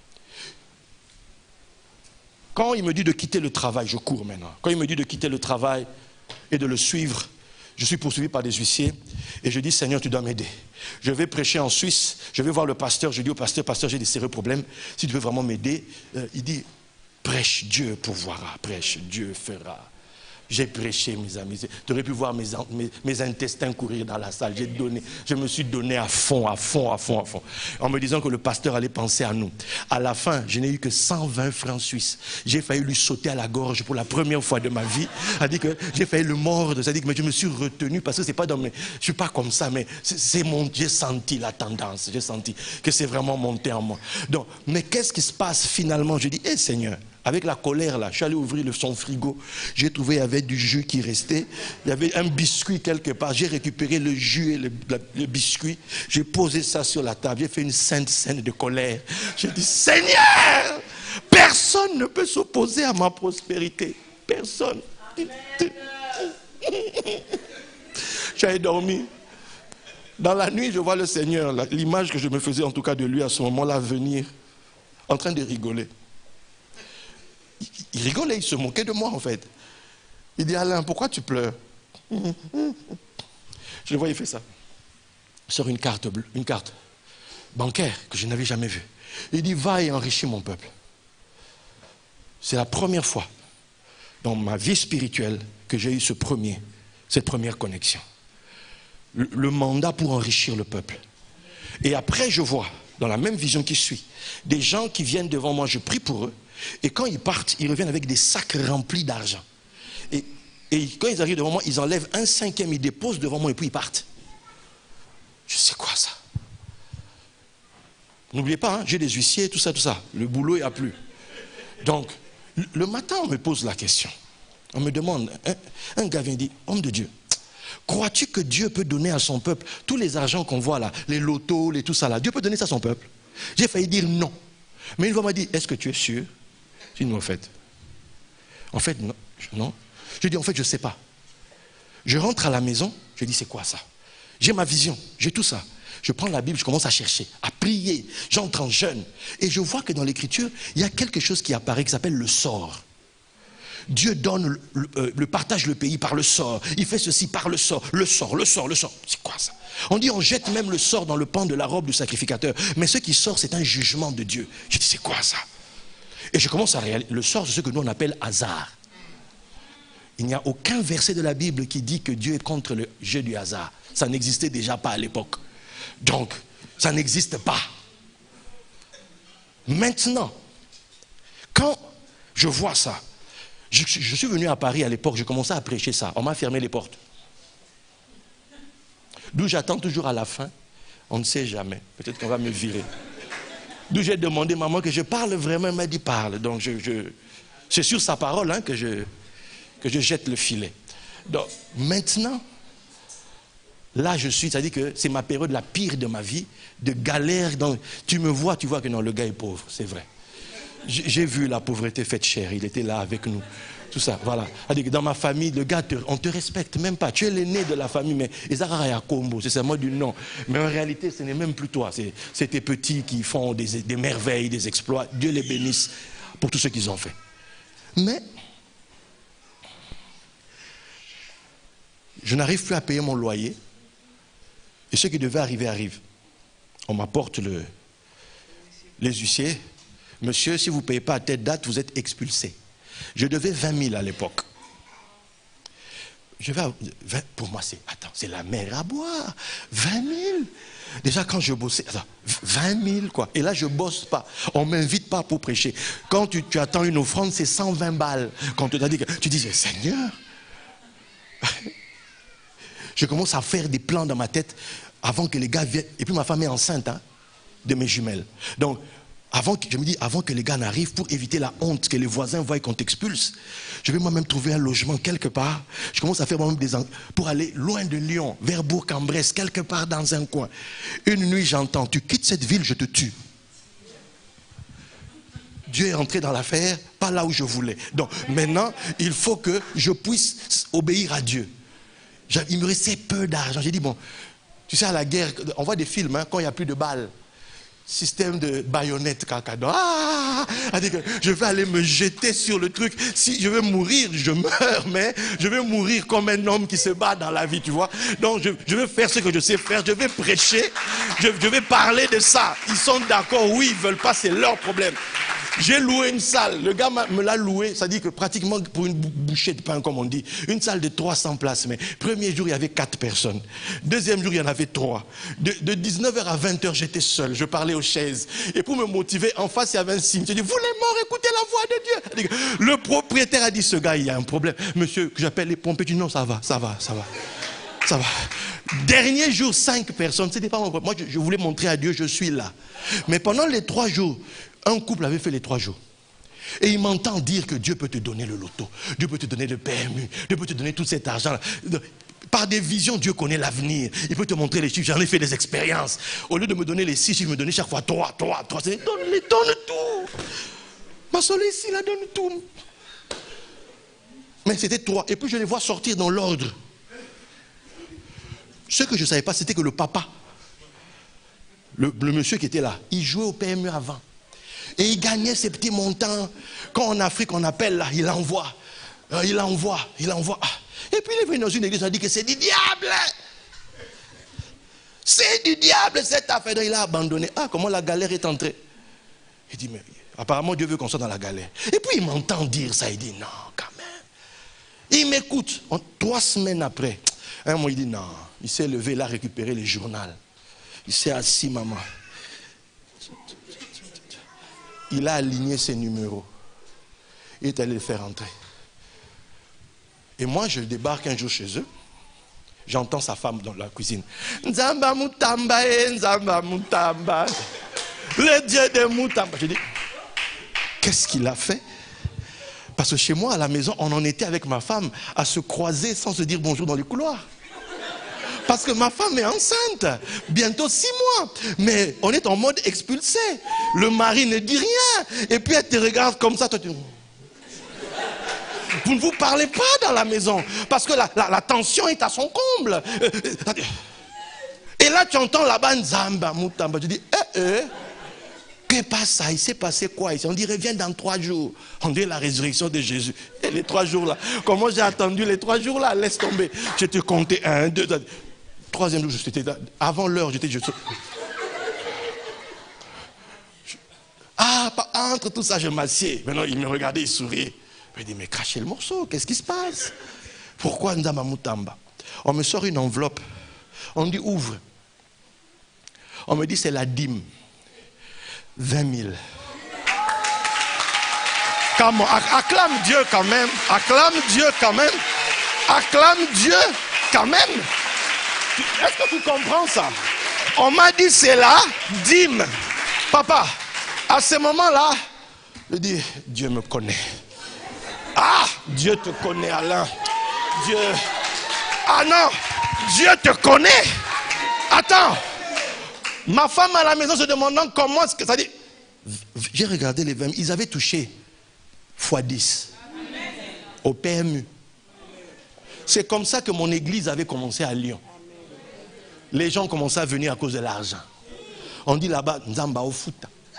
H: Quand il me dit de quitter le travail, je cours maintenant. Quand il me dit de quitter le travail et de le suivre, je suis poursuivi par des huissiers et je dis, Seigneur, tu dois m'aider. Je vais prêcher en Suisse, je vais voir le pasteur, je dis au pasteur, pasteur, j'ai des sérieux problèmes, si tu veux vraiment m'aider, euh, il dit, prêche, Dieu pourvoira, prêche, Dieu fera. J'ai prêché, mes amis. Tu aurais pu voir mes, mes, mes intestins courir dans la salle. J'ai donné, je me suis donné à fond, à fond, à fond, à fond. En me disant que le pasteur allait penser à nous. À la fin, je n'ai eu que cent vingt francs suisses. J'ai failli lui sauter à la gorge pour la première fois de ma vie. C'est-à-dire que j'ai failli le mordre. C'est-à-dire que mais je me suis retenu parce que c'est pas dans mes... Je suis pas comme ça, mais c'est mon... j'ai senti la tendance. J'ai senti que c'est vraiment monté en moi. Donc, mais qu'est-ce qui se passe finalement? Je dis, hé hey, Seigneur, avec la colère là, je suis allé ouvrir le, son frigo. J'ai trouvé, il y avait du jus qui restait. Il y avait un biscuit quelque part. J'ai récupéré le jus et le, le, le biscuit. J'ai posé ça sur la table. J'ai fait une sainte scène de colère. J'ai dit, Seigneur, personne ne peut s'opposer à ma prospérité. Personne. J'avais dormi. Dans la nuit, je vois le Seigneur, l'image que je me faisais en tout cas de lui à ce moment-là venir, en train de rigoler. Il rigolait, il se moquait de moi en fait. Il dit, Alain, pourquoi tu pleures? Je le vois, il fait ça. Il sort une carte bleue, une carte bancaire que je n'avais jamais vue. Il dit, va et enrichis mon peuple. C'est la première fois dans ma vie spirituelle que j'ai eu ce premier, cette première connexion. Le, le mandat pour enrichir le peuple. Et après, je vois, dans la même vision qui suit, des gens qui viennent devant moi, je prie pour eux. Et quand ils partent, ils reviennent avec des sacs remplis d'argent. Et, et quand ils arrivent devant moi, ils enlèvent un cinquième, ils déposent devant moi et puis ils partent. Je sais quoi ça? N'oubliez pas, hein, j'ai des huissiers, tout ça, tout ça. Le boulot, il n'y a plus. Donc, le matin, on me pose la question. On me demande, un, un gars vient dire, homme de Dieu, crois-tu que Dieu peut donner à son peuple tous les argents qu'on voit là, les lotos, les tout ça là, Dieu peut donner ça à son peuple? J'ai failli dire non. Mais une fois, il m'a dit, est-ce que tu es sûr? Je dis non, en fait. En fait, non. non. Je dis, en fait, je ne sais pas. Je rentre à la maison, je dis, c'est quoi ça? J'ai ma vision, j'ai tout ça. Je prends la Bible, je commence à chercher, à prier. J'entre en jeûne. Et je vois que dans l'Écriture, il y a quelque chose qui apparaît qui s'appelle le sort. Dieu donne, le, le, euh, le partage le pays par le sort. Il fait ceci par le sort. Le sort, le sort, le sort. C'est quoi ça? On dit on jette même le sort dans le pan de la robe du sacrificateur. Mais ce qui sort, c'est un jugement de Dieu. Je dis, c'est quoi ça? Et je commence à réaliser. Le sort, c'est ce que nous on appelle hasard. Il n'y a aucun verset de la Bible qui dit que Dieu est contre le jeu du hasard. Ça n'existait déjà pas à l'époque. Donc, ça n'existe pas. Maintenant, quand je vois ça, je, je suis venu à Paris à l'époque, je commençais à prêcher ça. On m'a fermé les portes. D'où j'attends toujours à la fin. On ne sait jamais. Peut-être qu'on va me virer. D'où j'ai demandé maman que je parle vraiment. Elle m'a dit parle. Donc, je, je, c'est sur sa parole hein, que, je, que je jette le filet. Donc, maintenant, là, je suis, c'est-à-dire que c'est ma période la pire de ma vie, de galère. Dans, tu me vois, tu vois que non, le gars est pauvre, c'est vrai. J'ai vu la pauvreté faite chère, il était là avec nous. Tout ça, voilà. Dans ma famille, le gars, te, on ne te respecte même pas. Tu es l'aîné de la famille, mais c'est seulement du nom. Mais en réalité, ce n'est même plus toi. C'est tes petits qui font des, des merveilles, des exploits. Dieu les bénisse pour tout ce qu'ils ont fait. Mais, je n'arrive plus à payer mon loyer. Et ce qui devait arriver arrive. On m'apporte le, les huissiers. Monsieur, si vous ne payez pas à telle date, vous êtes expulsé. Je devais vingt mille à l'époque. Je vais à, vingt, pour moi, c'est attends, c'est la mer à boire. vingt mille. Déjà, quand je bossais, attends, vingt mille quoi. Et là, je ne bosse pas. On ne m'invite pas pour prêcher. Quand tu, tu attends une offrande, c'est cent vingt balles. Quand tu, dit que, tu dis, Seigneur. Je commence à faire des plans dans ma tête avant que les gars viennent. Et puis ma femme est enceinte hein, de mes jumelles. Donc, avant que, je me dis, avant que les gars n'arrivent, pour éviter la honte que les voisins voient qu'on t'expulse, je vais moi-même trouver un logement quelque part. Je commence à faire moi-même des... pour aller loin de Lyon, vers Bourg-en-Bresse, quelque part dans un coin. Une nuit, j'entends, tu quittes cette ville, je te tue. Dieu est entré dans l'affaire, pas là où je voulais. Donc, maintenant, il faut que je puisse obéir à Dieu. Il me restait peu d'argent. J'ai dit, bon, tu sais, à la guerre, on voit des films, hein, quand il n'y a plus de balles. Système de baïonnette, caca. Ah, je vais aller me jeter sur le truc. Si je vais mourir, je meurs, mais je vais mourir comme un homme qui se bat dans la vie, tu vois. Donc, je, je vais faire ce que je sais faire. Je vais prêcher. Je, je vais parler de ça. Ils sont d'accord, oui, ils ne veulent pas, c'est leur problème. J'ai loué une salle. Le gars me l'a loué, ça dit que pratiquement pour une bouchée de pain, comme on dit, une salle de trois cents places. Mais premier jour, il y avait quatre personnes. Deuxième jour, il y en avait trois. De, de dix-neuf heures à vingt heures, j'étais seul. Je parlais aux chaises. Et pour me motiver, en face, il y avait un signe. J'ai dit, vous les morts, écoutez la voix de Dieu. Le propriétaire a dit, ce gars, il y a un problème. Monsieur, que j'appelle les pompiers, dit, non, ça va, ça va, ça va. Ça va. Dernier jour, cinq personnes. C'était pas mon problème. Moi, je, je voulais montrer à Dieu, je suis là. Mais pendant les trois jours, un couple avait fait les trois jours. Et il m'entend dire que Dieu peut te donner le loto. Dieu peut te donner le P M U. Dieu peut te donner tout cet argent. Par des visions, Dieu connaît l'avenir. Il peut te montrer les chiffres. J'en ai fait des expériences. Au lieu de me donner les six chiffres, il me donnait chaque fois trois, trois, trois. C'est donne, les donne tout. Ma soleil ici, la donne tout. Mais c'était trois. Et puis je les vois sortir dans l'ordre. Ce que je ne savais pas, c'était que le papa, le, le monsieur qui était là, il jouait au P M U avant. Et il gagnait ses petits montants. Quand en Afrique, on appelle là, il envoie. Euh, il envoie, il envoie. Et puis il est venu dans une église, il a dit que c'est du diable. C'est du diable cette affaire. Il a abandonné. Ah, comment la galère est entrée. Il dit, mais apparemment Dieu veut qu'on soit dans la galère. Et puis il m'entend dire ça. Il dit, non, quand même. Il m'écoute. Trois semaines après, un mois, il dit, non. Il s'est levé, il a récupéré les journaux. Il s'est assis, maman. Il a aligné ses numéros. Il est allé les faire entrer. Et moi, je débarque un jour chez eux. J'entends sa femme dans la cuisine. Nzamba Mutamba, Nzamba Mutamba. Le Dieu de Mutamba. Je dis, qu'est-ce qu'il a fait? Parce que chez moi, à la maison, on en était avec ma femme à se croiser sans se dire bonjour dans les couloirs. Parce que ma femme est enceinte, bientôt six mois. Mais on est en mode expulsé. Le mari ne dit rien. Et puis elle te regarde comme ça. Toi, tu... Vous ne vous parlez pas dans la maison. Parce que la, la, la tension est à son comble. Et là, tu entends là-bas Nzamba Mutamba. Tu dis, eh, eh. Que passe ça? Il s'est passé quoi ici? On dit, reviens dans trois jours. On dit la résurrection de Jésus. Et les trois jours là. Comment j'ai attendu les trois jours là? Laisse tomber. Je te comptais un, deux, trois. Troisième jour, j'étais avant l'heure, j'étais juste. Ah, entre tout ça, je m'assieds. Maintenant, il me regardait, il souriait. Je me dis, mais crachez le morceau, qu'est-ce qui se passe? Pourquoi Nzamba Mutamba? On me sort une enveloppe. On dit, ouvre. On me dit, c'est la dîme. vingt mille. Comment? Acclame Dieu quand même. Acclame Dieu quand même. Acclame Dieu quand même. Est-ce que tu comprends ça? On m'a dit c'est la dîme. Papa, à ce moment-là, je dis, Dieu me connaît. Ah, Dieu te connaît, Alain. Dieu. Ah non, Dieu te connaît. Attends. Ma femme à la maison se demandant comment est-ce que ça dit. J'ai regardé les vingt, ils avaient touché fois dix au P M U. C'est comme ça que mon église avait commencé à Lyon. Les gens commençaient à venir à cause de l'argent. On dit là-bas, Nzamba au foot.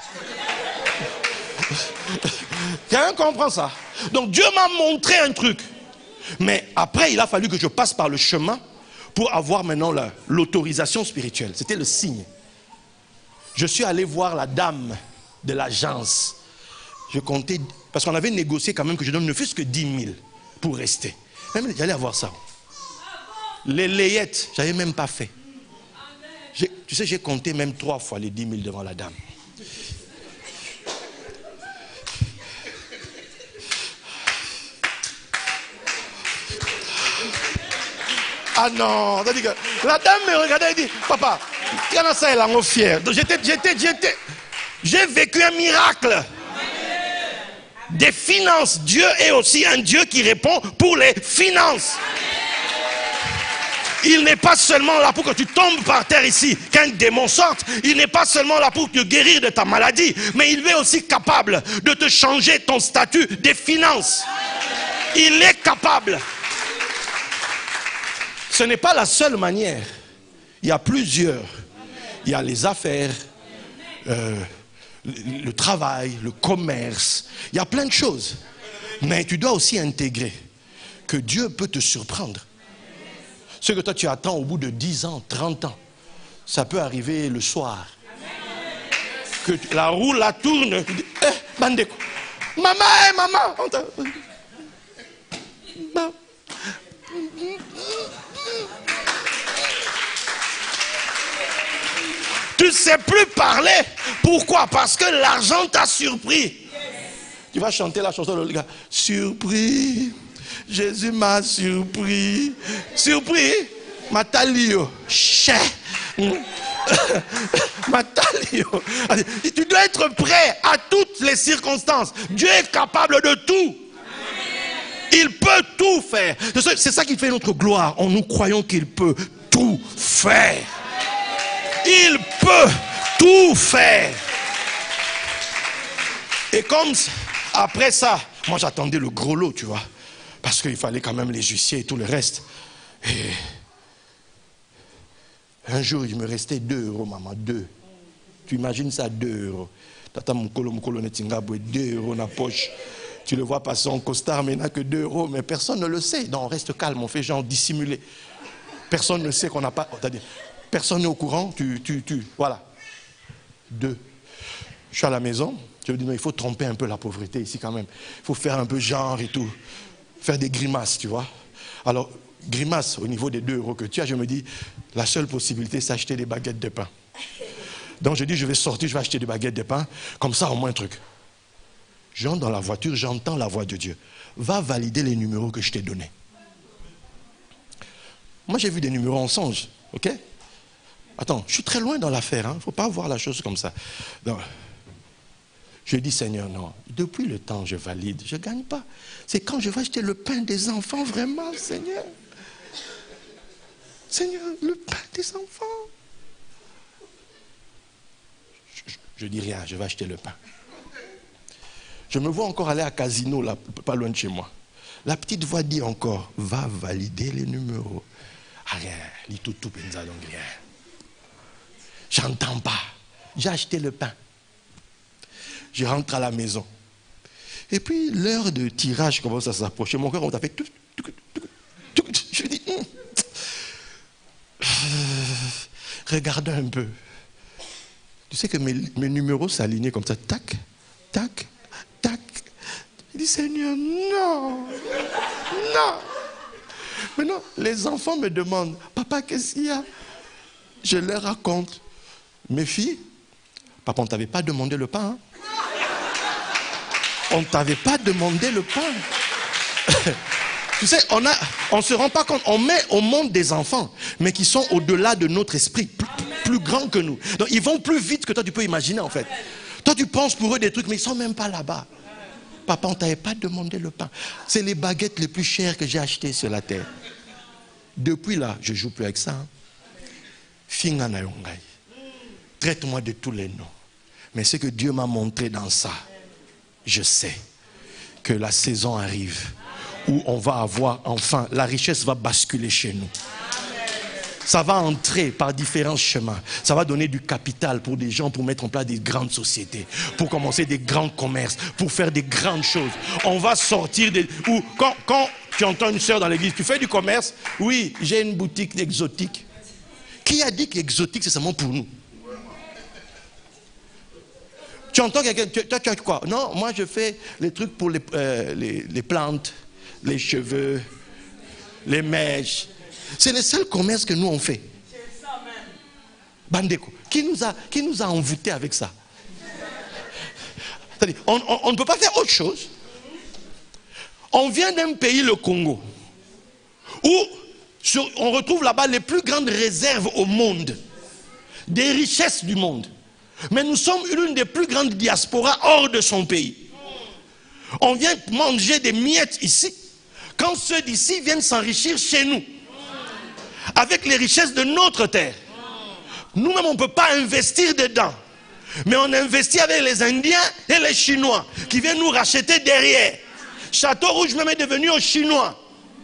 H: Quelqu'un comprend ça? Donc Dieu m'a montré un truc. Mais après, il a fallu que je passe par le chemin pour avoir maintenant l'autorisation spirituelle. C'était le signe. Je suis allé voir la dame de l'agence. Je comptais, parce qu'on avait négocié quand même que je donne ne fût-ce que dix mille pour rester. Même j'allais avoir ça. Les layettes, je n'avais même pas fait. Tu sais, j'ai compté même trois fois les dix mille devant la dame. Ah non, que la dame me regardait et dit, papa, il y en a ça, elle en est fière. Donc j'étais, j'étais, j'étais, j'ai vécu un miracle. Des finances. Dieu est aussi un Dieu qui répond pour les finances. Il n'est pas seulement là pour que tu tombes par terre ici, qu'un démon sorte. Il n'est pas seulement là pour te guérir de ta maladie, mais il est aussi capable de te changer ton statut des finances. Il est capable. Ce n'est pas la seule manière. Il y a plusieurs. Il y a les affaires, euh, le, le travail, le commerce. Il y a plein de choses. Mais tu dois aussi intégrer que Dieu peut te surprendre. Ce que toi tu attends au bout de dix ans, trente ans, ça peut arriver le soir. Que la roue la tourne. Tu dis, eh, Bandeko. Maman, hey, maman. On t'a... Tu ne sais plus parler. Pourquoi? Parce que l'argent t'a surpris. Tu vas chanter la chanson de gars. Surpris. Jésus m'a surpris. Surpris. Matalio. Ché. Matalio. Tu dois être prêt à toutes les circonstances. Dieu est capable de tout. Il peut tout faire. C'est ça qui fait notre gloire. En nous croyons qu'il peut tout faire. Il peut tout faire. Et comme après ça, moi j'attendais le gros lot, tu vois. Parce qu'il fallait quand même les huissiers et tout le reste. Et un jour, il me restait deux euros, maman, deux. Tu imagines ça, deux euros. Tata Mukolo Mukolo Netingabwe, deux euros dans la poche. Tu le vois passer en costard, mais il n'a que deux euros. Mais personne ne le sait. Donc on reste calme, on fait genre dissimulé. Personne ne sait qu'on n'a pas... C'est-à-dire, personne n'est au courant, tu, tu, tu... Voilà. Deux. Je suis à la maison. Je me dis, non, il faut tromper un peu la pauvreté ici quand même. Il faut faire un peu genre et tout. Faire des grimaces, tu vois. Alors, grimace au niveau des deux euros que tu as, je me dis, la seule possibilité, c'est acheter des baguettes de pain. Donc je dis, je vais sortir, je vais acheter des baguettes de pain. Comme ça, au moins un truc. J'entre dans la voiture, j'entends la voix de Dieu. Va valider les numéros que je t'ai donnés. Moi, j'ai vu des numéros en songe, ok? Attends, je suis très loin dans l'affaire, il hein? ne faut pas voir la chose comme ça. Donc, je dis, Seigneur, non, depuis le temps, je valide, je ne gagne pas. C'est quand je vais acheter le pain des enfants, vraiment, Seigneur. Seigneur, le pain des enfants. Je ne dis rien, je vais acheter le pain. Je me vois encore aller à Casino, là, pas loin de chez moi. La petite voix dit encore, va valider les numéros. Ah, rien, lit tout, tout, donc rien. J'entends pas. J'ai acheté le pain. Je rentre à la maison. Et puis, l'heure de tirage commence à s'approcher. Mon cœur, on t'a fait... Je dis... Hum. Regardez un peu. Tu sais que mes, mes numéros s'alignaient comme ça. Tac, tac, tac. Je dis, Seigneur, non. Non. Maintenant, les enfants me demandent, papa, qu'est-ce qu'il y a? Je leur raconte. Mes filles, papa, on ne t'avait pas demandé le pain. Hein? On ne t'avait pas demandé le pain. Tu sais, on ne se rend pas compte. On met au monde des enfants, mais qui sont au-delà de notre esprit, plus, plus grands que nous. Donc, ils vont plus vite que toi, tu peux imaginer, en fait. Toi, tu penses pour eux des trucs, mais ils ne sont même pas là-bas. Papa, on ne t'avait pas demandé le pain. C'est les baguettes les plus chères que j'ai achetées sur la terre. Depuis là, je ne joue plus avec ça. Hein. Finga na yongai. Traite-moi de tous les noms. Mais ce que Dieu m'a montré dans ça, je sais que la saison arrive où on va avoir enfin, la richesse va basculer chez nous. Ça va entrer par différents chemins. Ça va donner du capital pour des gens, pour mettre en place des grandes sociétés, pour commencer des grands commerces, pour faire des grandes choses. On va sortir des... Ou quand, quand tu entends une sœur dans l'église, tu fais du commerce? Oui, j'ai une boutique exotique. Qui a dit qu'exotique, c'est seulement pour nous? Tu entends quelqu'un, toi tu as quoi? Non, moi je fais les trucs pour les, euh, les, les plantes, les cheveux, les mèches. C'est le seul commerce que nous on fait. Bandeko, qui nous a, qui nous a envoûtés avec ça? C'est-à-dire, on, on, on ne peut pas faire autre chose. On vient d'un pays, le Congo, où sur, on retrouve là-bas les plus grandes réserves au monde, des richesses du monde. Mais nous sommes l'une des plus grandes diasporas hors de son pays. On vient manger des miettes ici, quand ceux d'ici viennent s'enrichir chez nous, avec les richesses de notre terre. Nous-mêmes, on ne peut pas investir dedans. Mais on investit avec les Indiens et les Chinois, qui viennent nous racheter derrière. Château Rouge même est devenu aux Chinois.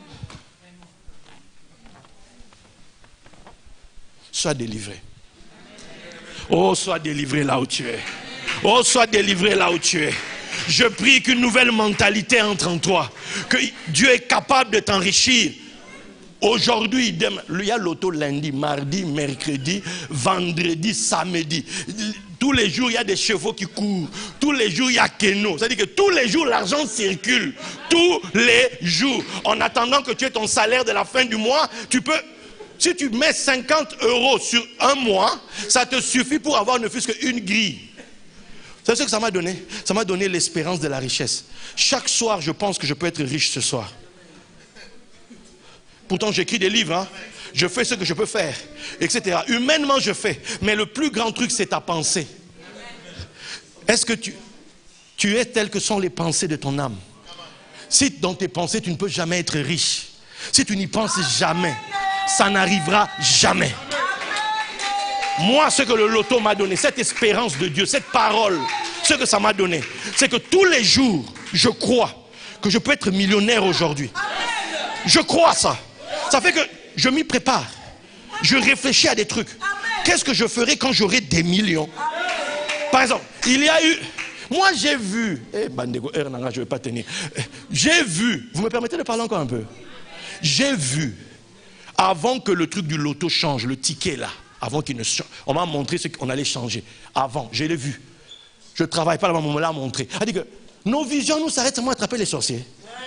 H: Sois délivré. Oh, sois délivré là où tu es. Oh, sois délivré là où tu es. Je prie qu'une nouvelle mentalité entre en toi. Que Dieu est capable de t'enrichir. Aujourd'hui, demain, il y a l'auto lundi, mardi, mercredi, vendredi, samedi. Tous les jours, il y a des chevaux qui courent. Tous les jours, il y a Keno. C'est-à-dire que tous les jours, l'argent circule. Tous les jours. En attendant que tu aies ton salaire de la fin du mois, tu peux... Si tu mets cinquante euros sur un mois, ça te suffit pour avoir ne fût-ce qu'une grille. C'est ce que ça m'a donné. Ça m'a donné l'espérance de la richesse. Chaque soir, je pense que je peux être riche ce soir. Pourtant, j'écris des livres, hein. Je fais ce que je peux faire, et cetera. Humainement, je fais. Mais le plus grand truc, c'est ta pensée. Est-ce que tu, tu es tel que sont les pensées de ton âme? Si dans tes pensées, tu ne peux jamais être riche, si tu n'y penses jamais, ça n'arrivera jamais. Moi, ce que le loto m'a donné, cette espérance de Dieu, cette parole, ce que ça m'a donné, c'est que tous les jours, je crois que je peux être millionnaire aujourd'hui. Je crois ça. Ça fait que je m'y prépare. Je réfléchis à des trucs. Qu'est-ce que je ferai quand j'aurai des millions? Par exemple, il y a eu... Moi, j'ai vu... Eh, Bandego, je ne vais pas tenir. J'ai vu... Vous me permettez de parler encore un peu? J'ai vu, avant que le truc du loto change, le ticket là, avant qu'il ne change, on m'a montré ce qu'on allait changer. Avant, je l'ai vu. Je ne travaille pas là, on me l'a montré. C'est-à-dire que nos visions nous s'arrêtent seulement à attraper les sorciers.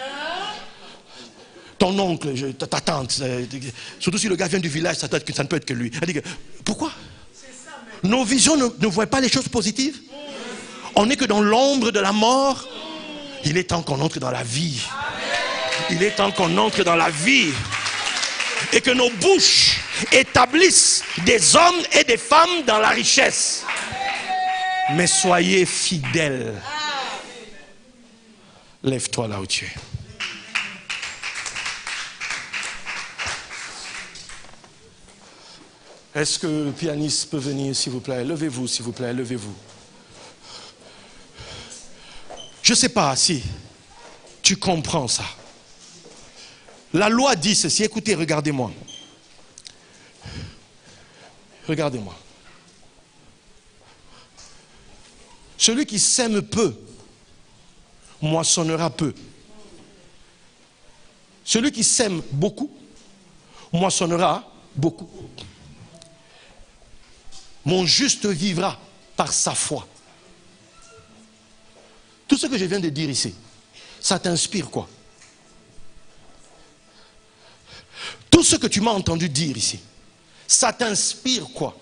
H: Ton oncle, je, ta, ta tante, euh, surtout si le gars vient du village, ça, ça ne peut être que lui. Que, pourquoi? Nos visions ne, ne voient pas les choses positives. On n'est que dans l'ombre de la mort. Il est temps qu'on entre dans la vie. Il est temps qu'on entre dans la vie. Et que nos bouches établissent des hommes et des femmes dans la richesse. Mais soyez fidèles. Lève-toi là où tu es. Est-ce que le pianiste peut venir, s'il vous plaît? Levez-vous, s'il vous plaît, levez-vous. Je ne sais pas si tu comprends ça. La loi dit ceci. Écoutez, regardez-moi. Regardez-moi. Celui qui sème peu, moissonnera peu. Celui qui sème beaucoup, moissonnera beaucoup. Mon juste vivra par sa foi. Tout ce que je viens de dire ici, ça t'inspire quoi? Tout ce que tu m'as entendu dire ici, ça t'inspire quoi?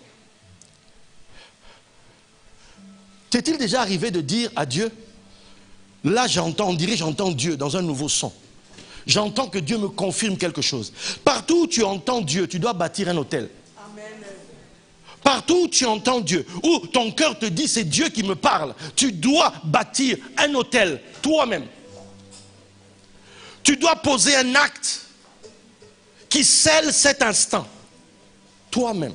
H: T'est-il déjà arrivé de dire à Dieu, là j'entends, on dirait j'entends Dieu dans un nouveau son. J'entends que Dieu me confirme quelque chose. Partout où tu entends Dieu, tu dois bâtir un hôtel. Partout où tu entends Dieu, où ton cœur te dit c'est Dieu qui me parle, tu dois bâtir un hôtel toi-même. Tu dois poser un acte qui scelle cet instant toi-même.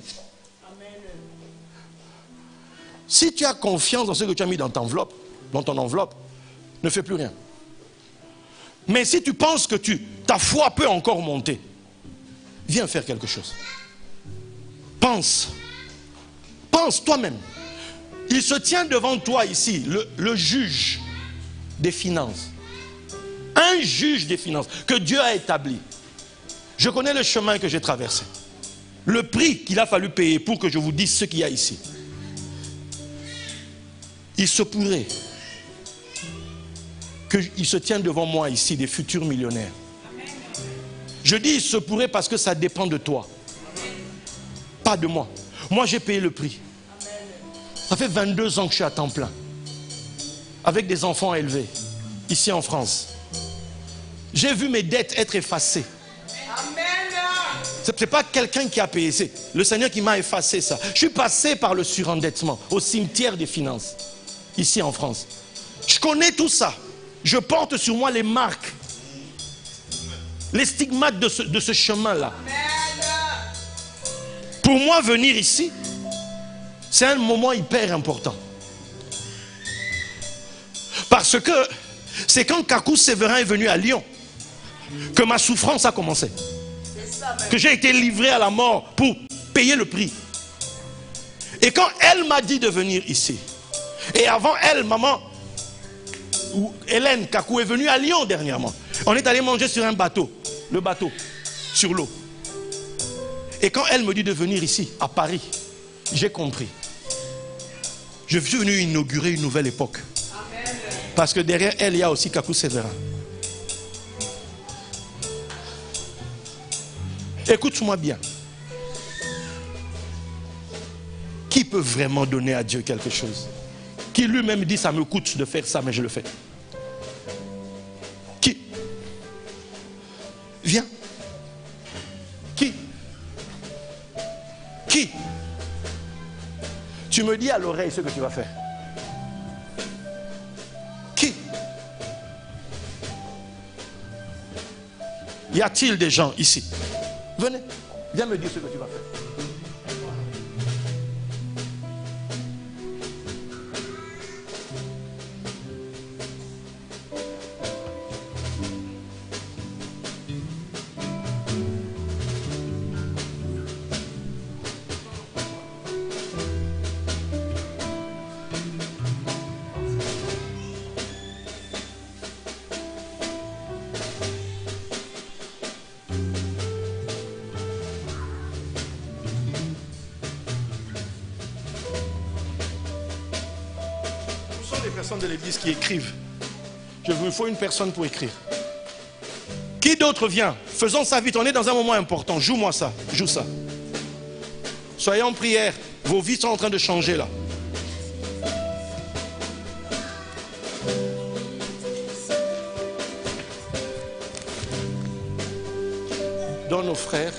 H: Si tu as confiance dans ce que tu as mis dans ton enveloppe, dans ton enveloppe, ne fais plus rien. Mais si tu penses que tu, ta foi peut encore monter, viens faire quelque chose. Pense. Pense toi-même. Il se tient devant toi ici, le, le juge des finances. Un juge des finances que Dieu a établi. Je connais le chemin que j'ai traversé. Le prix qu'il a fallu payer pour que je vous dise ce qu'il y a ici. Il se pourrait qu'il se tienne devant moi ici des futurs millionnaires. Je dis il se pourrait parce que ça dépend de toi. Pas de moi. Moi j'ai payé le prix. Ça fait vingt-deux ans que je suis à temps plein. Avec des enfants élevés. Ici en France. J'ai vu mes dettes être effacées. Ce n'est pas quelqu'un qui a payé. C'est le Seigneur qui m'a effacé ça. Je suis passé par le surendettement au cimetière des finances. Ici en France. Je connais tout ça. Je porte sur moi les marques. Les stigmates de ce, de ce chemin-là. Pour moi, venir ici, c'est un moment hyper important. Parce que c'est quand Kakou Séverin est venu à Lyon que ma souffrance a commencé. Que j'ai été livré à la mort pour payer le prix. Et quand elle m'a dit de venir ici, et avant elle, maman, Hélène Kakou est venue à Lyon dernièrement. On est allé manger sur un bateau, le bateau, sur l'eau. Et quand elle me dit de venir ici, à Paris, j'ai compris. Je suis venu inaugurer une nouvelle époque. Parce que derrière elle, il y a aussi Kakou Sévérin. Écoute-moi bien. Qui peut vraiment donner à Dieu quelque chose? Qui lui-même dit ça me coûte de faire ça, mais je le fais. Qui? Viens. Qui? Qui? Tu me dis à l'oreille ce que tu vas faire. Qui? Y a-t-il des gens ici? Venez, viens me dire ce que tu vas faire. De l'église qui écrivent. Je vous faut une personne pour écrire. Qui d'autre vient? Faisons ça vite, on est dans un moment important. Joue-moi ça, joue ça. Soyez en prière. Vos vies sont en train de changer là. Dans nos frères.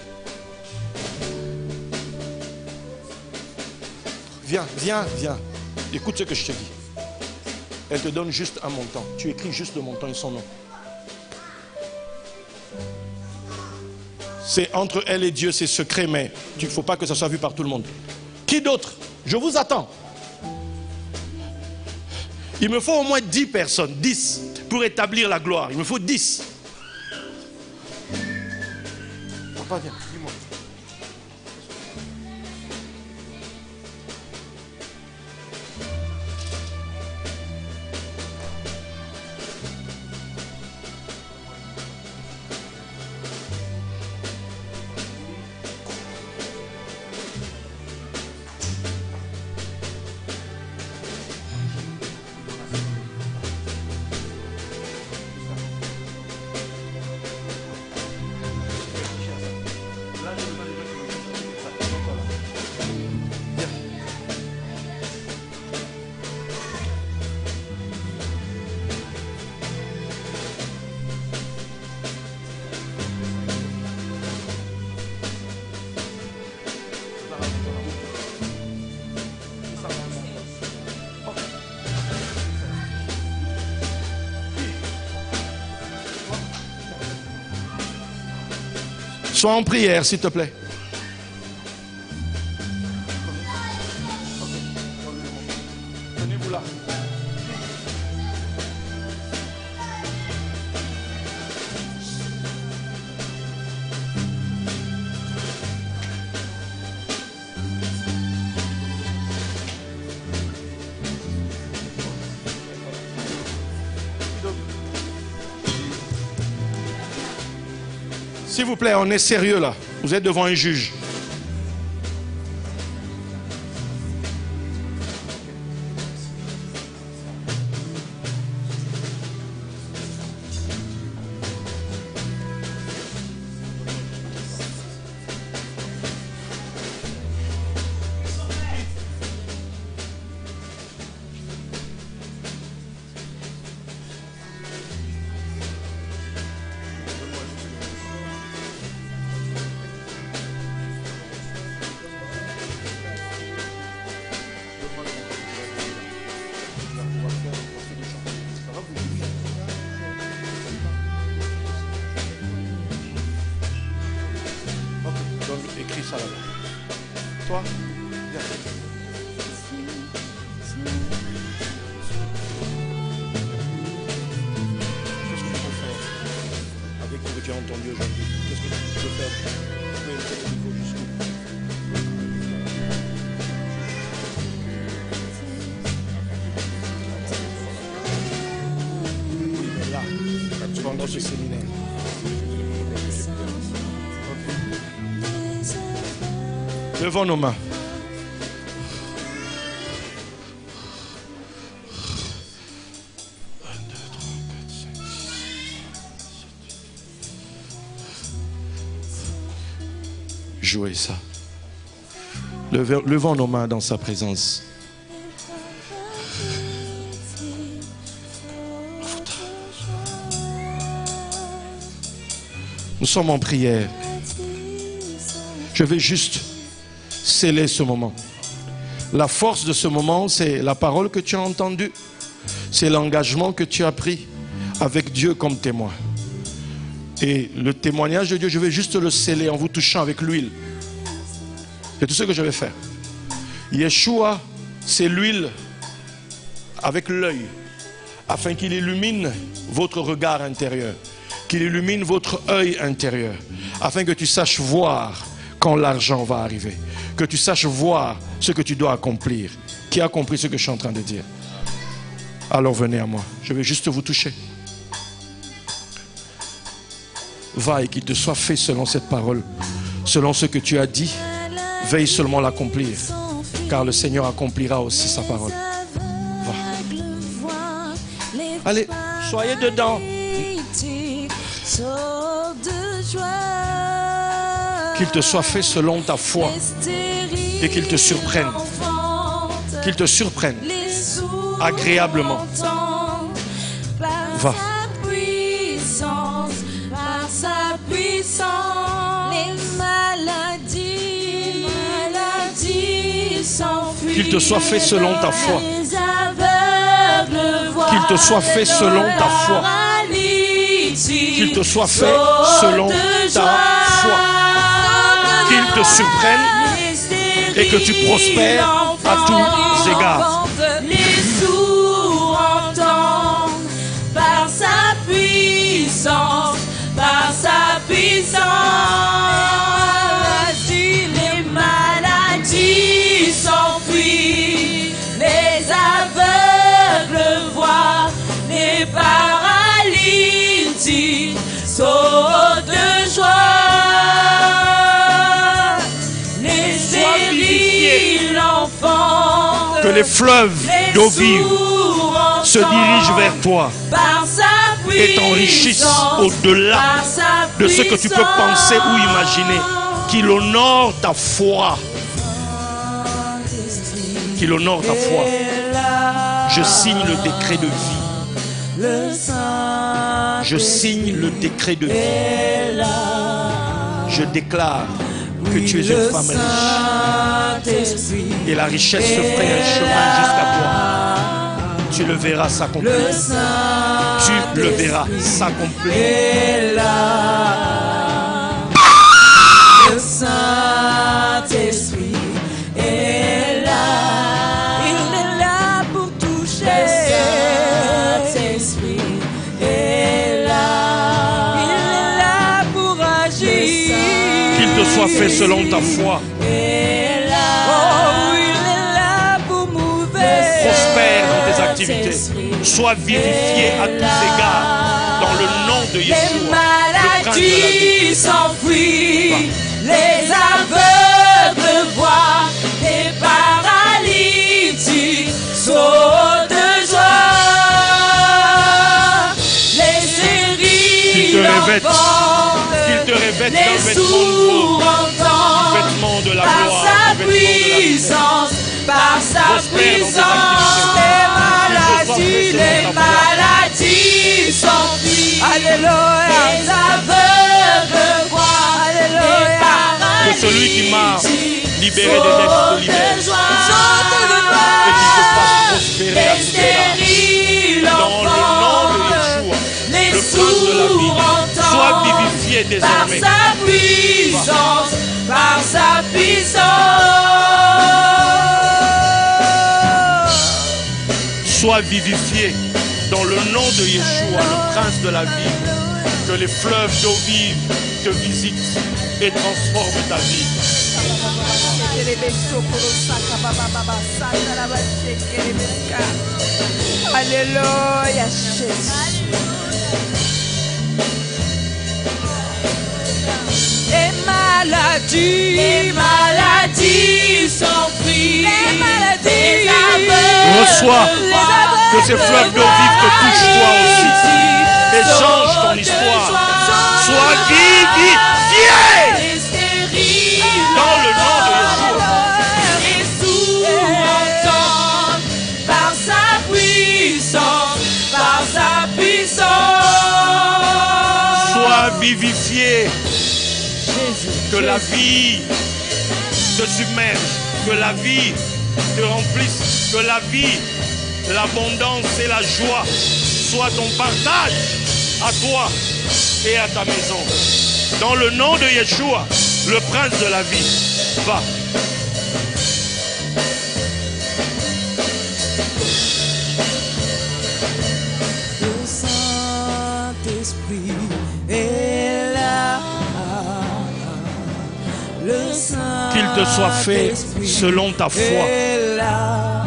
H: Viens, viens, viens. Écoute ce que je te dis. Elle te donne juste un montant. Tu écris juste le montant et son nom. C'est entre elle et Dieu, c'est secret, mais il ne faut pas que ça soit vu par tout le monde. Qui d'autre? Je vous attends. Il me faut au moins dix personnes, dix, pour établir la gloire. Il me faut dix. Papa, viens, dis-moi. Sois en prière, s'il te plaît. Tenez-vous là. S'il vous plaît, on est sérieux là. Vous êtes devant un juge. Écris ça là-bas. Toi, viens. Qu'est-ce que tu peux faire avec ce que tu as entendu aujourd'hui? Qu'est-ce que tu peux faire? Tu peux élever le niveau jusqu'où? Oui, mais là, pendant ce séminaire. Levons nos mains. Jouez ça. Levons, levons nos mains dans sa présence. Nous sommes en prière. Je vais juste sceller ce moment. La force de ce moment, c'est la parole que tu as entendue. C'est l'engagement que tu as pris avec Dieu comme témoin. Et le témoignage de Dieu, je vais juste le sceller en vous touchant avec l'huile. C'est tout ce que je vais faire. Yeshua, c'est l'huile avec l'œil, afin qu'il illumine votre regard intérieur, qu'il illumine votre œil intérieur, afin que tu saches voir quand l'argent va arriver, que tu saches voir ce que tu dois accomplir. Qui a compris ce que je suis en train de dire? Alors venez à moi, je vais juste vous toucher. Va et qu'il te soit fait selon cette parole, selon ce que tu as dit. Veille seulement l'accomplir, car le Seigneur accomplira aussi sa parole. Va. Allez, soyez dedans. Qu'il te soit fait selon ta foi et qu'il te surprenne. Qu'il te surprenne agréablement. Va.
C: Sa puissance, les maladies, maladies s'enfuient.
H: Qu'il te soit fait selon ta foi. Qu'il te soit fait selon ta foi. Qu'il te soit fait selon ta foi. Qu'il te surprenne et que tu prospères à tous égards.
C: Les sourds entendent par sa puissance. Par sa puissance, les maladies s'enfuient, les aveugles voient, les paralytiques sautent de joie, les stériles l'enfant,
H: que les fleuves d'eau vive se dirigent vers toi et t'enrichissent au-delà de ce que tu peux penser ou imaginer. Qu'il honore ta foi. Qu'il honore ta foi. Je signe le décret de vie. Je signe le décret de vie. Je déclare que tu es une femme riche. Et la richesse se ferait un chemin jusqu'à toi. Tu le verras s'accomplir. Tu le verras s'accomplir.
C: Le Saint-Esprit est là. Il est là pour toucher. Le Saint-Esprit est là. Il est là pour agir.
H: Qu'il te soit fait selon ta foi. Prospère dans tes activités. Sois vivifié à tous égards dans le nom de Yeshua.
C: Les maladies s'enfuient, les aveugles voient, les paralytiques sautent de joie. Les stériles entendent,
H: qu'il te revête
C: les
H: d'un vêtement
C: sourds entendent,
H: vêtement de la
C: par
H: gloire,
C: sa
H: vêtement de la
C: puissance. Par sa puissance, les maladies, les maladies s'enfuient. Alléluia. Les aveugles voient. Alléluia.
H: Que celui qui m'a libéré des dettes te libère. Et qu'il te fasse prospérer à tous égards. Dans le nom de Yeshua, le prince de la vie, sois vivifié désormais.
C: Par sa puissance, par sa puissance.
H: Sois vivifié dans le nom de Yeshua, le prince de la vie. Que les fleuves d'eau vive te visitent et transforment ta vie.
C: Alléluia, Jésus. Les maladies, les maladies
B: maladies sont prises. Les maladies. Les aveugles.
H: Reçois
B: Les aveugles.
H: que ces fleuves d'eau vive te touchent toi aussi. Et change ton histoire. Sois vivifié dans le nom de Yeshua.
B: Et sous-entendre par sa puissance, par sa puissance.
H: Sois vivifié. Que la vie te submerge, que la vie te remplisse, que la vie, l'abondance et la joie soient ton partage à toi et à ta maison. Dans le nom de Yeshua, le prince de la vie, va.
C: Le Saint-Esprit est là. Le Saint
H: Qu'il te soit fait selon ta foi.
C: est là.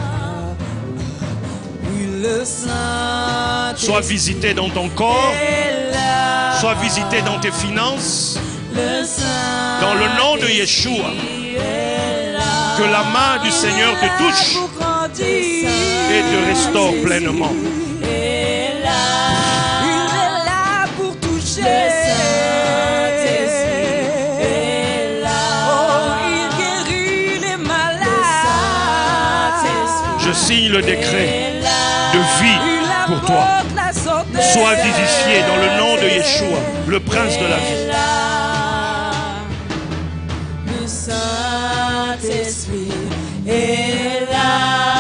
C: Oui, le Saint-Esprit
H: Sois visité dans ton corps,
C: est là.
H: sois visité dans tes finances.
C: Le Saint
H: Dans le nom de Yeshua,
C: est là.
H: que la main du Seigneur te touche
C: Pour grandir.
H: et te restaure pleinement.
C: Est là. Il est là pour toucher.
B: Le Saint-Esprit
C: est là. Oh, il guérit les malades.
H: Je signe le décret de vie
C: Il
H: pour toi.
C: apporte la santé.
H: Sois vivifié dans le nom de Yeshua, le prince de la vie.
C: Est là. Le Saint-Esprit est là.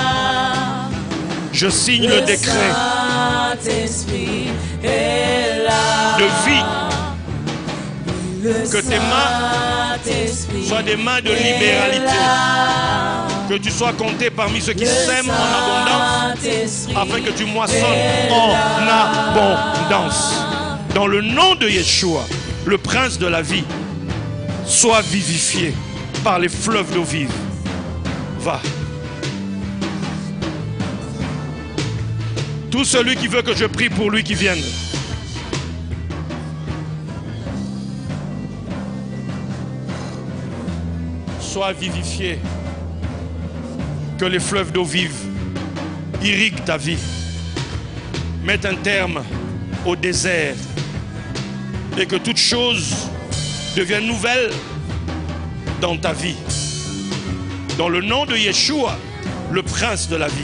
H: Je signe le décret
C: Saint-Esprit est là.
H: de vie.
C: Le
H: Que tes mains
C: Saint-Esprit
H: soient des mains de
C: est
H: libéralité.
C: là.
H: Que tu sois compté parmi ceux qui
C: Le
H: sèment en abondance,
C: Saint-Esprit
H: afin que tu moissonnes en abondance. Dans le nom de Yeshua, le prince de la vie, sois vivifié par les fleuves d'eau vive. Va. Tout celui qui veut que je prie pour lui qui vienne. Sois vivifié. Que les fleuves d'eau vive irriguent ta vie. Mette un terme au désert. Et que toute chose devienne nouvelle dans ta vie. Dans le nom de Yeshua, le prince de la vie.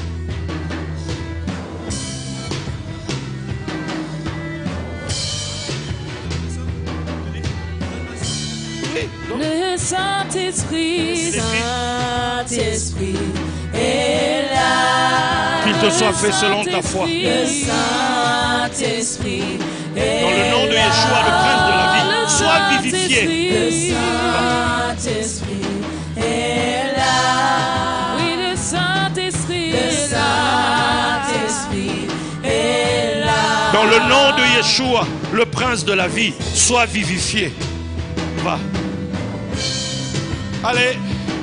B: Le Saint-Esprit,
C: Saint-Esprit est là.
H: Qu'il te soit fait selon ta foi.
C: Le Saint-Esprit est
H: Dans le nom de Yeshua, le prince de la vie, sois vivifié.
C: Le Saint-Esprit est là.
B: oui, le Saint-Esprit,
C: Le Saint-Esprit est là.
H: Dans le nom de Yeshua, le prince de la vie, sois vivifié. Va. Allez.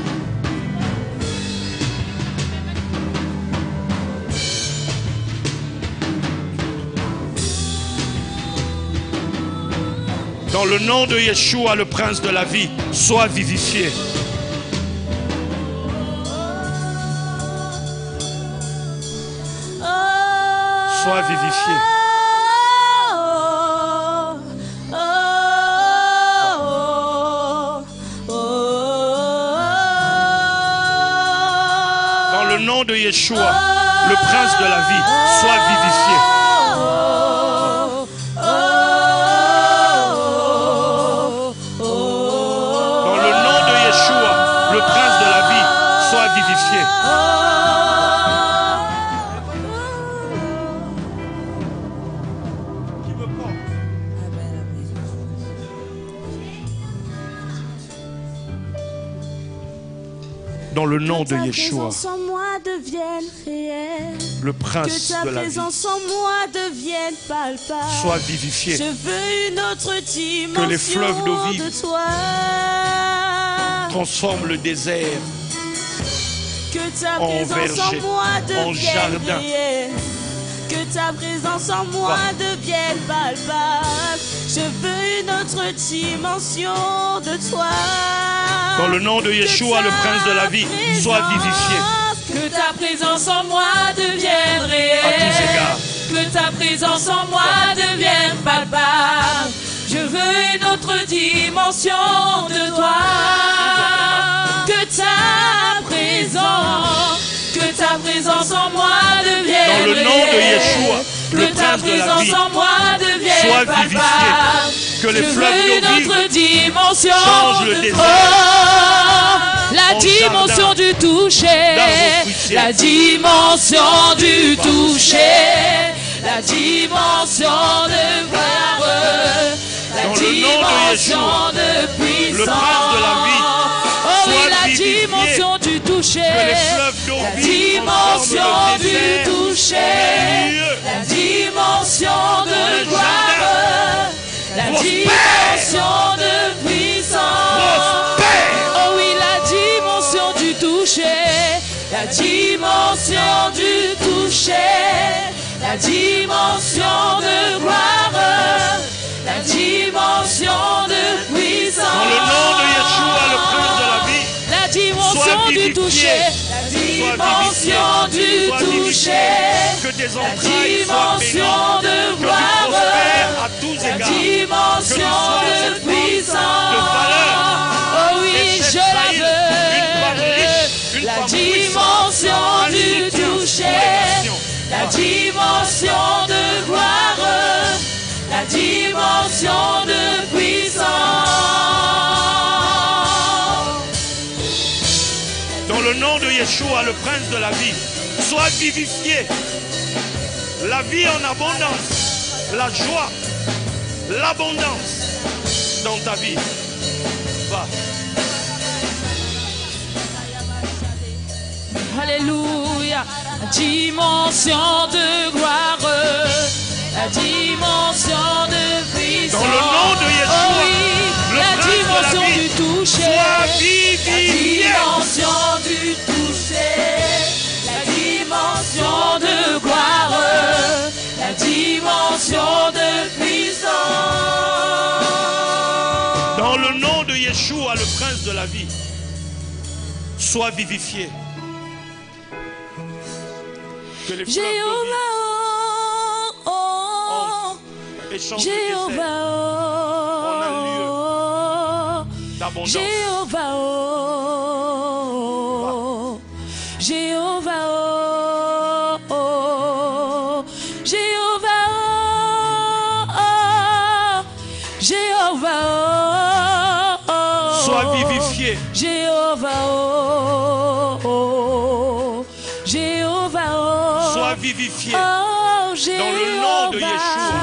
H: Dans le nom de Yeshua, le prince de la vie, sois vivifié. Sois vivifié. Dans le nom de Yeshua, le prince de la vie, sois vivifié. Dans le nom de Yeshua, le prince de la vie, sois vivifié. Dans le nom de Yeshua,
C: en moi devienne réelle.
H: le
C: Que
H: prince
C: ta
H: de la vie,
C: présence en moi devienne palpable.
H: sois vivifié.
C: Je veux une autre dimension
H: les fleuves d'eau vive
C: de toi.
H: Transforme le désert
C: Que ta
H: en
C: présence
H: verger,
C: en moi
H: en
C: devienne
H: jardin.
C: réelle. Que
B: ta présence en moi devienne palpable. Je veux une autre dimension de toi.
H: Dans le nom de Yeshua, le prince de la vie, sois vivifié.
B: Que ta présence en moi devienne
H: À
B: réelle.
H: tous égards.
B: Que ta présence en moi devienne palpable. Je veux une autre dimension de toi. Que ta présence, que ta présence en moi devienne
H: Dans le nom de
B: réelle.
H: Yeshua, le
B: Que ta
H: prince de la
B: présence
H: vie,
B: en moi devienne
H: sois
B: palpable.
H: vivifié. Que les
B: Je
H: fleuves
B: veux une
H: d'eau vive
B: autre dimension
H: changent le
B: de
H: désert
B: toi. La
H: en
B: dimension
H: jardin,
B: du toucher.
H: d'arbres fruitiers.
B: La dimension du toucher. La dimension de gloire. La
H: Dans le nom de
B: dimension
H: Yeshua,
B: de puissance.
H: le prince de la vie,
B: Oh oui,
H: sois
B: la
H: vivifié.
B: dimension du toucher.
H: Que les fleuves d'eau
B: La
H: vive
B: dimension
H: transforment le
B: du
H: désert
B: toucher.
H: en lieu.
B: La dimension
H: un
B: de gloire. La
H: Prospère.
B: dimension de puissance.
H: Prospère.
B: Oh oui, la dimension du toucher. La dimension du toucher. La dimension de gloire. La dimension de puissance.
H: Dans le nom de Yeshua, le prince de la vie,
B: La dimension
H: sois
B: du
H: vivifié.
B: toucher. La dimension du
H: Sois vivifié.
B: toucher.
H: Que tes
B: La
H: entrailles soient bénies.
B: dimension de
H: Que tu
B: gloire.
H: prospères à tous
B: La
H: égards.
B: dimension
H: Que tu sois
B: de
H: cette
B: puissance.
H: de valeur.
B: Oh oui,
H: Et cette
B: je la
H: faillite, une femme riche,
B: veux.
H: une
B: La
H: femme
B: dimension
H: puissante, un
B: du
H: soutien pour
B: toucher.
H: les nations.
B: La dimension de gloire. La dimension de puissance.
H: Dans le nom de Yeshua, le prince de la vie, sois vivifié. La vie en abondance, la joie, l'abondance dans ta vie. Va.
B: Alléluia. La dimension de gloire. La dimension de puissance.
H: Dans le nom de Yeshua,
B: Oh oui,
H: le
B: la
H: prince de la
B: dimension
H: vie,
B: du toucher.
H: sois
B: La
H: vivifié.
B: dimension du toucher. La dimension de gloire. La dimension de puissance.
H: Dans le nom de Yeshua, le prince de la vie, sois vivifié. Que les fleuves d'eau
B: Jéhovah, oh, oh,
H: vive et changent le
B: Jéhovah,
H: désert
B: oh,
H: d'abondance.
B: Jéhovah, oh, Jéhovah, oh, oh, Jéhovah, oh, Jéhovah, oh,
H: Sois vivifié.
B: Jéhovah, oh, oh, Jéhovah, oh,
H: Sois vivifié.
B: oh,
H: Dans le nom de Yeshua.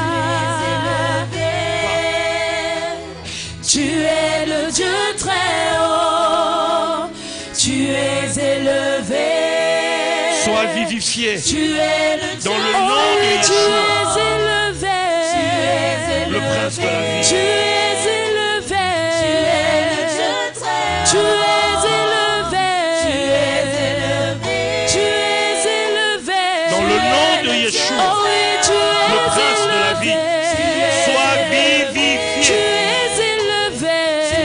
B: Tu es le Dieu très haut, tu es élevé.
H: Sois vivifié.
B: Tu es le Dieu.
H: Dans le nom de
B: tu
H: Yeshua.
B: es élevé. Tu es élevé.
H: Le prince de la vie.
B: Tu es élevé. Tu es le Dieu très haut. Tu es élevé. Tu es élevé. Tu es élevé.
H: Dans le nom de Yeshua.
B: Oh oui, tu es
H: Le prince de la vie. Sois
B: Tu
H: vivifié.
B: es élevé.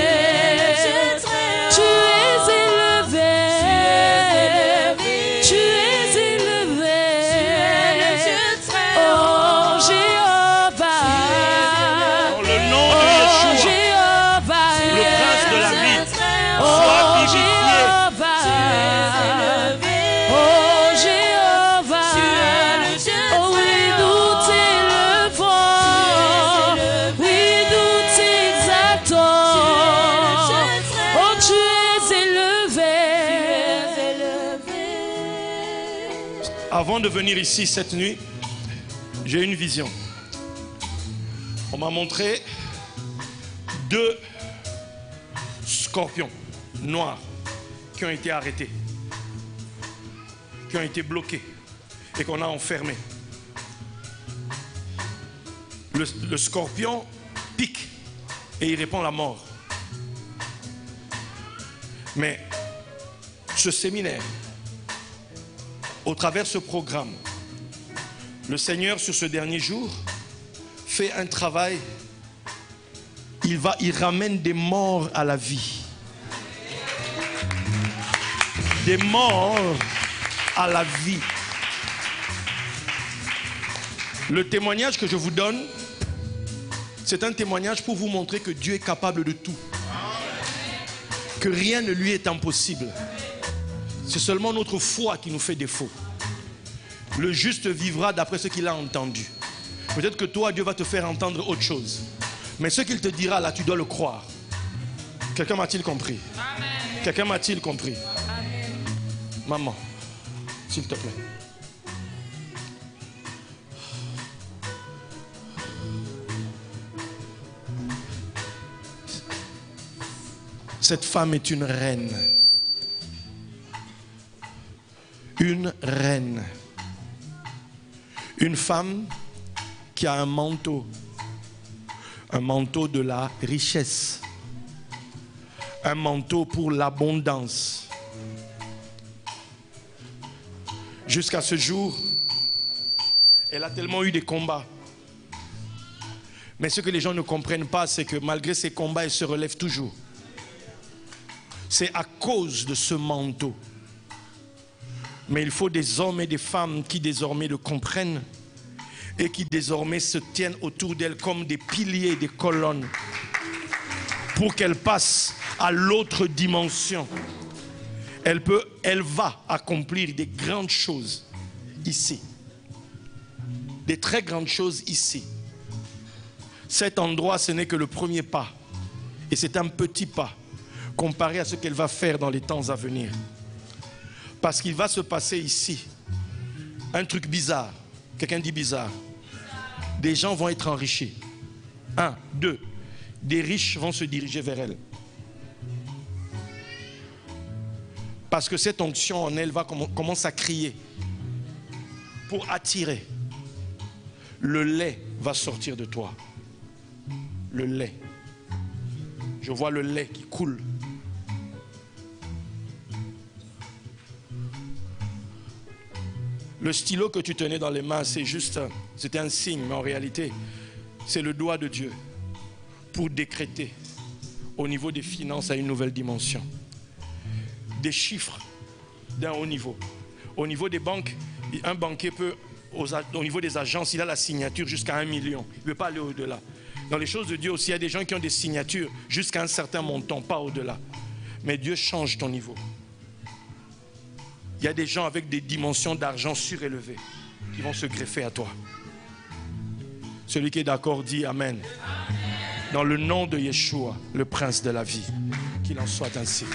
B: Tu es élevé. Tu es élevé. Oh Jéhovah.
H: Dans le nom de
B: Oh
H: Yeshua.
B: Jéhovah.
H: Le prince de la vie.
B: Oh
H: Sois vivifié.
B: Jéhovah. Oh Jéhovah. Oh oui, nous t'élevons. Oui, nous t'exaltons. Oh, tu es élevé.
H: Avant de venir ici cette nuit, j'ai eu une vision. On m'a montré deux scorpions noirs qui ont été arrêtés, qui ont été bloqués et qu'on a enfermés. Le, le scorpion pique et il répond la mort. Mais ce séminaire, au travers de ce programme, Le Seigneur, sur ce dernier jour, fait un travail. Il va, il ramène des morts à la vie. Des morts à la vie. Le témoignage que je vous donne, c'est un témoignage pour vous montrer que Dieu est capable de tout. Que rien ne lui est impossible. C'est seulement notre foi qui nous fait défaut. Le juste vivra d'après ce qu'il a entendu. Peut-être que toi, Dieu va te faire entendre autre chose. Mais ce qu'il te dira là, tu dois le croire. Quelqu'un m'a-t-il compris? Quelqu'un m'a-t-il compris? Amen. Maman, s'il te plaît. Cette femme est une reine. Une reine. Une femme qui a un manteau. Un manteau de la richesse. Un manteau pour l'abondance. Jusqu'à ce jour, elle a tellement eu des combats. Mais ce que les gens ne comprennent pas, c'est que malgré ces combats, elle se relève toujours. C'est à cause de ce manteau. Mais il faut des hommes et des femmes qui désormais le comprennent et qui désormais se tiennent autour d'elle comme des piliers, des colonnes, pour qu'elle passe à l'autre dimension. Elle peut, elle va accomplir des grandes choses ici. Des très grandes choses ici. Cet endroit, ce n'est que le premier pas. Et c'est un petit pas comparé à ce qu'elle va faire dans les temps à venir. Parce qu'il va se passer ici un truc bizarre. Quelqu'un dit bizarre. Des gens vont être enrichis. Un, deux. Des riches vont se diriger vers elle. Parce que cette onction en elle va commence à crier pour attirer. Le lait va sortir de toi. Le lait. Je vois le lait qui coule. Le stylo que tu tenais dans les mains, c'est juste, c'était un signe, mais en réalité, c'est le doigt de Dieu pour décréter au niveau des finances à une nouvelle dimension. Des chiffres d'un haut niveau. Au niveau des banques, un banquier peut, au niveau des agences, il a la signature jusqu'à un million. Il ne peut pas aller au-delà. Dans les choses de Dieu aussi, il y a des gens qui ont des signatures jusqu'à un certain montant, pas au-delà. Mais Dieu change ton niveau. Il y a des gens avec des dimensions d'argent surélevées qui vont se greffer à toi. Celui qui est d'accord dit Amen. Dans le nom de Yeshua, le prince de la vie, qu'il en soit ainsi.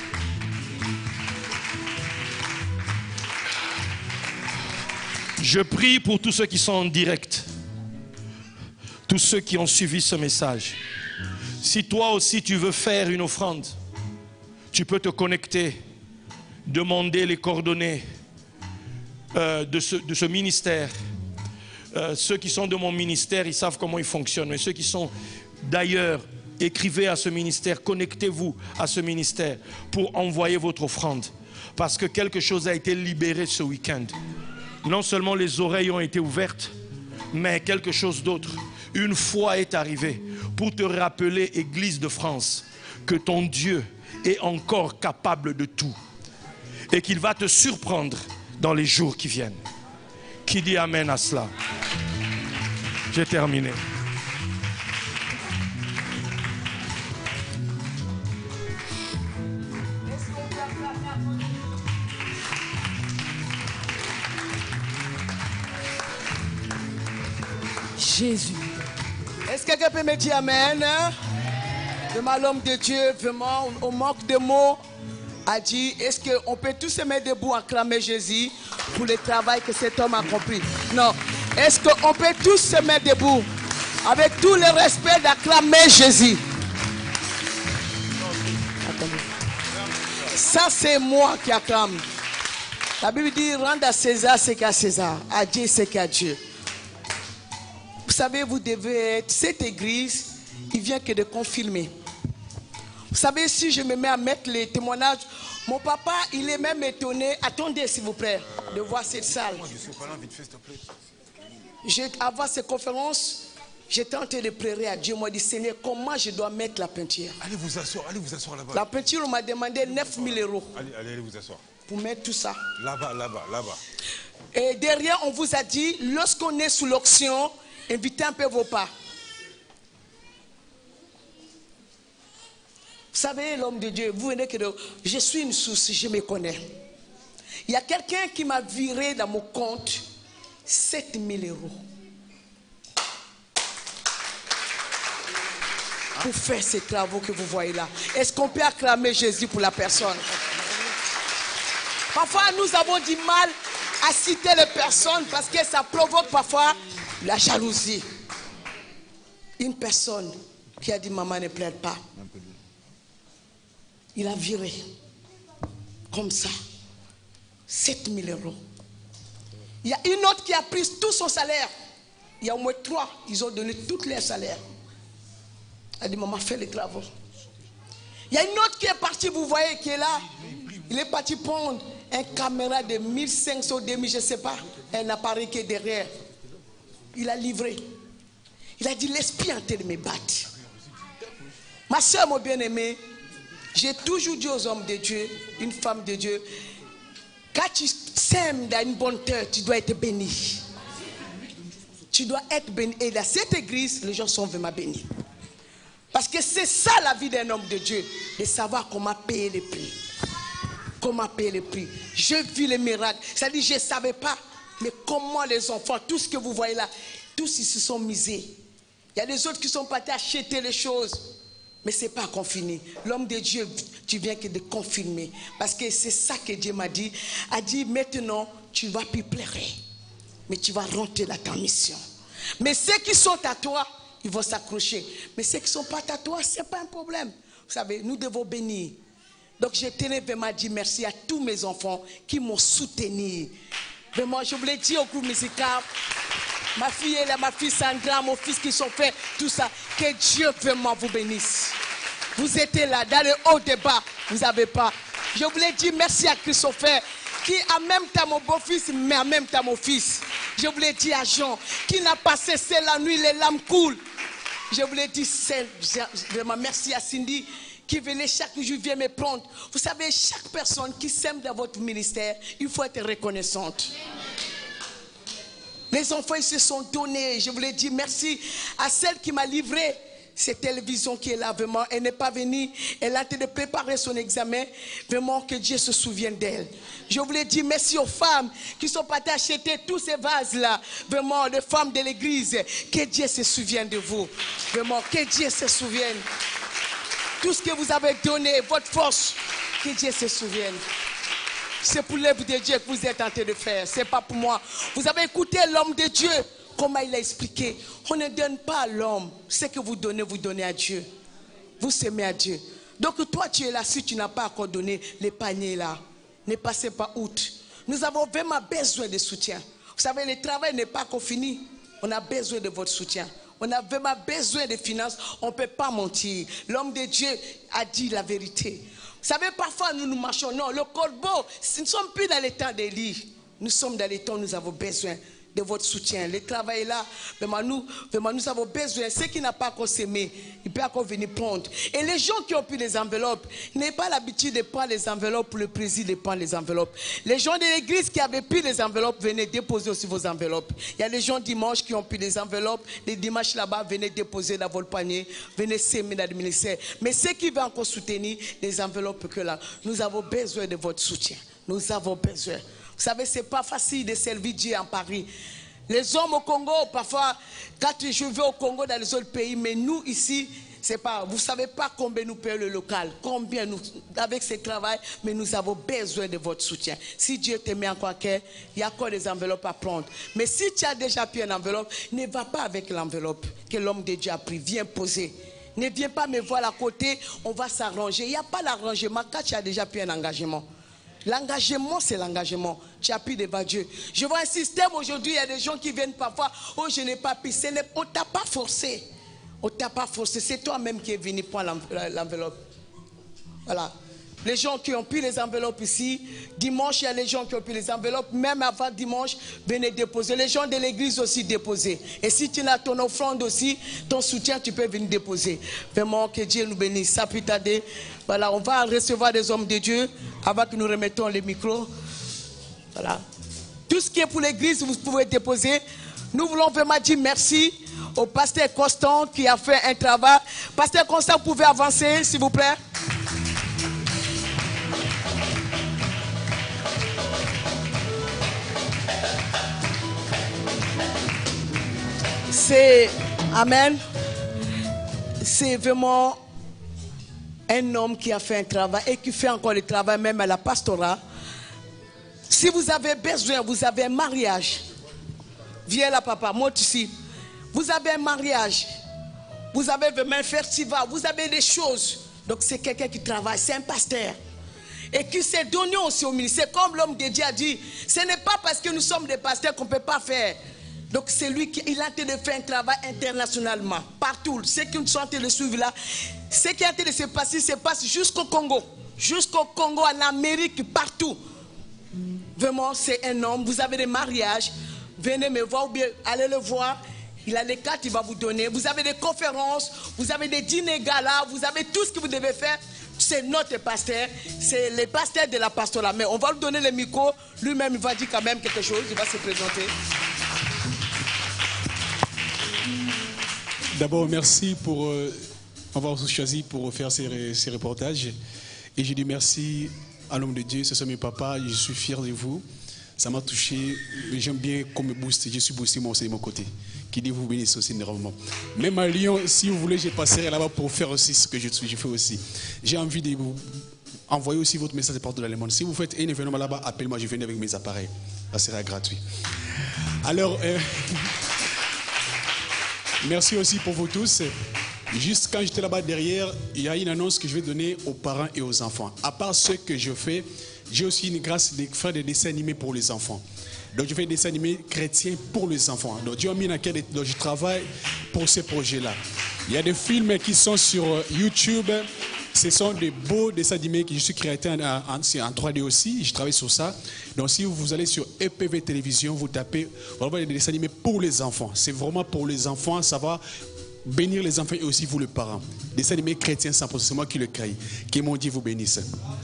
H: Je prie pour tous ceux qui sont en direct, tous ceux qui ont suivi ce message. Si toi aussi tu veux faire une offrande, tu peux te connecter, demander les coordonnées euh, de, ce, de ce ministère. Euh, ceux qui sont de mon ministère, ils savent comment il fonctionne. Mais ceux qui sont d'ailleurs, écrivez à ce ministère, connectez-vous à ce ministère pour envoyer votre offrande. Parce que quelque chose a été libéré ce week-end. Non seulement les oreilles ont été ouvertes, mais quelque chose d'autre. Une foi est arrivée pour te rappeler, Église de France, que ton Dieu est encore capable de tout. Et qu'il va te surprendre dans les jours qui viennent. Qui dit Amen à cela? J'ai terminé.
C: Jésus.
E: Est-ce que quelqu'un peut me dire Amen? Vraiment, l'homme de Dieu, vraiment, on manque de mots, a dit, est-ce qu'on peut tous se mettre debout, acclamer Jésus pour le travail que cet homme a accompli? Non. Est-ce qu'on peut tous se mettre debout avec tout le respect d'acclamer Jésus? Ça, c'est moi qui acclame. La Bible dit, rendre à César ce qu'à César, à Dieu ce qu'à Dieu. Vous savez, vous devez être, cette église, il vient que de confirmer. Vous savez, si je me mets à mettre les témoignages, mon papa, il est même étonné. Attendez, s'il vous plaît, de voir cette salle. avant ces conférences, j'étais en train de prier à Dieu. Moi, je dis, Seigneur, comment je dois mettre la peinture?
I: Allez vous asseoir, allez vous asseoir là-bas.
E: La peinture, on m'a demandé neuf mille euros.
I: Allez, allez, allez vous asseoir.
E: Pour mettre tout ça.
I: Là-bas, là-bas, là-bas.
E: Et derrière, on vous a dit, lorsqu'on est sous l'onction, invitez un peu vos pas. Vous savez, l'homme de Dieu, vous venez que de... Je suis une source, je me connais. Il y a quelqu'un qui m'a viré dans mon compte sept mille euros. Pour faire ces travaux que vous voyez là. Est-ce qu'on peut acclamer Jésus pour la personne? Parfois, nous avons du mal à citer les personnes parce que ça provoque parfois la jalousie. Une personne qui a dit, maman, ne pleure pas. Il a viré, comme ça, sept mille euros. Il y a une autre qui a pris tout son salaire. Il y a au moins trois, ils ont donné tous leurs salaires. Elle a dit, maman, fais les travaux. Il y a une autre qui est partie, vous voyez, qui est là. Il est parti prendre un caméra de mille cinq cents, deux mille, je ne sais pas, un appareil qui est derrière. Il a livré. Il a dit, l'esprit en train de me battre. Ma soeur, mon bien-aimé, j'ai toujours dit aux hommes de Dieu, une femme de Dieu, quand tu sèmes dans une bonne terre, tu dois être béni. Tu dois être béni. Et dans cette église, les gens sont vraiment bénis. Parce que c'est ça la vie d'un homme de Dieu, de savoir comment payer les prix. Comment payer les prix. Je vis les miracles. C'est-à-dire, je ne savais pas, mais comment les enfants, tout ce que vous voyez là, tous ils se sont misés. Il y a des autres qui sont partis acheter les choses. Mais ce n'est pas confirmé. L'homme de Dieu, tu viens que de confirmer. Parce que c'est ça que Dieu m'a dit. A dit, maintenant, tu ne vas plus pleurer. Mais tu vas rentrer dans ta mission. Mais ceux qui sont à toi, ils vont s'accrocher. Mais ceux qui ne sont pas à toi, ce n'est pas un problème. Vous savez, nous devons bénir. Donc je tenais vraiment à dire merci à tous mes enfants qui m'ont soutenu. Vraiment, je voulais dire au groupe musical, ma fille est là, ma fille Sandra, mon fils qui sont faits, tout ça. Que Dieu vraiment vous bénisse. Vous étiez là, dans le haut débat, vous n'avez pas. Je voulais dire merci à Christopher, qui en même temps mon beau-fils, mais en même temps mon fils. Je voulais dire à Jean, qui n'a pas cessé la nuit, les larmes coulent. Je voulais dire vraiment merci à Cindy, qui venait chaque jour, vient me prendre. Vous savez, chaque personne qui sème dans votre ministère, il faut être reconnaissante. Les enfants, ils se sont donnés. Je voulais dire merci à celle qui m'a livré cette télévision qui est là, vraiment. Elle n'est pas venue. Elle a été de préparer son examen. Vraiment, que Dieu se souvienne d'elle. Je voulais dire merci aux femmes qui sont parties acheter tous ces vases-là. Vraiment, les femmes de l'église. Que Dieu se souvienne de vous. Vraiment, que Dieu se souvienne. Tout ce que vous avez donné, votre force, que Dieu se souvienne. C'est pour l'œuvre de Dieu que vous êtes en train de faire. Ce n'est pas pour moi. Vous avez écouté l'homme de Dieu, comment il a expliqué. On ne donne pas à l'homme. Ce que vous donnez, vous donnez à Dieu. Vous s'aimez à Dieu. Donc toi, tu es là, si tu n'as pas encore donné les paniers là, ne passez pas outre. Nous avons vraiment besoin de soutien. Vous savez, le travail n'est pas encore fini. On a besoin de votre soutien. On a vraiment besoin de finances. On ne peut pas mentir. L'homme de Dieu a dit la vérité. Vous savez, parfois nous nous marchons. Non, le corbeau, nous ne sommes plus dans les temps d'Élie. Nous sommes dans les temps où nous avons besoin de votre soutien. Le travail est là. Vraiment, nous, vraiment, nous avons besoin. Ceux qui n'ont pas encore semé, ils peuvent encore venir prendre. Et les gens qui ont pris les enveloppes, n'ayez pas l'habitude de prendre les enveloppes pour le président de prendre les enveloppes. Les gens de l'église qui avaient pris les enveloppes, venez déposer aussi vos enveloppes. Il y a les gens dimanche qui ont pris les enveloppes. Les dimanches là-bas, venez déposer dans votre panier. Venez s'aimer dans le ministère. Mais ceux qui veulent encore soutenir les enveloppes que là, nous avons besoin de votre soutien. Nous avons besoin. Vous savez, ce n'est pas facile de servir Dieu en Paris. Les hommes au Congo, parfois, quand je vais au Congo, dans les autres pays, mais nous ici, c'est pas, vous ne savez pas combien nous payons le local, combien nous, avec ce travail, mais nous avons besoin de votre soutien. Si Dieu te met encore à cœur, il y a encore des enveloppes à prendre. Mais si tu as déjà pris une enveloppe, ne va pas avec l'enveloppe que l'homme de Dieu a pris. Viens poser. Ne viens pas me voir à côté, on va s'arranger. Il n'y a pas d'arrangement quand tu as déjà pris un engagement. L'engagement, c'est l'engagement. Tu as pris devant Dieu. Je vois un système aujourd'hui, il y a des gens qui viennent parfois. Oh, je n'ai pas pris. On ne t'a pas forcé. On ne t'a pas forcé. C'est toi-même qui es venu prendre l'enveloppe. Voilà. les gens qui ont pris les enveloppes ici. Dimanche, il y a les gens qui ont pris les enveloppes. Même avant dimanche, venez déposer. Les gens de l'église aussi déposer. Et si tu as ton offrande aussi, ton soutien, tu peux venir déposer. Vraiment, que Dieu nous bénisse. Ça peut tarder. Voilà, on va recevoir des hommes de Dieu avant que nous remettons les micros. Voilà. Tout ce qui est pour l'église, vous pouvez déposer. Nous voulons vraiment dire merci au pasteur Constant qui a fait un travail. Pasteur Constant, vous pouvez avancer, s'il vous plaît. C'est, amen, c'est vraiment un homme qui a fait un travail et qui fait encore le travail même à la pastorat. Si vous avez besoin, vous avez un mariage, viens là papa, monte ici. Vous avez un mariage, vous avez vraiment un festival, vous avez des choses. Donc c'est quelqu'un qui travaille, c'est un pasteur. Et qui s'est donné aussi au ministère. Comme l'homme de Dieu a dit, ce n'est pas parce que nous sommes des pasteurs qu'on ne peut pas faire. Donc c'est lui qui il a en train de faire un travail internationalement, partout. Ceux qui sont en train de suivre là, ce qui est en train de se passer, se passe jusqu'au Congo. Jusqu'au Congo, en Amérique, partout. Vraiment, c'est un homme. Vous avez des mariages, venez me voir ou bien allez le voir. Il a les cartes, il va vous donner. Vous avez des conférences, vous avez des dîners galas, vous avez tout ce que vous devez faire. C'est notre pasteur, c'est le pasteur de la pastorat. Mais on va lui donner le micro. Lui-même, il va dire quand même quelque chose. Il va se présenter.
J: D'abord, merci pour euh, avoir choisi pour faire ces, ces reportages. Et je dis merci à l'homme de Dieu, c'est ça mes papas, je suis fier de vous. Ça m'a touché, j'aime bien qu'on me booste, je suis boosté moi aussi de mon côté. Qui dit vous bénisse aussi énormément. Même à Lyon, si vous voulez, je passerai là-bas pour faire aussi ce que je, je fais aussi. J'ai envie de vous envoyer aussi votre message partout dans le monde. Si vous faites un événement là-bas, appelez-moi, je viens avec mes appareils. Ça sera gratuit. Alors, euh, merci aussi pour vous tous. Juste quand j'étais là-bas derrière, il y a une annonce que je vais donner aux parents et aux enfants. À part ce que je fais, j'ai aussi une grâce de faire des dessins animés pour les enfants. Donc je fais des dessins animés chrétiens pour les enfants. Donc Dieu a mis dans lequel je travaille pour ces projets-là. Il y a des films qui sont sur YouTube. Ce sont des beaux dessins animés que je suis créateur en, en, en trois D aussi. Je travaille sur ça. Donc si vous allez sur E P V Télévision, vous tapez, vous allez voir des dessins animés pour les enfants. C'est vraiment pour les enfants. Ça va bénir les enfants et aussi vous les parents. Des dessins animés chrétiens cent pour cent. C'est moi qui le crée. Que mon Dieu vous bénisse.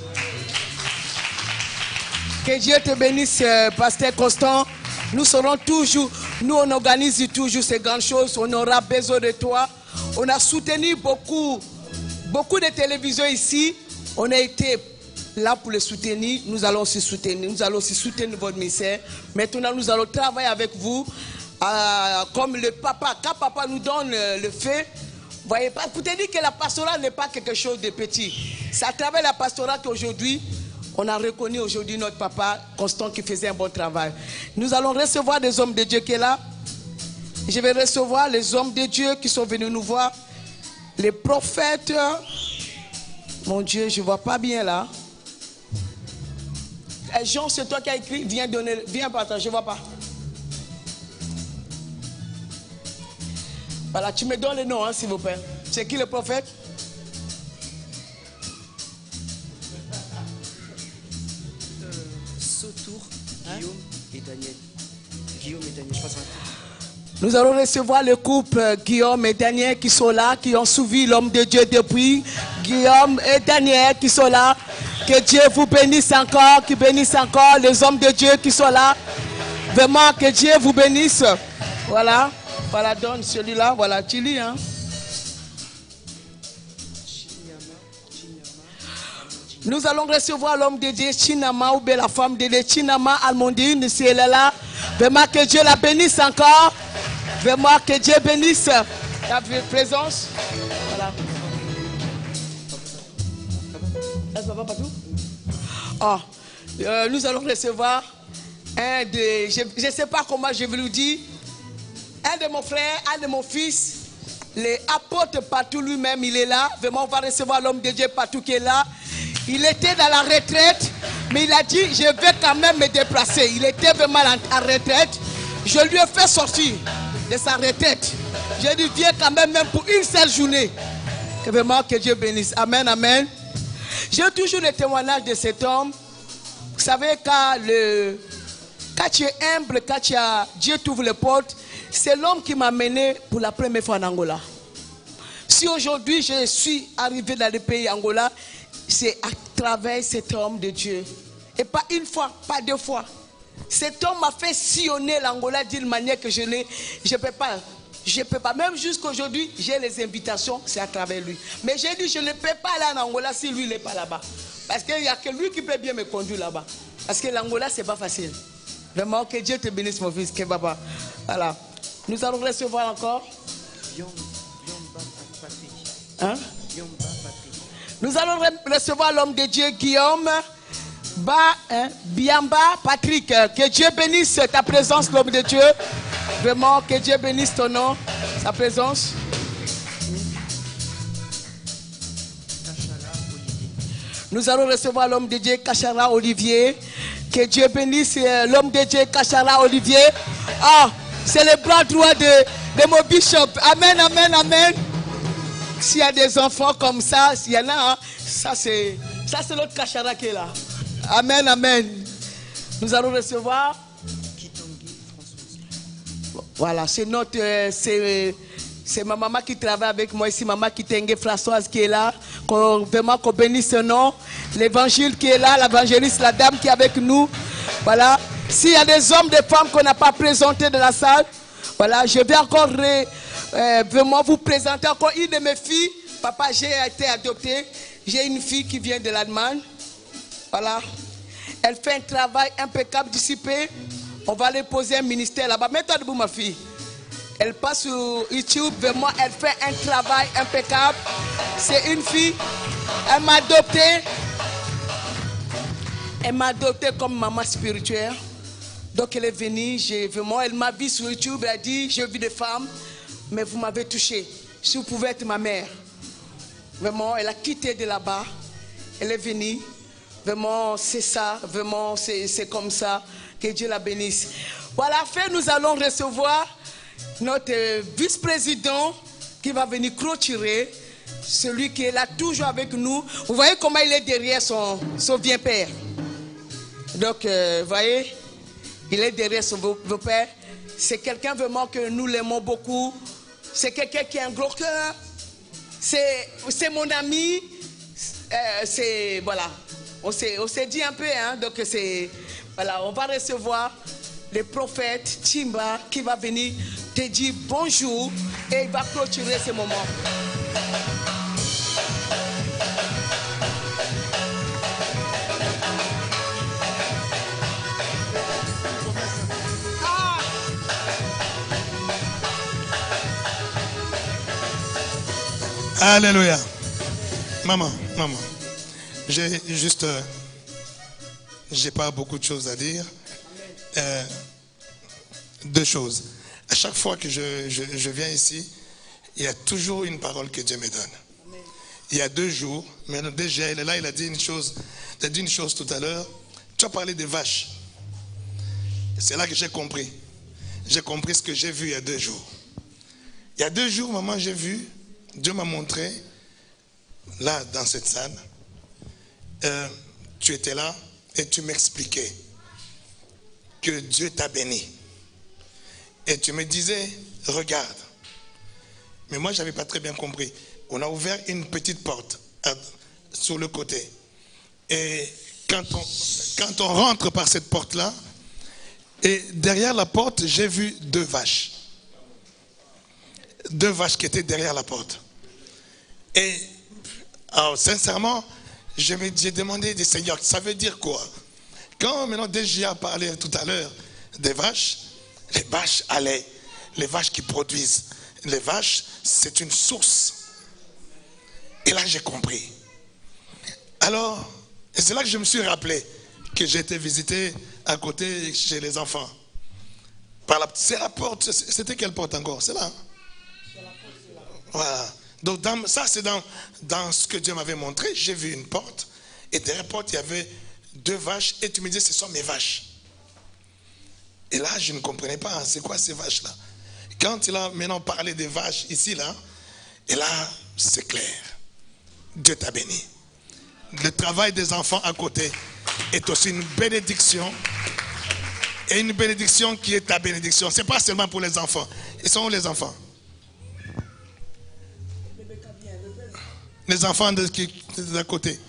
E: Que Dieu te bénisse, pasteur Constant. Nous serons toujours, nous on organise toujours ces grandes choses. On aura besoin de toi. On a soutenu beaucoup, beaucoup de télévisions ici. On a été là pour les soutenir. Nous allons aussi soutenir. Nous allons aussi soutenir votre ministère. Maintenant, nous allons travailler avec vous. Euh, comme le papa, quand papa nous donne le, le fait, voyez pas, pour te dire que la pastorat n'est pas quelque chose de petit. C'est à travers la pastorat qu'aujourd'hui, on a reconnu aujourd'hui notre papa Constant qui faisait un bon travail. Nous allons recevoir des hommes de Dieu qui sont là. Je vais recevoir les hommes de Dieu qui sont venus nous voir. Les prophètes. Mon Dieu, je ne vois pas bien là. Jean, c'est toi qui as écrit. Viens donner, viens partager, je ne vois pas. Voilà, tu me donnes le nom, hein, s'il vous plaît. C'est qui le prophète?
K: Guillaume et Daniel. Guillaume et Daniel, je passe un...
E: Nous allons recevoir le couple Guillaume et Daniel qui sont là, qui ont suivi l'homme de Dieu depuis. Guillaume et Daniel qui sont là. Que Dieu vous bénisse encore, qui bénisse encore les hommes de Dieu qui sont là. Vraiment, que Dieu vous bénisse. Voilà, voilà, donne celui-là, voilà, tu lis, hein. Nous allons recevoir l'homme de Dieu, Chinama, ou bien la femme de Dieu, Chinama Almondine, si elle est là. Vraiment que Dieu la bénisse encore. Vraiment que Dieu bénisse la présence. Voilà. Est-ce papa partout? Oh, euh, nous allons recevoir un de, je ne sais pas comment je vais vous dire, un de mon frère, un de mon fils, les apôtres partout lui-même, il est là. Vraiment, on va recevoir l'homme de Dieu partout qui est là. Il était dans la retraite, mais il a dit, je vais quand même me déplacer. Il était vraiment en retraite. Je lui ai fait sortir de sa retraite. J'ai dit, viens quand même, même pour une seule journée. Que vraiment que Dieu bénisse. Amen, amen. J'ai toujours le témoignage de cet homme. Vous savez, quand, le, quand tu es humble, quand tu as, Dieu t'ouvre les portes, c'est l'homme qui m'a mené pour la première fois en Angola. Si aujourd'hui je suis arrivé dans le pays Angola, c'est à travers cet homme de Dieu. Et pas une fois, pas deux fois. Cet homme m'a fait sillonner l'Angola d'une manière que je ne je peux pas. Je peux pas. Même jusqu'aujourd'hui, j'ai les invitations, c'est à travers lui. Mais j'ai dit, je ne peux pas aller en Angola si lui n'est pas là-bas. Parce qu'il n'y a que lui qui peut bien me conduire là-bas. Parce que l'Angola, ce n'est pas facile. Vraiment, que Dieu te bénisse, mon fils. Que papa. Voilà. Nous allons recevoir encore. Hein? Nous allons recevoir l'homme de Dieu, Guillaume ba, hein, Biamba Patrick. Que Dieu bénisse ta présence, l'homme de Dieu. Vraiment, que Dieu bénisse ton nom, sa présence. Nous allons recevoir l'homme de Dieu, Kachara Olivier. Que Dieu bénisse l'homme de Dieu, Kachara Olivier. Ah, c'est le bras droit de, de mon bishop. Amen, amen, amen. S'il y a des enfants comme ça, s'il y en a, hein, ça c'est ça c'est l'autre Kachara qui est là. Amen, amen. Nous allons recevoir. Voilà, c'est notre, euh, c'est, c'est ma maman qui travaille avec moi ici, maman Kitenge Françoise qui est là. Qu'on, vraiment qu'on bénisse son nom. L'évangile qui est là, l'évangéliste, la dame qui est avec nous. Voilà. S'il y a des hommes, des femmes qu'on n'a pas présentés dans la salle, voilà, je vais encore ré, euh, vraiment vous présenter encore une de mes filles. Papa, j'ai été adopté. J'ai une fille qui vient de l'Allemagne. Voilà. Elle fait un travail impeccable, dissipé. On va lui poser un ministère là-bas. Mets-toi debout, ma fille. Elle passe sur YouTube. Vraiment, elle fait un travail impeccable. C'est une fille. Elle m'a adopté. Elle m'a adopté comme maman spirituelle. Donc, elle est venue. J'ai, vraiment, elle m'a vu sur YouTube. Elle a dit, j'ai vu des femmes, mais vous m'avez touché. Si vous pouvez être ma mère. Vraiment, elle a quitté de là-bas. Elle est venue. Vraiment, c'est ça. Vraiment, c'est, c'est comme ça. Que Dieu la bénisse. Voilà, fait, nous allons recevoir notre vice-président qui va venir clôturer, celui qui est là toujours avec nous. Vous voyez comment il est derrière son, son vieux père. Donc, euh, vous voyez, il est derrière son vieux père. C'est quelqu'un vraiment que nous l'aimons beaucoup. C'est quelqu'un qui a un gros cœur. C'est, c'est mon ami. Euh, c'est, voilà, on s'est, on s'est dit un peu, hein, donc c'est... Voilà, on va recevoir le prophète Timba qui va venir te dire bonjour et il va clôturer ce moment. Ah.
H: Alléluia. Maman, maman, j'ai juste... Euh, j'ai pas beaucoup de choses à dire. Euh, deux choses. À chaque fois que je, je, je viens ici, il y a toujours une parole que Dieu me donne. Il y a deux jours, mais déjà, il est là, il a dit une chose, il a dit une chose tout à l'heure. Tu as parlé des vaches. C'est là que j'ai compris. J'ai compris ce que j'ai vu il y a deux jours. Il y a deux jours, maman, j'ai vu, Dieu m'a montré, là, dans cette salle, euh, tu étais là, et tu m'expliquais que Dieu t'a béni. Et tu me disais, regarde. Mais moi, je n'avais pas très bien compris. On a ouvert une petite porte à, sur le côté. Et quand on, quand on rentre par cette porte-là, et derrière la porte, j'ai vu deux vaches. Deux vaches qui étaient derrière la porte. Et alors, sincèrement, je me j'ai demandé du Seigneur, ça veut dire quoi? Quand maintenant D J a parlé tout à l'heure des vaches, les vaches allaient, les vaches qui produisent, les vaches, c'est une source. Et là, j'ai compris. Alors, et c'est là que je me suis rappelé que j'ai été visité à côté chez les enfants. Par la, c'est la porte, c'était quelle porte encore? C'est là. Voilà. Donc dans, ça c'est dans, dans ce que Dieu m'avait montré. J'ai vu une porte et derrière la porte il y avait deux vaches et tu me disais ce sont mes vaches. Et là je ne comprenais pas, c'est quoi ces vaches là? Quand il a maintenant parlé des vaches ici là, et là c'est clair, Dieu t'a béni.
L: Le travail des enfants à côté est aussi une bénédiction. Et une bénédiction qui est ta bénédiction. Ce n'est pas seulement pour les enfants. Ils sont où les enfants? Les enfants de, qui, de côté.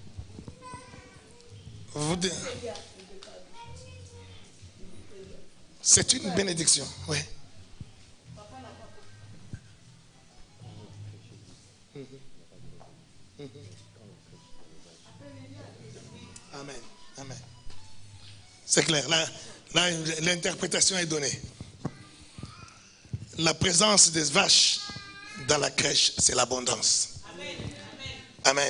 L: C'est une bénédiction. Oui. Amen. Amen. C'est clair. Là, là l'interprétation est donnée. La présence des vaches dans la crèche, c'est l'abondance. Amen.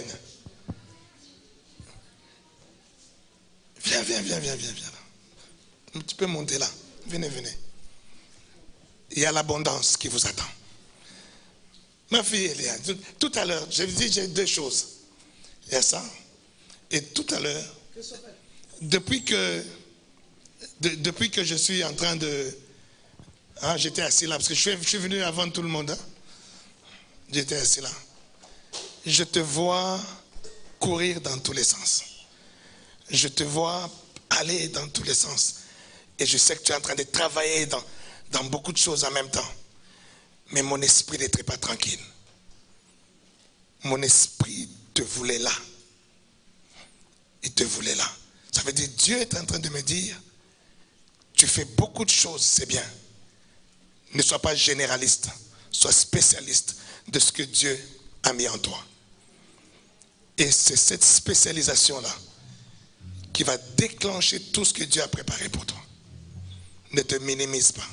L: Viens, viens, viens, viens, viens, viens. Tu peux monter là. Venez, venez. Il y a l'abondance qui vous attend. Ma fille, Elia, tout à l'heure, je vous dis, j'ai deux choses. Il y a ça. Et tout à l'heure, depuis que, de, depuis que je suis en train de... Hein, j'étais assis là, parce que je suis, je suis venu avant tout le monde. Hein. J'étais assis là. Je te vois courir dans tous les sens. Je te vois aller dans tous les sens. Et je sais que tu es en train de travailler dans, dans beaucoup de choses en même temps. Mais mon esprit n'était pas tranquille. Mon esprit te voulait là. Il te voulait là. Ça veut dire, Dieu est en train de me dire, tu fais beaucoup de choses, c'est bien. Ne sois pas généraliste, sois spécialiste de ce que Dieu a mis en toi. Et c'est cette spécialisation-là qui va déclencher tout ce que Dieu a préparé pour toi. Ne te minimise pas.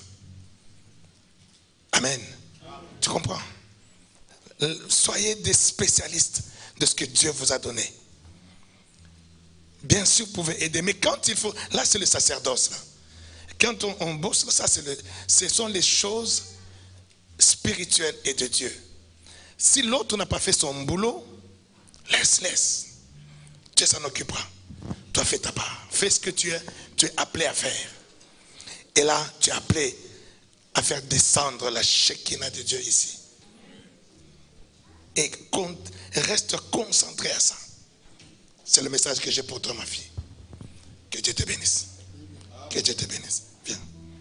L: Amen. Tu comprends? Soyez des spécialistes de ce que Dieu vous a donné. Bien sûr, vous pouvez aider, mais quand il faut... Là, c'est le sacerdoce. Là. Quand on, on bosse, ça, c'est le, ce sont les choses spirituelles et de Dieu. Si l'autre n'a pas fait son boulot, laisse, laisse. Dieu s'en occupera. Toi, fais ta part. Fais ce que tu es, tu es appelé à faire. Et là, tu es appelé à faire descendre la Shekinah de Dieu ici. Et reste concentré à ça. C'est le message que j'ai pour toi, ma fille. Que Dieu te bénisse. Que Dieu te bénisse. Viens.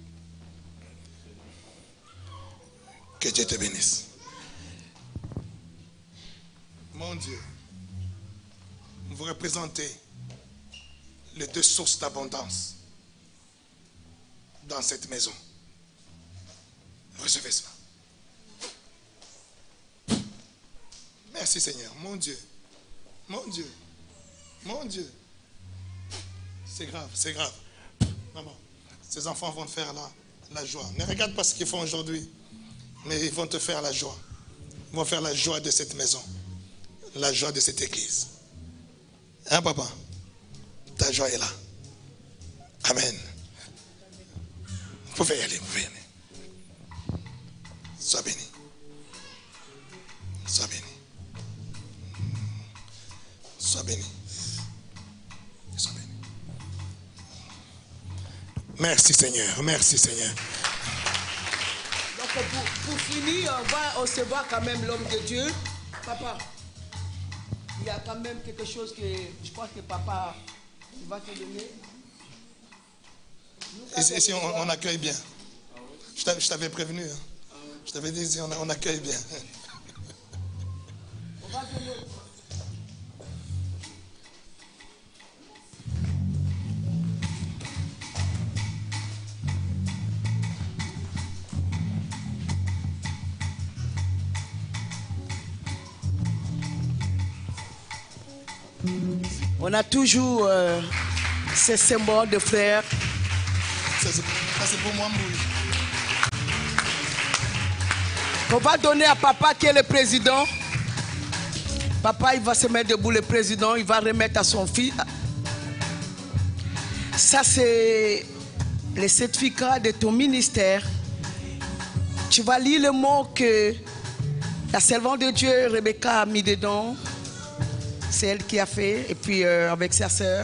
L: Que Dieu te bénisse. Mon Dieu, vous représentez les deux sources d'abondance dans cette maison. Recevez cela. Merci Seigneur. Mon Dieu. Mon Dieu. Mon Dieu. C'est grave, c'est grave. Maman, ces enfants vont te faire la, la joie. Ne regarde pas ce qu'ils font aujourd'hui, mais ils vont te faire la joie. Ils vont faire la joie de cette maison. La joie de cette église. Hein, papa? Ta joie est là. Amen. Vous pouvez y aller, vous pouvez y aller. Sois béni. Sois béni. Sois béni. Sois béni. Merci Seigneur. Merci Seigneur.
E: Donc pour, pour finir, on va recevoir quand même l'homme de Dieu. Papa, il y a quand même quelque chose que je crois que papa va te donner.
L: Ici, ici on, on accueille bien. Je t'avais prévenu. Hein. Je t'avais dit, ici, on, on accueille bien.
E: On va donner. On a toujours euh, ces symboles de frères.
L: Ça c'est pour moi, Mbouy.
E: On va donner à papa qui est le président. Papa, il va se mettre debout, le président, il va remettre à son fils. Ça, c'est le certificat de ton ministère. Tu vas lire le mot que la servante de Dieu, Rebecca, a mis dedans. C'est elle qui a fait, et puis euh, avec sa sœur.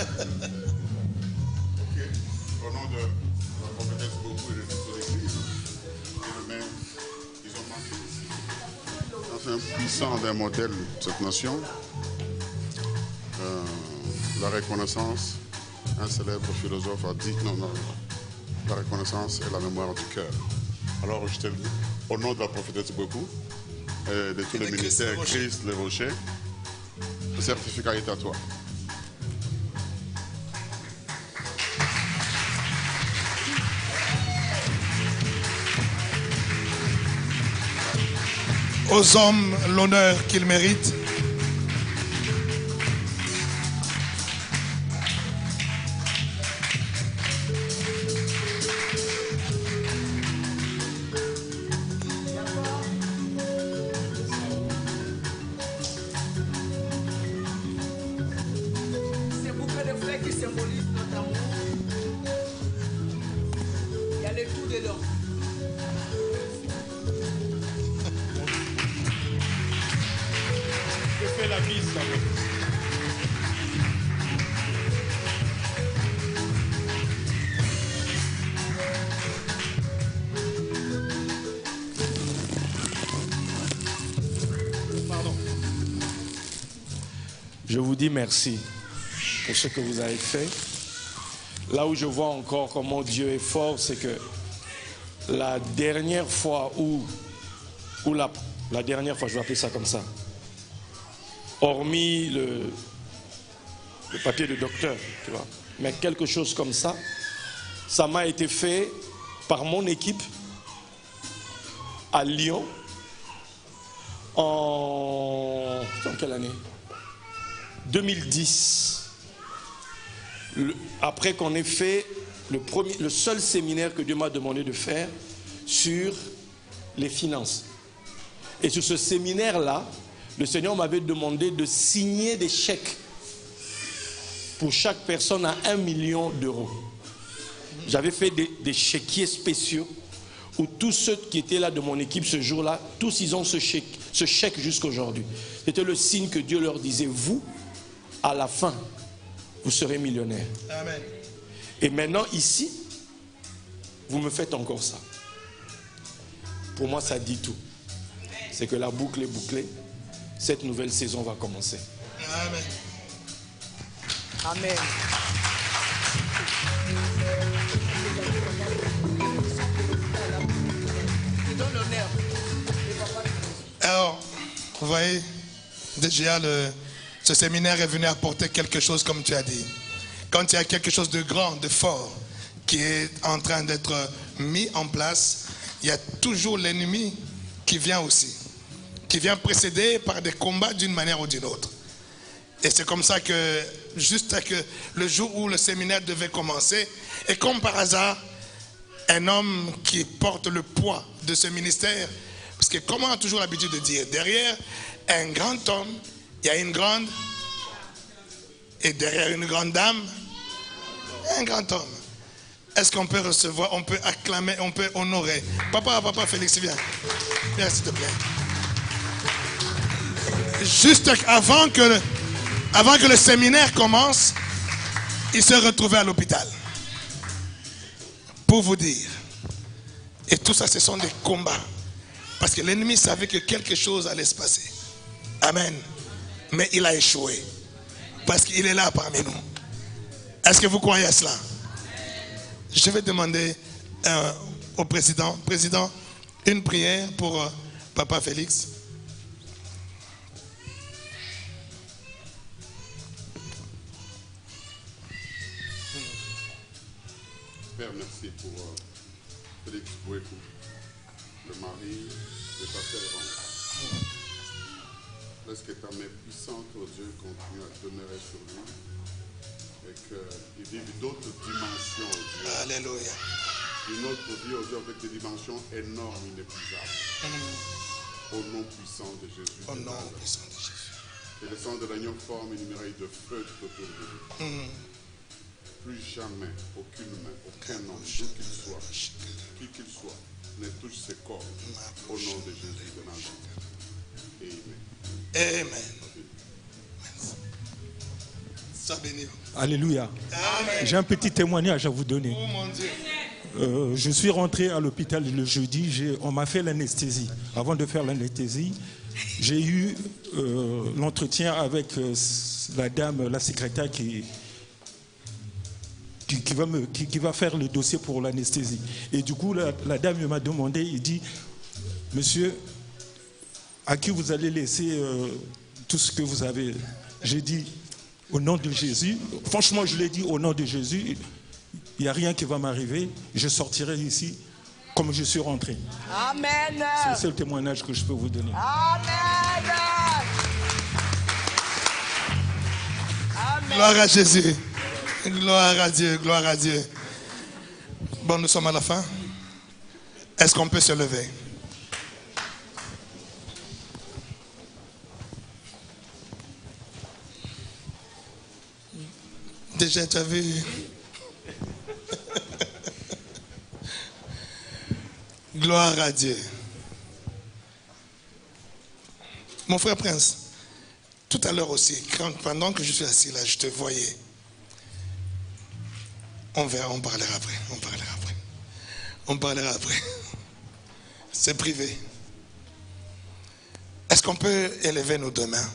F: Au nom de la prophétesse beaucoup et de toute l'église, ils ont marqué ici. C'est un puissant d'un modèle de cette nation. Euh, la reconnaissance, un célèbre philosophe a dit, non, non, non, la reconnaissance est la mémoire du cœur. Alors je te dis, au nom de la prophétesse beaucoup, et de tous les ministères Christ, les Rochers, le certificat est à toi.
L: Aux hommes l'honneur qu'ils méritent.
E: Ces bouquets de fleurs qui symbolisent notre amour. Il y a le tout dedans.
H: Je fais la bise quand même. Pardon. Je vous dis merci pour ce que vous avez fait. Là où je vois encore comment Dieu est fort, c'est que la dernière fois où, où la, la dernière fois, je vais appeler ça comme ça, hormis le, le papier de docteur, tu vois, mais quelque chose comme ça, ça m'a été fait par mon équipe à Lyon en, en quelle année? deux mille dix. Le, après qu'on ait fait le, premier, le seul séminaire que Dieu m'a demandé de faire sur les finances. Et sur ce séminaire-là, le Seigneur m'avait demandé de signer des chèques pour chaque personne à un million d'euros. J'avais fait des, des chéquiers spéciaux où tous ceux qui étaient là de mon équipe ce jour-là, tous ils ont ce chèque, ce chèque jusqu'à aujourd'hui. C'était le signe que Dieu leur disait, vous, à la fin, vous serez millionnaire.
L: Amen.
H: Et maintenant, ici, vous me faites encore ça. Pour moi, ça dit tout. C'est que la boucle est bouclée. Cette nouvelle saison va commencer.
L: Amen.
E: Amen. Je donne l'honneur.
L: Alors, vous voyez, déjà, le, ce séminaire est venu apporter quelque chose, comme tu as dit. Quand il y a quelque chose de grand, de fort, qui est en train d'être mis en place, il y a toujours l'ennemi qui vient aussi, qui vient précéder par des combats d'une manière ou d'une autre. Et c'est comme ça que, juste que le jour où le séminaire devait commencer, et comme par hasard, un homme qui porte le poids de ce ministère, parce que comme on a toujours l'habitude de dire, derrière un grand homme, il y a une grande, et derrière une grande dame, un grand homme. Est-ce qu'on peut recevoir, on peut acclamer, on peut honorer? Papa, papa Félix, viens. Viens s'il te plaît. Juste avant que, le, avant que le séminaire commence, il se retrouvait à l'hôpital. Pour vous dire. Et tout ça, ce sont des combats. Parce que l'ennemi savait que quelque chose allait se passer. Amen. Mais il a échoué. Parce qu'il est là parmi nous. Est-ce que vous croyez à cela? Je vais demander euh, au président, président, une prière pour euh, Papa Félix.
F: Père, merci pour euh, Félix Bouékou, le mari de ta servante. Laisse que ta main puissante, oh Dieu, continue à demeurer sur lui et qu'il vive d'autres dimensions, oh Dieu.
L: Alléluia.
F: Une autre vie, oh Dieu, avec des dimensions énormes, inépuisables. Mm. Au nom puissant de Jésus.
L: Au nom puissant de Jésus.
F: Et le sang de l'agneau forme une muraille de feu tout autour de lui. Mm. Plus jamais, aucune main, aucun homme, d'où qu'il soit, qui qu'il soit, ne touche ses corps. Au nom de Jésus de Nazareth. Amen.
L: Amen. Sois béni.
M: Alléluia. J'ai un petit témoignage à vous donner.
L: Oh mon Dieu.
M: Euh, je suis rentré à l'hôpital le jeudi, j'ai- on m'a fait l'anesthésie. Avant de faire l'anesthésie, j'ai eu euh, l'entretien avec euh, la dame, la secrétaire qui, qui, qui va me, qui, qui va faire le dossier pour l'anesthésie. Et du coup, la, la dame m'a demandé, il dit, monsieur, à qui vous allez laisser euh, tout ce que vous avez? J'ai dit, au nom de Jésus. Franchement, je l'ai dit, au nom de Jésus, il n'y a rien qui va m'arriver. Je sortirai ici comme je suis rentré.
E: Amen.
M: C'est le seul témoignage que je peux vous donner.
E: Amen. Amen.
L: Gloire à Jésus. Gloire à Dieu, gloire à Dieu. Bon, nous sommes à la fin. Est-ce qu'on peut se lever? Déjà, tu as vu? Gloire à Dieu. Mon frère Prince, tout à l'heure aussi, quand, pendant que je suis assis là, je te voyais. On verra, on parlera après. On parlera après. On parlera après. C'est privé. Est-ce qu'on peut élever nos deux mains?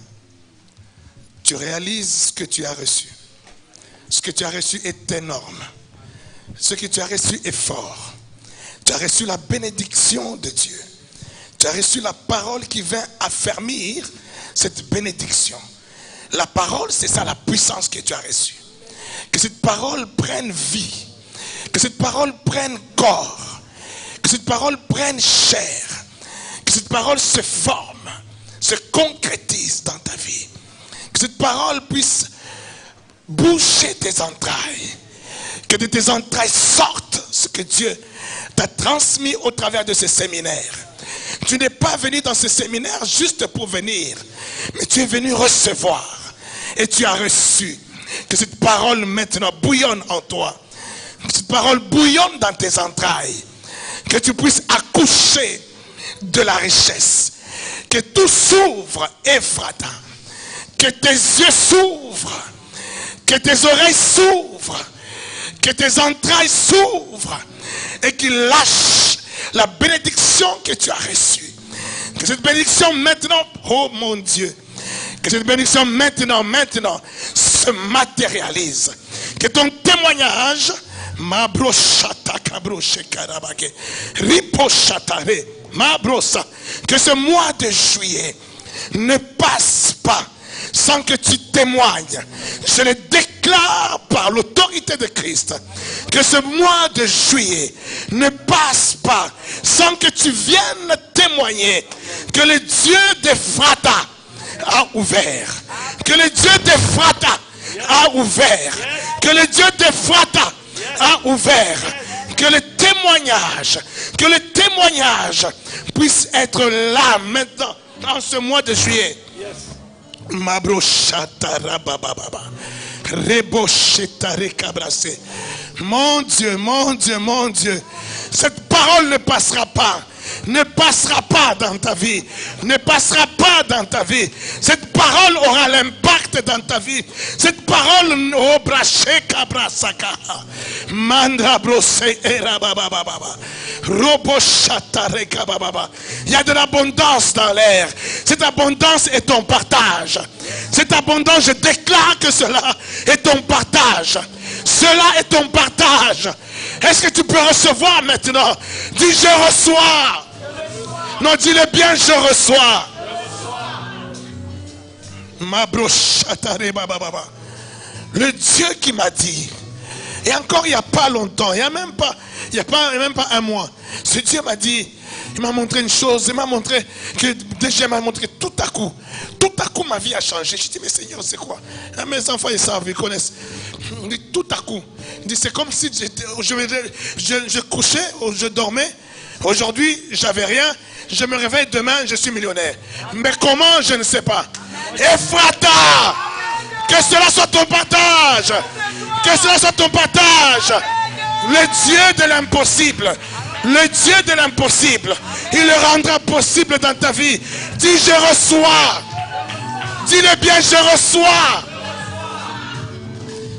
L: Tu réalises ce que tu as reçu. Ce que tu as reçu est énorme. Ce que tu as reçu est fort. Tu as reçu la bénédiction de Dieu. Tu as reçu la parole qui vient affermir cette bénédiction. La parole, c'est ça la puissance que tu as reçue. Que cette parole prenne vie. Que cette parole prenne corps. Que cette parole prenne chair. Que cette parole se forme, se concrétise dans ta vie. Que cette parole puisse boucher tes entrailles. Que de tes entrailles sorte ce que Dieu t'a transmis au travers de ce séminaire. Tu n'es pas venu dans ce séminaire juste pour venir, mais tu es venu recevoir. Et tu as reçu. Que cette parole maintenant bouillonne en toi. Que cette parole bouillonne dans tes entrailles. Que tu puisses accoucher de la richesse. Que tout s'ouvre, Ephrata. Que tes yeux s'ouvrent. Que tes oreilles s'ouvrent. Que tes entrailles s'ouvrent. Et qu'il lâche la bénédiction que tu as reçue. Que cette bénédiction maintenant, oh mon Dieu, que cette bénédiction maintenant, maintenant, se matérialise. Que ton témoignage, ma brochata kabroche karabake, ripochatare, ma brosa, que ce mois de juillet ne passe pas sans que tu témoignes. Je le déclare par l'autorité de Christ. Que ce mois de juillet ne passe pas sans que tu viennes témoigner que le Dieu d'Ephrata a ouvert. Que le Dieu d'Ephrata a ouvert. Que le Dieu d'Ephrata a ouvert. Que le témoignage, que le témoignage puisse être là maintenant dans ce mois de juillet. Mon Dieu, mon Dieu, mon Dieu, cette parole ne passera pas. Ne passera pas dans ta vie. Ne passera pas dans ta vie. Cette parole aura l'impact dans ta vie. Cette parole oh braché kabrasaka. Mandra brosé era baba baba. Robo chatare kababa. Il y a de l'abondance dans l'air. Cette abondance est ton partage. Cette abondance, je déclare que cela est ton partage. Cela est ton partage. Est-ce que tu peux recevoir maintenant? Dis je reçois. Non, dis-le bien, je reçois. Ma brochatare baba baba. Le Dieu qui m'a dit, et encore il n'y a pas longtemps, il n'y a même pas, il y a pas, même pas un mois, ce Dieu m'a dit, il m'a montré une chose, il m'a montré que déjà il m'a montré tout à coup, tout à coup ma vie a changé. Je dis mais Seigneur c'est quoi? Mes enfants ils savent, ils connaissent. Il dit, tout à coup, il dit c'est comme si je, je, je couchais, je dormais. Aujourd'hui, j'avais rien. Je me réveille demain, je suis millionnaire. Mais comment, je ne sais pas. Ephrata, que cela soit ton partage. Que cela soit ton partage. Le Dieu de l'impossible. Le Dieu de l'impossible. Il le rendra possible dans ta vie. Dis je reçois. Dis-le bien, je reçois.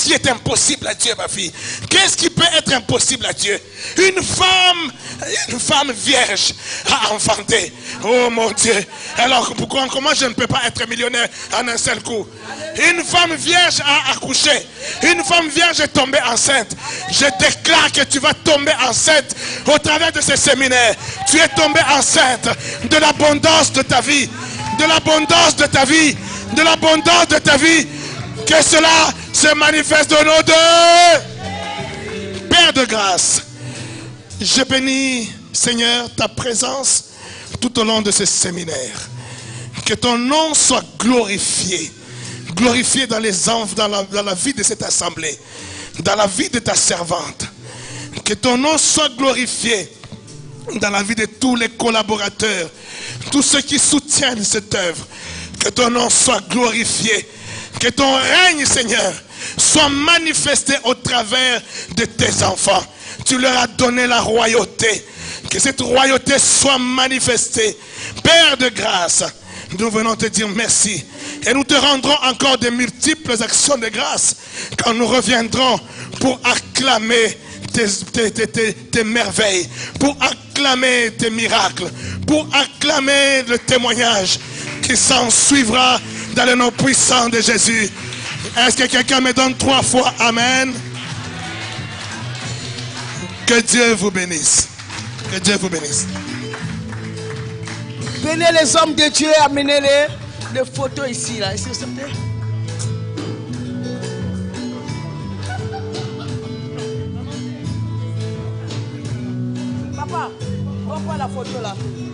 L: qui est impossible à Dieu, ma fille? Qu'est-ce qui peut être impossible à Dieu? Une femme, une femme vierge a enfanté. Oh mon Dieu. Alors pourquoi, comment je ne peux pas être millionnaire en un seul coup? Une femme vierge a accouché. Une femme vierge est tombée enceinte. Je déclare que tu vas tomber enceinte au travers de ce séminaire. Tu es tombée enceinte de l'abondance de ta vie. De l'abondance de ta vie. De l'abondance de ta vie. Que cela se manifeste au nom de Père de grâce. Je bénis, Seigneur, ta présence tout au long de ce séminaire. Que ton nom soit glorifié. Glorifié dans, les enf- dans, la, dans la vie de cette assemblée. Dans la vie de ta servante. Que ton nom soit glorifié dans la vie de tous les collaborateurs. Tous ceux qui soutiennent cette œuvre. Que ton nom soit glorifié. Que ton règne, Seigneur, soit manifesté au travers de tes enfants. Tu leur as donné la royauté. Que cette royauté soit manifestée. Père de grâce, nous venons te dire merci. Et nous te rendrons encore de multiples actions de grâce quand nous reviendrons pour acclamer tes, tes, tes, tes, tes merveilles, pour acclamer tes miracles, pour acclamer le témoignage qui s'en suivra dans le nom puissant de Jésus. Est-ce que quelqu'un me donne trois fois Amen? Que Dieu vous bénisse. Que Dieu vous bénisse.
E: Venez les hommes de Dieu, amenez-les les photos ici, là. Est-ce que ça plaît? Papa, on prend la photo là.